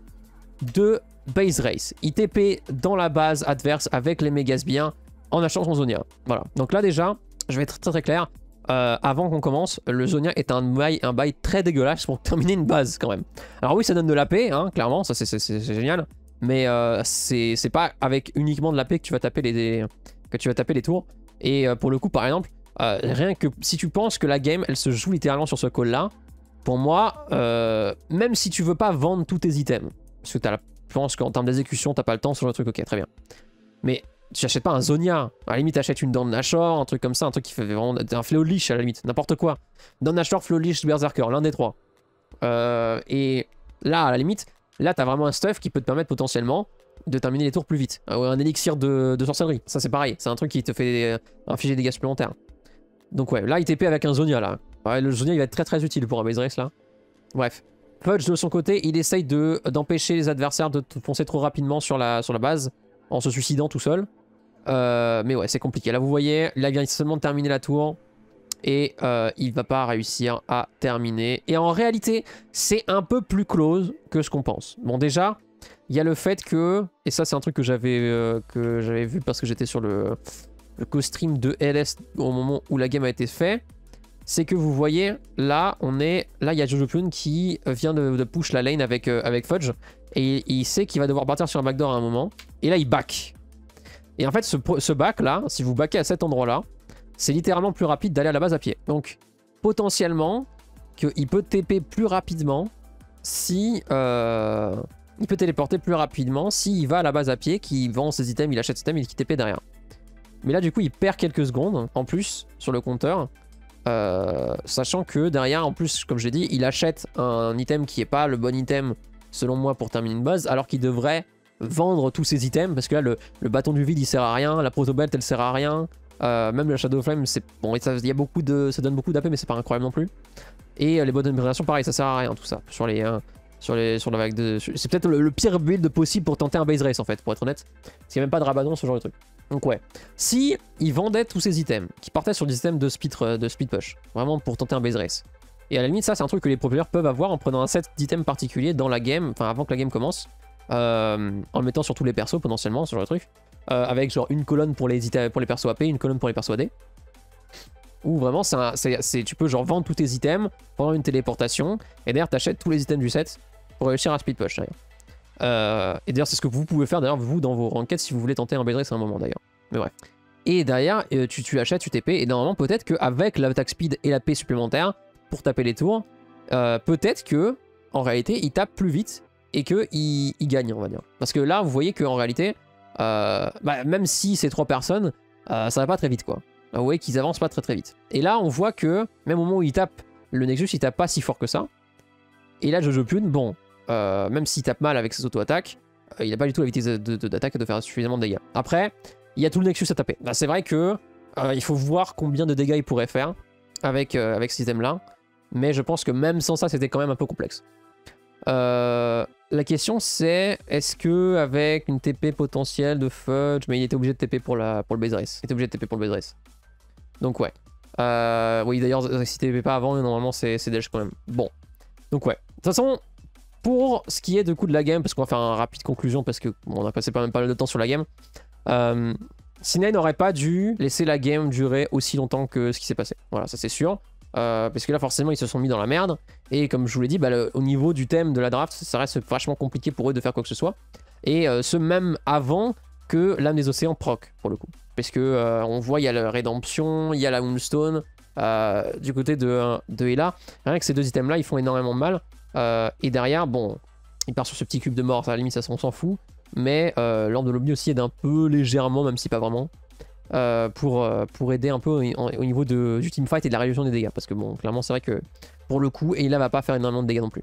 de base race. Il T P dans la base adverse avec les méga sbires en achetant son Zonia. Voilà. Donc là, déjà, je vais être très très clair. Euh, avant qu'on commence, le Zonia est un bail, un bail très dégueulasse pour terminer une base quand même. Alors oui, ça donne de l'A P, hein, clairement, ça c'est génial. Mais euh, c'est pas avec uniquement de l'A P que tu vas taper les, que tu vas taper les tours. Et euh, pour le coup, par exemple, euh, rien que si tu penses que la game, elle se joue littéralement sur ce call-là, pour moi, euh, même si tu veux pas vendre tous tes items, parce que la, je pense qu'en termes d'exécution, t'as pas le temps sur le truc, ok, très bien. Mais tu n'achètes pas un Zonia, à la limite, t'achètes une Dawn Nashor, un truc comme ça, un truc qui fait vraiment un Fléau de Lich à la limite, n'importe quoi. Dawn Nashor, Fléau de Lich, Berserker, l'un des trois. Euh, et là, à la limite, là, t'as vraiment un stuff qui peut te permettre potentiellement de terminer les tours plus vite. Euh, un élixir de, de sorcellerie, ça c'est pareil, c'est un truc qui te fait euh, infliger des dégâts supplémentaires. Donc ouais, là il T P avec un Zonia là. Ouais, le Zonia il va être très très utile pour un base race là. Bref. Fudge de son côté, il essaye d'empêcher de, les adversaires de foncer trop rapidement sur la, sur la base en se suicidant tout seul. Euh, mais ouais, c'est compliqué. Là vous voyez, il vient seulement de terminer la tour et euh, il va pas réussir à terminer. Et en réalité, c'est un peu plus close que ce qu'on pense. Bon déjà, il y a le fait que, et ça c'est un truc que j'avais euh, que j'avais vu parce que j'étais sur le, le co-stream de L S au moment où la game a été faite, c'est que vous voyez, là, on est, là il y a Jojo Plune qui vient de, de push la lane avec, euh, avec Fudge, et il, il sait qu'il va devoir partir sur un backdoor à un moment, et là il back. Et en fait, ce, ce back là, si vous backez à cet endroit là, c'est littéralement plus rapide d'aller à la base à pied. Donc, potentiellement, qu'il peut T P plus rapidement si... Euh, il peut téléporter plus rapidement s'il va à la base à pied, qu'il vend ses items, il achète ses items et qu'il T P derrière. Mais là, du coup, il perd quelques secondes en plus sur le compteur. Euh, sachant que derrière, en plus, comme j'ai dit, il achète un item qui n'est pas le bon item, selon moi, pour terminer une base, alors qu'il devrait vendre tous ses items. Parce que là, le, le bâton du vide, il sert à rien. La protobelt, elle sert à rien. Euh, même le Shadow Flame, c'est bon, il y a beaucoup de, ça donne beaucoup d'A P, mais c'est pas incroyable non plus. Et euh, les bonnes prédation, pareil, ça sert à rien tout ça. Sur les... Euh, Sur, les, sur la vague de... C'est peut-être le, le pire build possible pour tenter un base race en fait, pour être honnête. Parce qu'il n'y a même pas de Rabadon, ce genre de truc. Donc ouais. Si il vendait tous ses items, qui partaient sur des items de speed, de speed push, vraiment pour tenter un base race. Et à la limite, ça c'est un truc que les pro players peuvent avoir en prenant un set d'items particuliers dans la game, enfin avant que la game commence. Euh, en le mettant sur tous les persos potentiellement, ce genre de truc. Euh, avec genre une colonne pour les, pour les persos A P, une colonne pour les persos A D. Ou vraiment, c'est un, c'est, c'est, tu peux genre vendre tous tes items pendant une téléportation, et d'ailleurs t'achètes tous les items du set pour réussir à speed push. Euh, et d'ailleurs, c'est ce que vous pouvez faire d'ailleurs vous dans vos rankeds si vous voulez tenter un base race à un moment d'ailleurs. Mais bref. Et derrière, euh, tu, tu achètes, tu T P, et normalement peut-être qu'avec l'attaque speed et la P supplémentaire pour taper les tours, euh, peut-être que en réalité il tape plus vite et qu'ils ils gagnent, on va dire. Parce que là, vous voyez qu'en réalité, euh, bah, même si c'est trois personnes, euh, ça va pas très vite, quoi. Vous voyez qu'ils avancent pas très très vite. Et là, on voit que, même au moment où il tape le Nexus, il tape pas si fort que ça. Et là, Jojo Pyun, bon, euh, même s'il tape mal avec ses auto-attaques, euh, il n'a pas du tout la vitesse d'attaque de, de, de faire suffisamment de dégâts. Après, il y a tout le Nexus à taper. Bah, c'est vrai que euh, il faut voir combien de dégâts il pourrait faire avec, euh, avec ce système-là. Mais je pense que même sans ça, c'était quand même un peu complexe. Euh, la question c'est, est-ce que avec une T P potentielle de Fudge, mais il était obligé de T P pour, la, pour le base race. Il était obligé de T P pour le base race. Donc ouais. Euh, oui d'ailleurs, si T P pas avant, normalement c'est Delge quand même. Bon. Donc ouais. De toute façon, pour ce qui est du coup de la game, parce qu'on va faire une rapide conclusion, parce qu'on bon, a passé pas même pas mal de temps sur la game, euh, C neuf n'aurait pas dû laisser la game durer aussi longtemps que ce qui s'est passé. Voilà, ça c'est sûr. Euh, parce que là forcément ils se sont mis dans la merde et comme je vous l'ai dit bah, le, au niveau du thème de la draft ça reste vachement compliqué pour eux de faire quoi que ce soit et euh, ce même avant que l'âme des océans proc pour le coup parce que euh, on voit il y a la rédemption, il y a la Moonstone euh, du côté de, de Ela, rien que ces deux items là ils font énormément de mal euh, et derrière bon il part sur ce petit cube de mort, à la limite ça on s'en fout mais euh, l'ordre de l'Omni aussi aide un peu légèrement même si pas vraiment. Euh, pour, euh, pour aider un peu au, au niveau de, du teamfight et de la réduction des dégâts. Parce que bon, clairement, c'est vrai que pour le coup, Ela va pas faire énormément de dégâts non plus.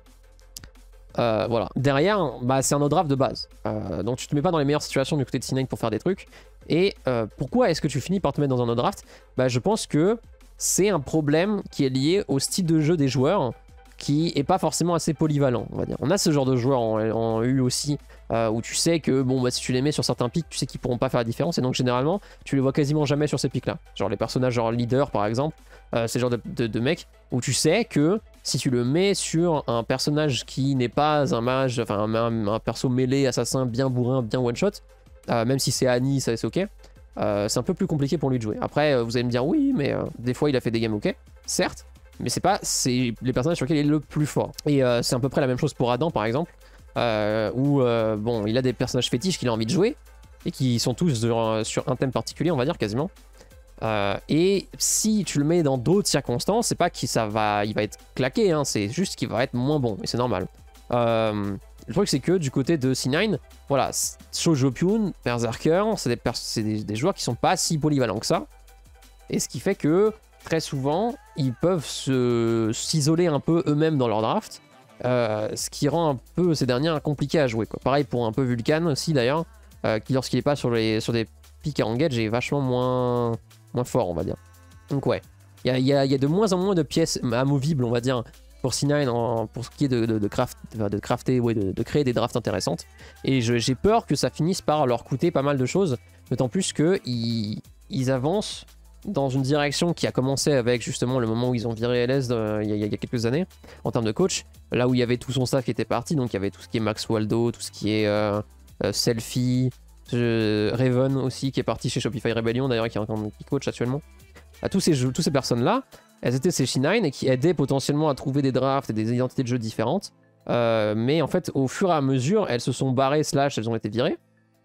Euh, voilà. Derrière, bah, c'est un autre draft de base. Euh, donc tu te mets pas dans les meilleures situations du côté de C neuf pour faire des trucs. Et euh, pourquoi est-ce que tu finis par te mettre dans un autre draft? Bah, je pense que c'est un problème qui est lié au style de jeu des joueurs qui est pas forcément assez polyvalent, on va dire. On a ce genre de joueurs en, en U aussi, euh, où tu sais que bon, bah, si tu les mets sur certains pics, tu sais qu'ils pourront pas faire la différence, et donc généralement, tu les vois quasiment jamais sur ces pics-là. Genre les personnages genre leader par exemple, euh, c'est le genre de, de, de mec où tu sais que si tu le mets sur un personnage qui n'est pas un mage, enfin un, un, un perso mêlé, assassin, bien bourrin, bien one-shot, euh, même si c'est Annie, ça c'est ok, euh, c'est un peu plus compliqué pour lui de jouer. Après, euh, vous allez me dire oui, mais euh, des fois il a fait des games ok, certes, mais c'est pas c'est les personnages sur lesquels il est le plus fort. Et euh, c'est à peu près la même chose pour Adam par exemple, euh, où euh, bon, il a des personnages fétiches qu'il a envie de jouer et qui sont tous sur, sur un thème particulier, on va dire quasiment. Euh, et si tu le mets dans d'autres circonstances, c'est pas qu'il ça va, il va être claqué, hein, c'est juste qu'il va être moins bon et c'est normal. Euh, le truc c'est que du côté de C neuf, voilà, Shoujo Pyun, Berserker, c'est des, des, des joueurs qui sont pas si polyvalents que ça. Et ce qui fait que très souvent, ils peuvent s'isoler un peu eux-mêmes dans leur draft, euh, ce qui rend un peu ces derniers compliqués à jouer, quoi. Pareil pour un peu Vulcan aussi d'ailleurs, euh, qui lorsqu'il est pas sur, les, sur des pics à engage est vachement moins, moins fort, on va dire. Donc ouais, il y a, y, a, y a de moins en moins de pièces amovibles, on va dire, pour C neuf en, pour ce qui est de, de, de, craft, de crafter, ouais, de, de créer des drafts intéressantes. Et j'ai peur que ça finisse par leur coûter pas mal de choses, d'autant plus qu'ils ils avancent dans une direction qui a commencé avec justement le moment où ils ont viré L S euh, il, y a, il y a quelques années en termes de coach, là où il y avait tout son staff qui était parti, donc il y avait tout ce qui est Max Waldo, tout ce qui est euh, euh, Selfie, euh, Raven aussi qui est parti chez Shopify Rebellion d'ailleurs qui est encore qui coach actuellement. À tous ces, tous ces personnes là, elles étaient chez C neuf et qui aidaient potentiellement à trouver des drafts et des identités de jeu différentes, euh, mais en fait au fur et à mesure elles se sont barrées slash elles ont été virées.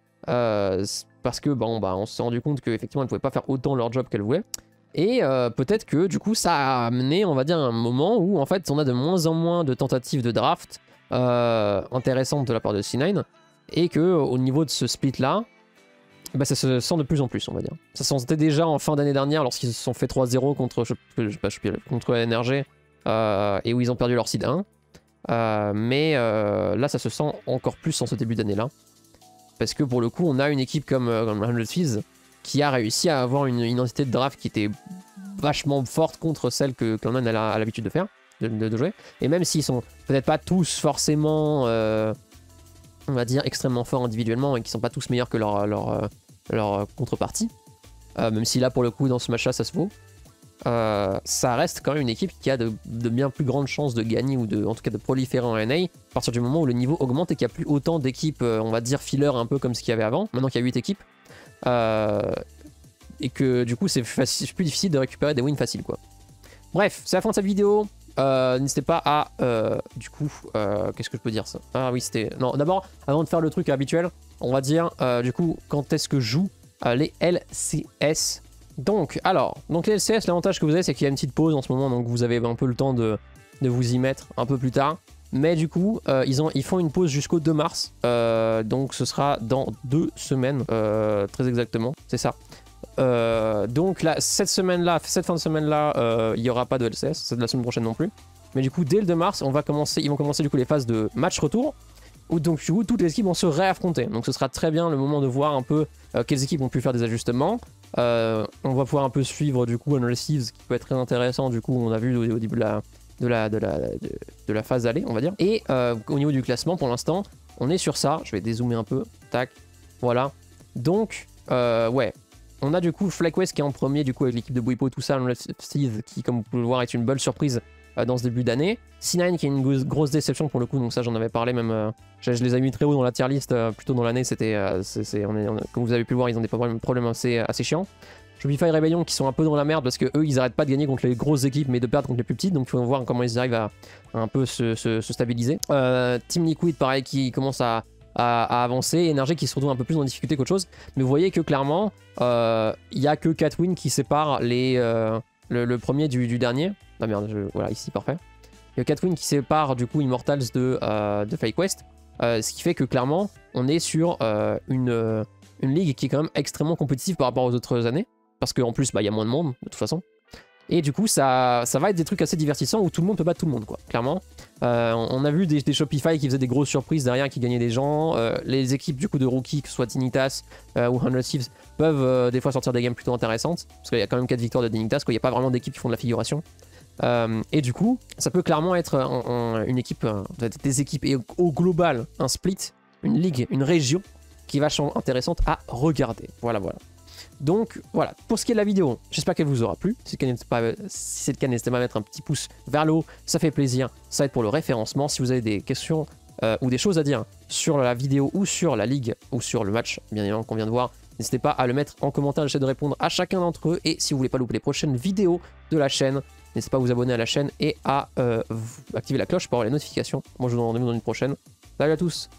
Euh, parce que bon, bah, on s'est rendu compte qu'effectivement elles ne pouvaient pas faire autant leur job qu'elles voulaient et euh, peut-être que du coup ça a amené on va dire un moment où en fait on a de moins en moins de tentatives de draft euh, intéressantes de la part de C neuf et que au niveau de ce split là bah, ça se sent de plus en plus on va dire. Ça se sentait déjà en fin d'année dernière lorsqu'ils se sont fait trois zéro contre, je, je, je, je, contre N R G euh, et où ils ont perdu leur seed un, euh, mais euh, là ça se sent encore plus en ce début d'année là. Parce que pour le coup, on a une équipe comme, euh, comme Hundred Thieves qui a réussi à avoir une, une identité de draft qui était vachement forte contre celle que Cloud nine a l'habitude de faire, de, de, de jouer. Et même s'ils sont peut-être pas tous forcément, euh, on va dire, extrêmement forts individuellement et qui sont pas tous meilleurs que leur, leur, leur contrepartie, euh, même si là pour le coup dans ce match-là ça se vaut, euh, ça reste quand même une équipe qui a de, de bien plus grandes chances de gagner ou de, en tout cas de proliférer en N A à partir du moment où le niveau augmente et qu'il n'y a plus autant d'équipes, euh, on va dire filler un peu comme ce qu'il y avait avant, maintenant qu'il y a huit équipes, euh, et que du coup c'est plus difficile de récupérer des wins faciles quoi. Bref, c'est la fin de cette vidéo. Euh, N'hésitez pas à, euh, du coup, euh, qu'est-ce que je peux dire ça? Ah oui, c'était... Non, d'abord, avant de faire le truc habituel, on va dire, euh, du coup, quand est-ce que je joue euh, les L C S. Donc, alors, donc les L C S, l'avantage que vous avez, c'est qu'il y a une petite pause en ce moment, donc vous avez un peu le temps de, de vous y mettre un peu plus tard. Mais du coup, euh, ils, ont, ils font une pause jusqu'au deux mars. Euh, donc ce sera dans deux semaines, euh, très exactement. C'est ça. Euh, donc là, cette semaine-là, cette fin de semaine-là, euh, il n'y aura pas de L C S. C'est de la semaine prochaine non plus. Mais du coup, dès le deux mars, on va commencer, ils vont commencer du coup les phases de match retour. Où donc du coup, toutes les équipes vont se réaffronter. Donc ce sera très bien le moment de voir un peu euh, quelles équipes ont pu faire des ajustements. Euh, on va pouvoir un peu suivre du coup Unreal Thieves, qui peut être très intéressant. Du coup, on a vu au, au début de la... De la, de, la, de, de la phase aller, on va dire. Et euh, au niveau du classement, pour l'instant, on est sur ça. Je vais dézoomer un peu. Tac. Voilà. Donc, euh, ouais. On a du coup FlyQuest qui est en premier, du coup, avec l'équipe de Bwipo, tout ça. Steve, qui, comme vous pouvez le voir, est une bonne surprise euh, dans ce début d'année. C neuf qui est une grosse, grosse déception pour le coup. Donc, ça, j'en avais parlé même. Euh, je, je les ai mis très haut dans la tier list. Euh, plutôt dans l'année, c'était. Euh, comme vous avez pu le voir, ils ont des problèmes, problèmes assez, assez chiants. Shopify Rebellion qui sont un peu dans la merde parce que eux ils arrêtent pas de gagner contre les grosses équipes mais de perdre contre les plus petites, donc il faut voir comment ils arrivent à, à un peu se, se, se stabiliser. Euh, Team Liquid pareil qui commence à, à, à avancer, Energy qui se retrouve un peu plus en difficulté qu'autre chose, mais vous voyez que clairement il euh, y a que quatre wins qui séparent les, euh, le, le premier du, du dernier. Ah merde, je, voilà ici parfait. Il y a quatre wins qui séparent du coup Immortals de, euh, de FlyQuest, euh, ce qui fait que clairement on est sur euh, une, une ligue qui est quand même extrêmement compétitive par rapport aux autres années. Parce qu'en plus, bah, y a moins de monde, de toute façon. Et du coup, ça, ça va être des trucs assez divertissants où tout le monde peut battre tout le monde, quoi, clairement. Euh, on a vu des, des Shopify qui faisaient des grosses surprises derrière, qui gagnaient des gens. Euh, les équipes, du coup, de rookies, que ce soit Dignitas euh, ou Hundred Thieves, peuvent euh, des fois sortir des games plutôt intéressantes. Parce qu'il y a quand même quatre victoires de Dignitas, quoi. Il n'y a pas vraiment d'équipes qui font de la figuration. Euh, et du coup, ça peut clairement être un, un, une équipe, un, des équipes, et au global, un split, une ligue, une région, qui est vachement intéressante à regarder. Voilà, voilà. Donc voilà, pour ce qui est de la vidéo, j'espère qu'elle vous aura plu. Si c'est le cas, n'hésitez pas à mettre un petit pouce vers le haut, ça fait plaisir, ça aide pour le référencement. Si vous avez des questions euh, ou des choses à dire sur la vidéo ou sur la ligue ou sur le match, bien évidemment qu'on vient de voir, n'hésitez pas à le mettre en commentaire, j'essaie de répondre à chacun d'entre eux. Et si vous voulez pas louper les prochaines vidéos de la chaîne, n'hésitez pas à vous abonner à la chaîne et à euh, activer la cloche pour avoir les notifications. Moi je vous donne rendez-vous dans une prochaine. Salut à tous!